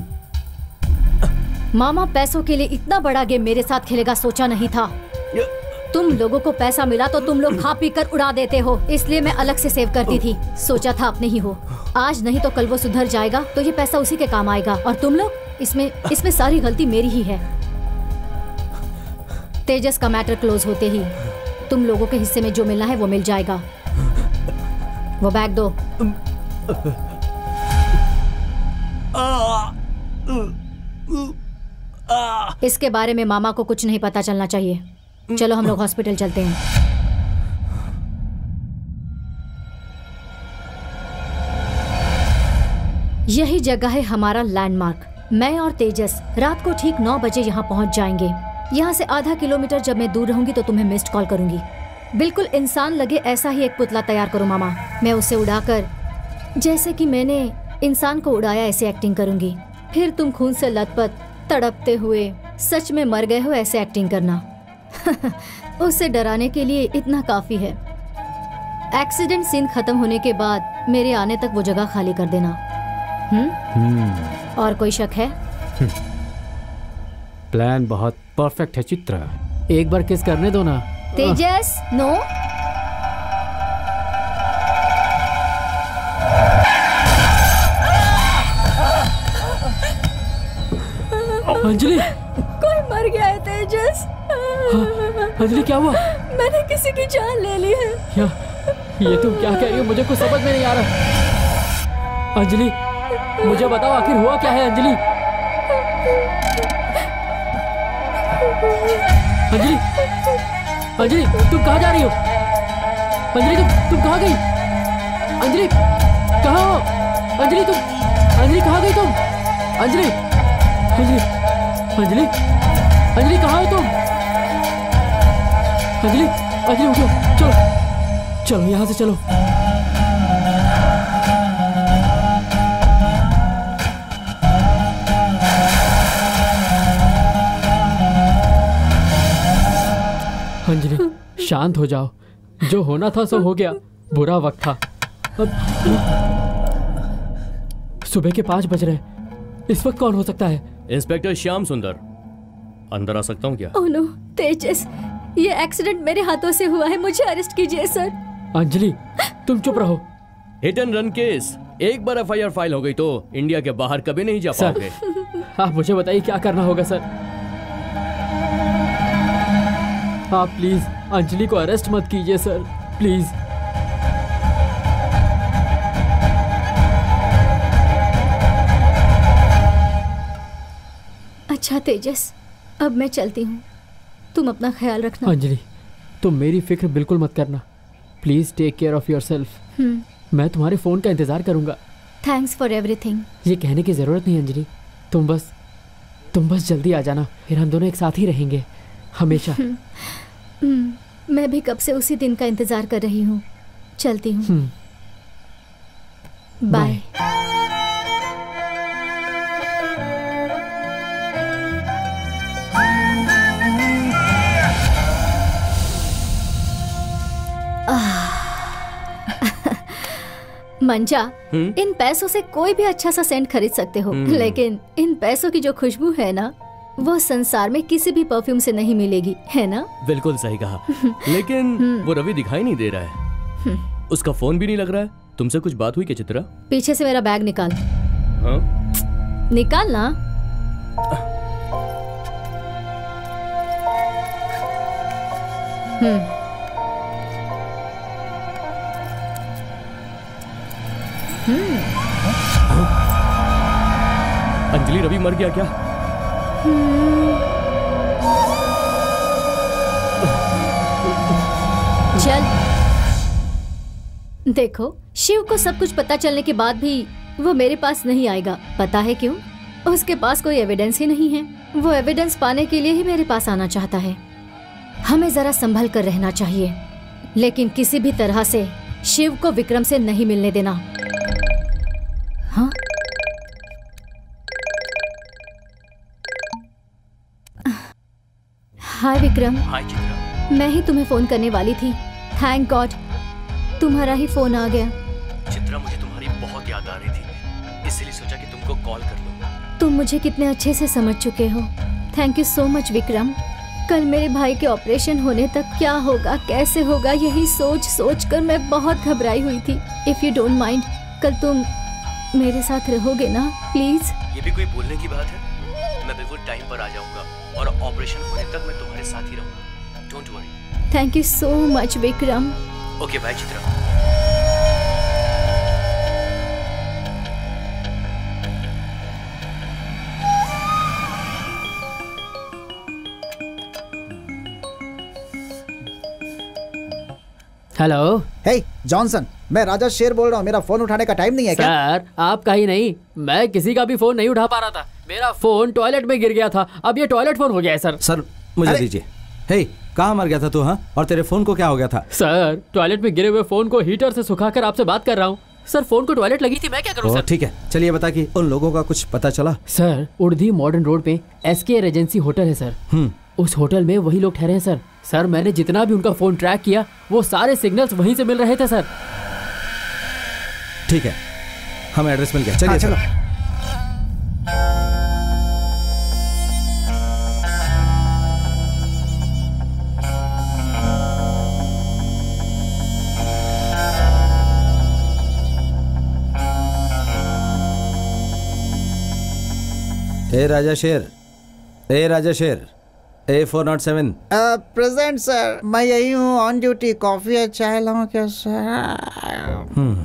मामा पैसों के लिए इतना बड़ा गेम मेरे साथ खेलेगा सोचा नहीं था। तुम लोगों को पैसा मिला तो तुम लोग खा पी कर उड़ा देते हो, इसलिए मैं अलग से सेव करती थी। सोचा था अपने ही हो, आज नहीं तो कल वो सुधर जाएगा तो ये पैसा उसी के काम आएगा। और तुम लोग इसमें इसमें सारी गलती मेरी ही है। तेजस का मैटर क्लोज होते ही तुम लोगों के हिस्से में जो मिलना है वो मिल जाएगा। वो बैग दो। इसके बारे में मामा को कुछ नहीं पता चलना चाहिए। चलो हम लोग हॉस्पिटल चलते हैं। यही जगह है हमारा लैंडमार्क। मैं और तेजस रात को ठीक नौ बजे यहाँ पहुँच जाएंगे। यहाँ से आधा किलोमीटर जब मैं दूर रहूंगी तो तुम्हें मिस्ड कॉल करूंगी। बिल्कुल इंसान लगे ऐसा ही एक पुतला तैयार करो मामा। मैं उसे उड़ाकर जैसे कि मैंने इंसान को उड़ाया ऐसे एक्टिंग करूंगी। फिर तुम खून से लथपथ तड़पते हुए सच में मर गए हो ऐसे एक्टिंग करना। उसे डराने के लिए इतना काफी है। एक्सीडेंट सीन खत्म होने के बाद मेरे आने तक वो जगह खाली कर देना। हम्म? और कोई शक है? प्लान बहुत परफेक्ट है चित्रा। एक बार किस करने दो ना। तेजस, नो। अंजलि, कोई मर गया है तेजस। हाँ, अंजलि क्या हुआ? मैंने किसी की जान ले ली है। क्या? ये तुम क्या कह रही हो? मुझे कुछ समझ में नहीं आ रहा। अंजलि मुझे बताओ आखिर हुआ क्या है? अंजलि अंजलि अंजलि तुम कहाँ जा रही हो? अंजलि तुम तुम कहाँ गई? अंजलि कहाँ हो? अंजलि तुम अंजलि कहाँ गई तुम? अंजलि, अंजलि, अंजलि, अंजलि कहाँ हो तुम? अंजलि, अंजलि उठो, चलो, चलो यहाँ से चलो। अंजलि, शांत हो जाओ। जो होना था सो हो गया। बुरा वक्त था। अब सुबह के पाँच बज रहे हैं। इस वक्त कौन हो सकता है? इंस्पेक्टर श्याम सुंदर। अंदर आ सकता हूँ क्या? ओह नो, तेजस, ये एक्सीडेंट मेरे हाथों से हुआ है। मुझे अरेस्ट कीजिए सर। अंजलि, तुम चुप रहो। Hit and run case. एक बार एफ आई आर फाइल हो गई तो इंडिया के बाहर कभी नहीं जा पाओगे। आप मुझे बताइए क्या करना होगा सर। आप प्लीज अंजलि को अरेस्ट मत कीजिए सर, प्लीज। अच्छा तेजस, अब मैं चलती हूँ। तुम अपना ख्याल रखना। अंजलि, तुम मेरी फिक्र बिल्कुल मत करना। Please take care of yourself. मैं तुम्हारे फोन का इंतजार करूंगा। Thanks for everything. ये कहने की जरूरत नहीं अंजलि। तुम बस तुम बस जल्दी आ जाना, फिर हम दोनों एक साथ ही रहेंगे हमेशा। मैं भी कब से उसी दिन का इंतजार कर रही हूँ। चलती हूँ। बाय। मंजा, इन पैसों से कोई भी अच्छा सा सेंट खरीद सकते हो, लेकिन इन पैसों की जो खुशबू है ना, वो संसार में किसी भी परफ्यूम से नहीं मिलेगी, है ना? बिल्कुल सही कहा। लेकिन वो रवि दिखाई नहीं दे रहा है। उसका फोन भी नहीं लग रहा है। तुमसे कुछ बात हुई क्या चित्रा? पीछे से मेरा बैग निकाल। हाँ? निकाल ना। हम्म अंजलि, रवि मर गया क्या? चल। देखो, शिव को सब कुछ पता चलने के बाद भी वो मेरे पास नहीं आएगा। पता है क्यों? उसके पास कोई एविडेंस ही नहीं है। वो एविडेंस पाने के लिए ही मेरे पास आना चाहता है। हमें जरा संभल कर रहना चाहिए, लेकिन किसी भी तरह से शिव को विक्रम से नहीं मिलने देना। हाँ? हाय विक्रम। हाय चित्रा। मैं ही तुम्हें फोन करने वाली थी। थैंक गॉड तुम्हारा ही फोन आ गया। चित्रा, मुझे तुम्हारी बहुत याद आ रही थी, इसलिए सोचा कि तुमको कॉल कर लूं। तुम मुझे कितने अच्छे से समझ चुके हो। Thank you so much Vikram. कल मेरे भाई के ऑपरेशन होने तक क्या होगा, कैसे होगा, यही सोच सोच कर मैं बहुत घबराई हुई थी। इफ यू डोंट माइंड, कल तुम मेरे साथ रहोगे ना प्लीज? ये भी कोई बोलने की बात है? मैं बिल्कुल टाइम पर आ जाऊंगा और ऑपरेशन होने तक मैं तुम्हारे साथ ही रहूंगा। Don't worry. Thank you so much Vikram. Okay bye Chitra. Hello. Hey Johnson, मैं राजा शेर बोल रहा हूँ। मेरा फोन उठाने का टाइम नहीं है क्या? सर, आपका ही नहीं, मैं किसी का भी फोन नहीं उठा पा रहा था। मेरा फोन टॉयलेट में गिर गया था। अब ये टॉयलेट फोन हो गया है सर। सर मुझे दीजिए। हे, कहाँ मर गया था तू? हाँ, और तेरे फोन को क्या हो गया था? सर, टॉयलेट में गिरे हुए फोन को हीटर से सुखाकर आपसे बात कर रहा हूँ। सर, फोन को टॉयलेट लगी थी, मैं क्या करूँ सर? ठीक है, चलिए बता कि उन लोगों का कुछ पता चला? सर, उड़धी मॉडर्न रोड पे एसके रेजेंसी होटल है सर। हम्म उस होटल में वही लोग ठहरे हैं सर। सर, मैंने जितना भी उनका फोन ट्रैक किया, वो सारे सिग्नल्स वहीं से मिल रहे थे सर। ठीक है, हमें एड्रेस मिल गया। चलिए चलो। ए राजा शेर, ए राजा शेर, A four nought seven. Present sir. मैं यही हूँ, ऑन ड्यूटी। कॉफी या चाय लाऊं क्या सर? हम्म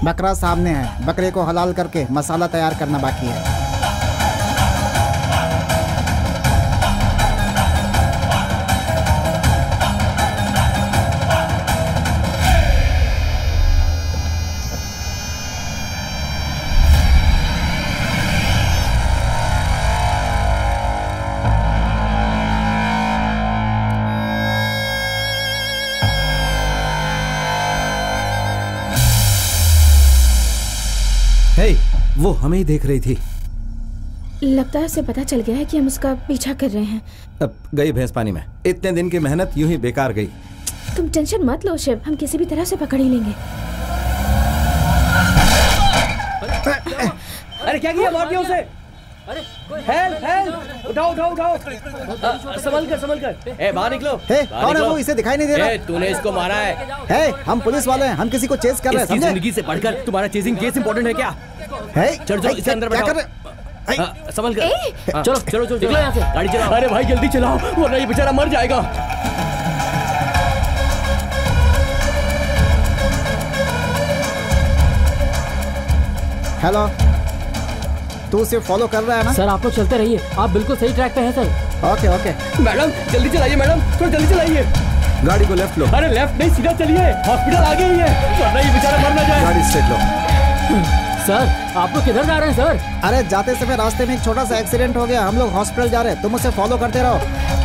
बकरा सामने है, बकरे को हलाल करके मसाला तैयार करना बाकी है। हे, वो हमें ही देख रही थी। लगता है उसे पता चल गया है कि हम उसका पीछा कर रहे हैं। अब गई भैंस पानी में। इतने दिन की मेहनत यूं ही बेकार गई। तुम टेंशन मत लो शिव, हम किसी भी तरह से पकड़ ही लेंगे। अरे क्या किया? मार दिया उसे। हेल्प हेल्प, उठाओ उठाओ उठाओ। संभल कर संभल कर। ए बाहर निकलो। हे, कौन है वो? इसे दिखाई नहीं दे रहा। ए, तूने इसको मारा है। हे, हम पुलिस वाले हैं, हम किसी को चेस कर रहे हैं, समझे? जिंदगी से बढ़कर तुम्हारा चेजिंग केस इंपॉर्टेंट है क्या? हे, चलो चलो इसे अंदर बैठाओ। संभल कर। चलो चलो चलो निकलो यहाँ से। गाड़ी चलाओ। अरे भाई जल्दी चलाओ वरना ये बेचारा मर जाएगा। हेलो, तू उसे फॉलो कर रहा है ना? सर आप लोग चलते रहिए, आप बिल्कुल सही ट्रैक पे हैं सर। Okay okay. मैडम जल्दी चलाइए, मैडम थोड़ा जल्दी चलाइए। गाड़ी को लेफ्ट लो। अरे लेफ्ट नहीं, सीधा चलिए, हॉस्पिटल आगे ही है वरना ये बेचारा मर ना जाए। गाड़ी स्ट्रेट लो। सर आप लोग किधर जा रहे हैं सर? अरे जाते समय रास्ते में एक छोटा सा एक्सीडेंट हो गया, हम लोग हॉस्पिटल जा रहे हैं, तुम उसे फॉलो करते रहो।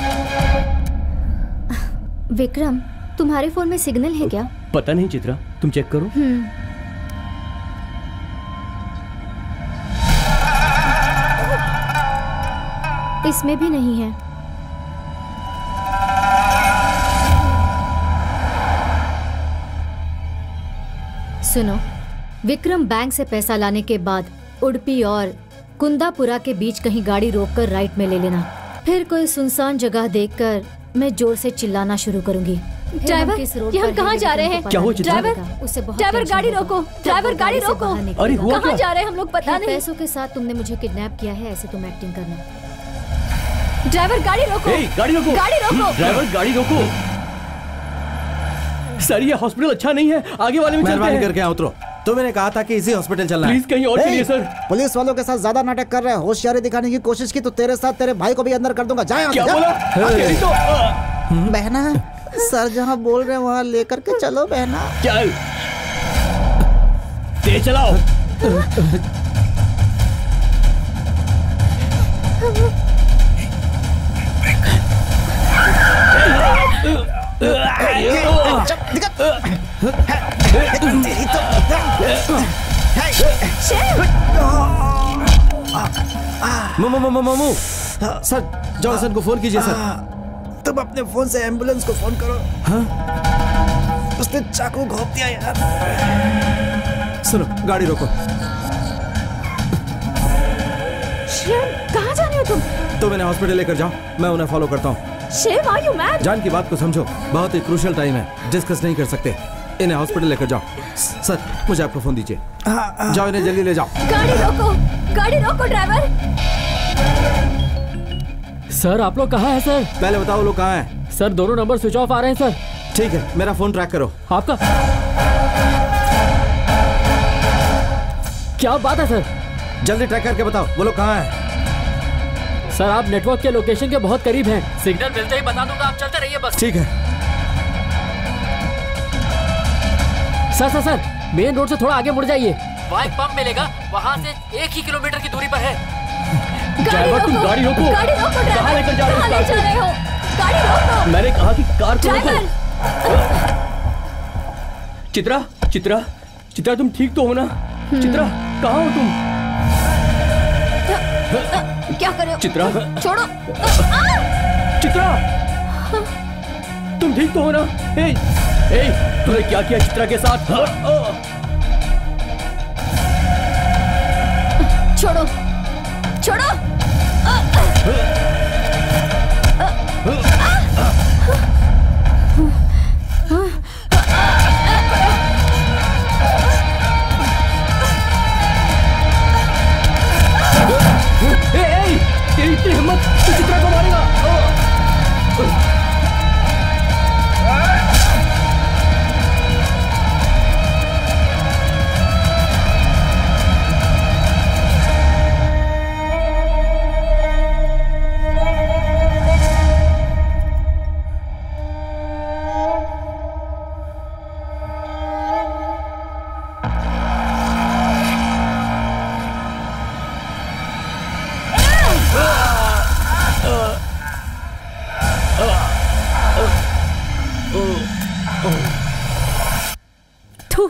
विक्रम, तुम्हारे फोन में सिग्नल है क्या? पता नहीं चित्रा, तुम चेक करो। इसमें भी नहीं है। सुनो, विक्रम बैंक से पैसा लाने के बाद उडुपी और कुंदापुरा के बीच कहीं गाड़ी रोककर राइट में ले लेना। फिर कोई सुनसान जगह देखकर मैं जोर से चिल्लाना शुरू करूंगी। ड्राइवर, ये हम कहाँ जा रहे हैं? क्या हुआ चित्रा? ड्राइवर, उससे बहुत ड्राइवर गाड़ी रोको, ड्राइवर गाड़ी रोको। अरे हुआ कहाँ क्या? जा रहे हैं हम लोग पता नहीं। पैसों के साथ तुमने मुझे किडनैप किया है, ऐसे तुम एक्टिंग करना। ड्राइवर गाड़ी रोको। ए, गाड़ी रोको। गाड़ी रोको। ड्राइवर गाड़ी रोको। सर ये हॉस्पिटल अच्छा नहीं है, आगे वाले में चलते मेहरबानी हैं। करके यहाँ उतरो। तो मैंने कहा था कि इसी हॉस्पिटल चलना है। प्लीज कहीं और चलिए सर। पुलिस वालों के साथ ज्यादा नाटक कर रहे हैं, होशियारी दिखाने की कोशिश की तो तेरे साथ तेरे भाई को भी अंदर कर दूंगा। जाए क्या बोला? तो बहना, सर जहाँ बोल रहे हैं वहाँ लेकर के चलो बहना। चल तेज चलाओ। मामू, सर जॉनसन को फोन कीजिए सर। तुम अपने फोन से एम्बुलेंस को फोन करो। हाँ? उसने चाकू घोंप दिया यार। सुनो, गाड़ी रोको। शिव, कहाँ जा रहे हो तुम? तो मैंने हॉस्पिटल लेकर जाओ, मैं उन्हें फॉलो करता हूँ। Shiv, are you mad? जान की बात को समझो, बहुत ही क्रूशियल टाइम है, डिस्कस नहीं कर सकते। इन्हें हॉस्पिटल लेकर जाओ। सर मुझे आपका फोन दीजिए। जाओ इन्हें जल्दी ले जाओ। गाड़ी रोको, गाड़ी रोको ड्राइवर। सर आप लोग कहाँ हैं सर? पहले बताओ वो लोग कहाँ हैं? सर दोनों नंबर स्विच ऑफ आ रहे हैं सर। ठीक है, मेरा फोन ट्रैक करो। आपका क्या बात है सर? जल्दी ट्रैक करके बताओ वो लोग कहाँ हैं। सर आप नेटवर्क के लोकेशन के बहुत करीब हैं। सिग्नल मिलते ही बता दूंगा, आप चलते रहिए बस। ठीक है। Sir sir sir main road से थोड़ा आगे मुड़ जाइए, वहाँ एक पंप मिलेगा, वहाँ से एक ही किलोमीटर की दूरी पर है। ड्राइवर तुम गाड़ी रोको। गाड़ी रोको ड्राइवर। कहाँ लेकर जा रहे हो? कहाँ ले जा रहे हो? गाड़ी रोको। मैंने कहा कि कार को रोको। ड्राइवर। चित्रा चित्रा चित्रा तुम ठीक तो हो ना? चित्रा कहाँ हो तुम? क्या कर रहे हो? चित्रा छोड़ो। चित्रा तुम ठीक तो हो ना? ए, ए, तूने क्या किया चित्रा के साथ? छोड़ो छोड़ो। ए, ए, तेरी इतनी हिम्मत, तू चित्रा को मारेगा? थू।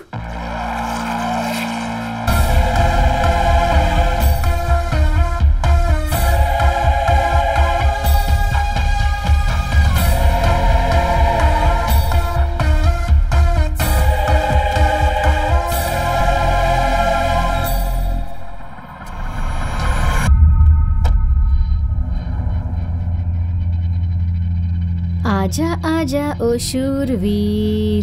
आजा आजा ओ शूरवीर।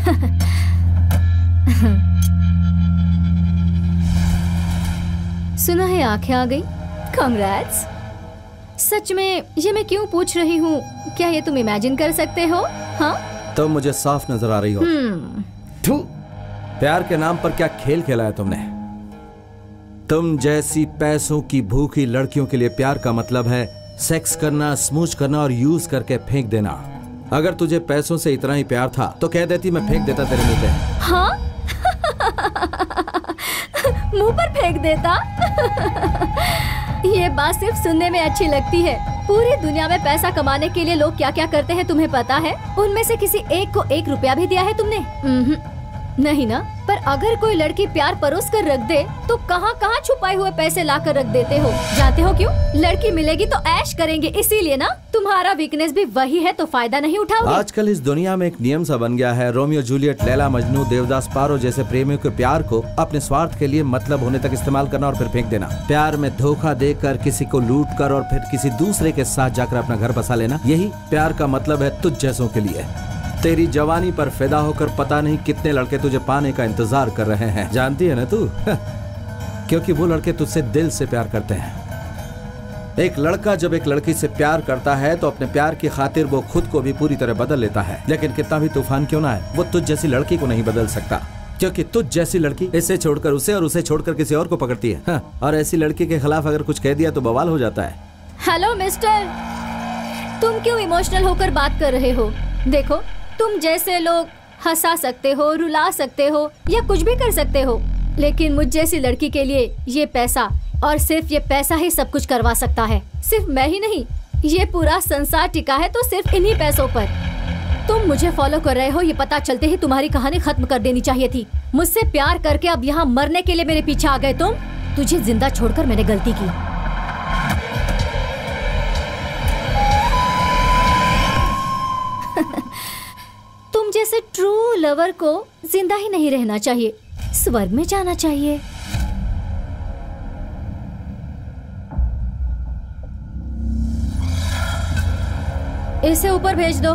सुना है आंखें आ गई। कांग्रेट्स। सच में ये मैं क्यों पूछ रही हूँ, क्या ये तुम इमेजिन कर सकते हो? हाँ तो मुझे साफ नजर आ रही हो। थू, प्यार के नाम पर क्या खेल खेला है तुमने? तुम जैसी पैसों की भूखी लड़कियों के लिए प्यार का मतलब है सेक्स करना, स्मूच करना और यूज करके फेंक देना। अगर तुझे पैसों से इतना ही प्यार था तो कह देती, मैं फेंक देता तेरे मुंह पे। हाँ? मुंह पर फेंक देता? ये बात सिर्फ सुनने में अच्छी लगती है। पूरी दुनिया में पैसा कमाने के लिए लोग क्या क्या करते हैं तुम्हें पता है? उनमें से किसी एक को एक रुपया भी दिया है तुमने? नहीं ना। पर अगर कोई लड़की प्यार परोस कर रख दे तो कहाँ कहाँ छुपाए हुए पैसे ला कर रख देते हो। जानते हो क्यों? लड़की मिलेगी तो ऐश करेंगे, इसीलिए ना। तुम्हारा वीकनेस भी वही है तो फायदा नहीं उठाओगे। आजकल इस दुनिया में एक नियम सा बन गया है, रोमियो जूलियट, लैला मजनू, देवदास पारो जैसे प्रेमियों के प्यार को अपने स्वार्थ के लिए मतलब होने तक इस्तेमाल करना और फिर फेंक देना। प्यार में धोखा देकर, किसी को लूट कर और फिर किसी दूसरे के साथ जाकर अपना घर बसा लेना, यही प्यार का मतलब है तुझ जैसों के लिए। तेरी जवानी पर फिदा होकर पता नहीं कितने लड़के तुझे पाने का इंतजार कर रहे हैं। जानती है ना तू? क्योंकि वो लड़के तुझसे दिल से प्यार करते हैं। एक लड़का जब एक लड़की से प्यार करता है तो अपने प्यार की खातिर वो खुद को भी पूरी तरह बदल लेता है। लेकिन कितना भी तूफान क्यों ना है, वो तुझ जैसी लड़की को नहीं बदल सकता, क्योंकि तुझ जैसी लड़की इसे छोड़कर उसे और उसे छोड़कर किसी और को पकड़ती है। हाँ, और ऐसी लड़की के खिलाफ अगर कुछ कह दिया तो बवाल हो जाता है। हेलो मिस्टर, तुम क्यों इमोशनल होकर बात कर रहे हो? देखो, तुम जैसे लोग हंसा सकते हो, रुला सकते हो या कुछ भी कर सकते हो, लेकिन मुझ जैसी लड़की के लिए ये पैसा और सिर्फ ये पैसा ही सब कुछ करवा सकता है। सिर्फ मैं ही नहीं, ये पूरा संसार टिका है तो सिर्फ इन्हीं पैसों पर। तुम मुझे फॉलो कर रहे हो, ये पता चलते ही तुम्हारी कहानी खत्म कर देनी चाहिए थी। मुझसे प्यार करके अब यहाँ मरने के लिए मेरे पीछे आ गए तुम। तुझे जिंदा छोड़कर मैंने गलती की। तुम जैसे ट्रू लवर को जिंदा ही नहीं रहना चाहिए, स्वर्ग में जाना चाहिए। इसे ऊपर भेज दो।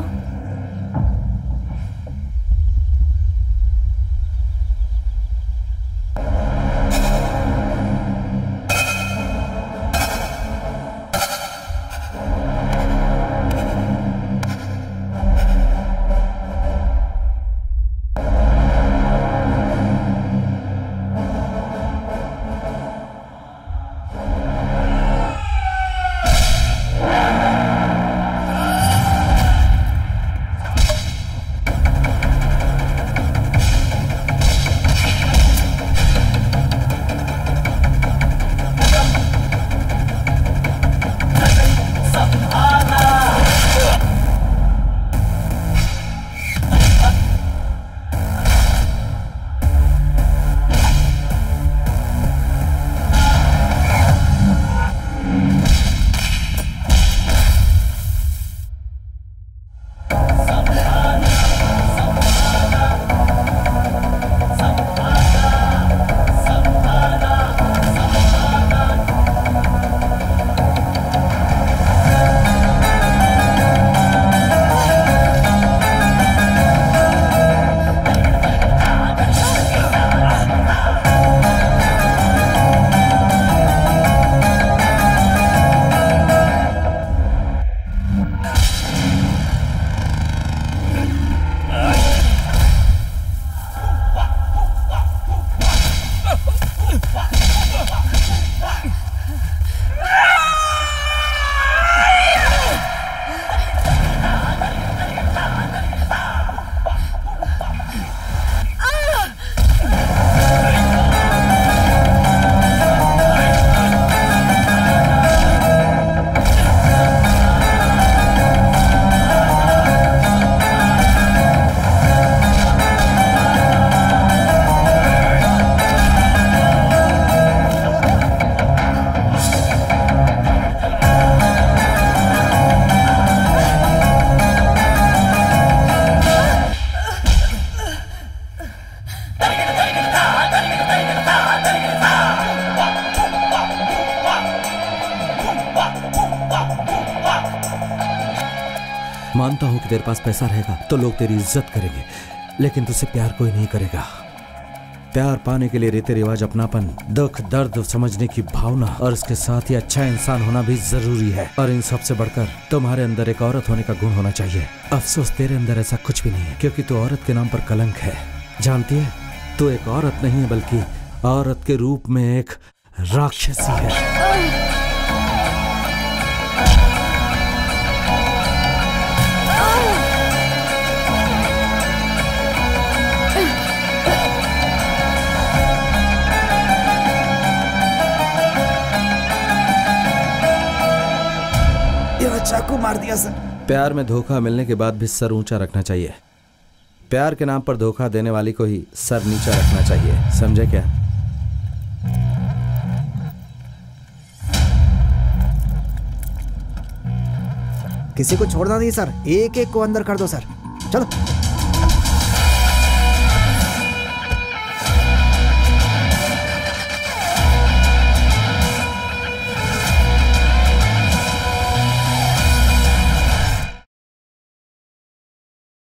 मानता हूँ कि तेरे पास पैसा रहेगा तो लोग तेरी इज्जत करेंगे, लेकिन तुझसे प्यार कोई नहीं करेगा। प्यार पाने के लिए रीति रिवाज, अपनापन, दुख दर्द समझने की भावना और इसके साथ ही अच्छा इंसान होना भी जरूरी है। और इन सबसे बढ़कर तुम्हारे अंदर एक औरत होने का गुण होना चाहिए। अफसोस तेरे अंदर ऐसा कुछ भी नहीं है, क्योंकि तू औरत के नाम पर कलंक है। जानती है, तू एक औरत नहीं है बल्कि औरत के रूप में एक राक्षसी है। चाकू मार दिया सर। प्यार में धोखा मिलने के बाद भी सर ऊंचा रखना चाहिए। प्यार के नाम पर धोखा देने वाली को ही सर नीचा रखना चाहिए, समझे क्या? किसी को छोड़ना नहीं सर, एक एक को अंदर कर दो सर। चलो।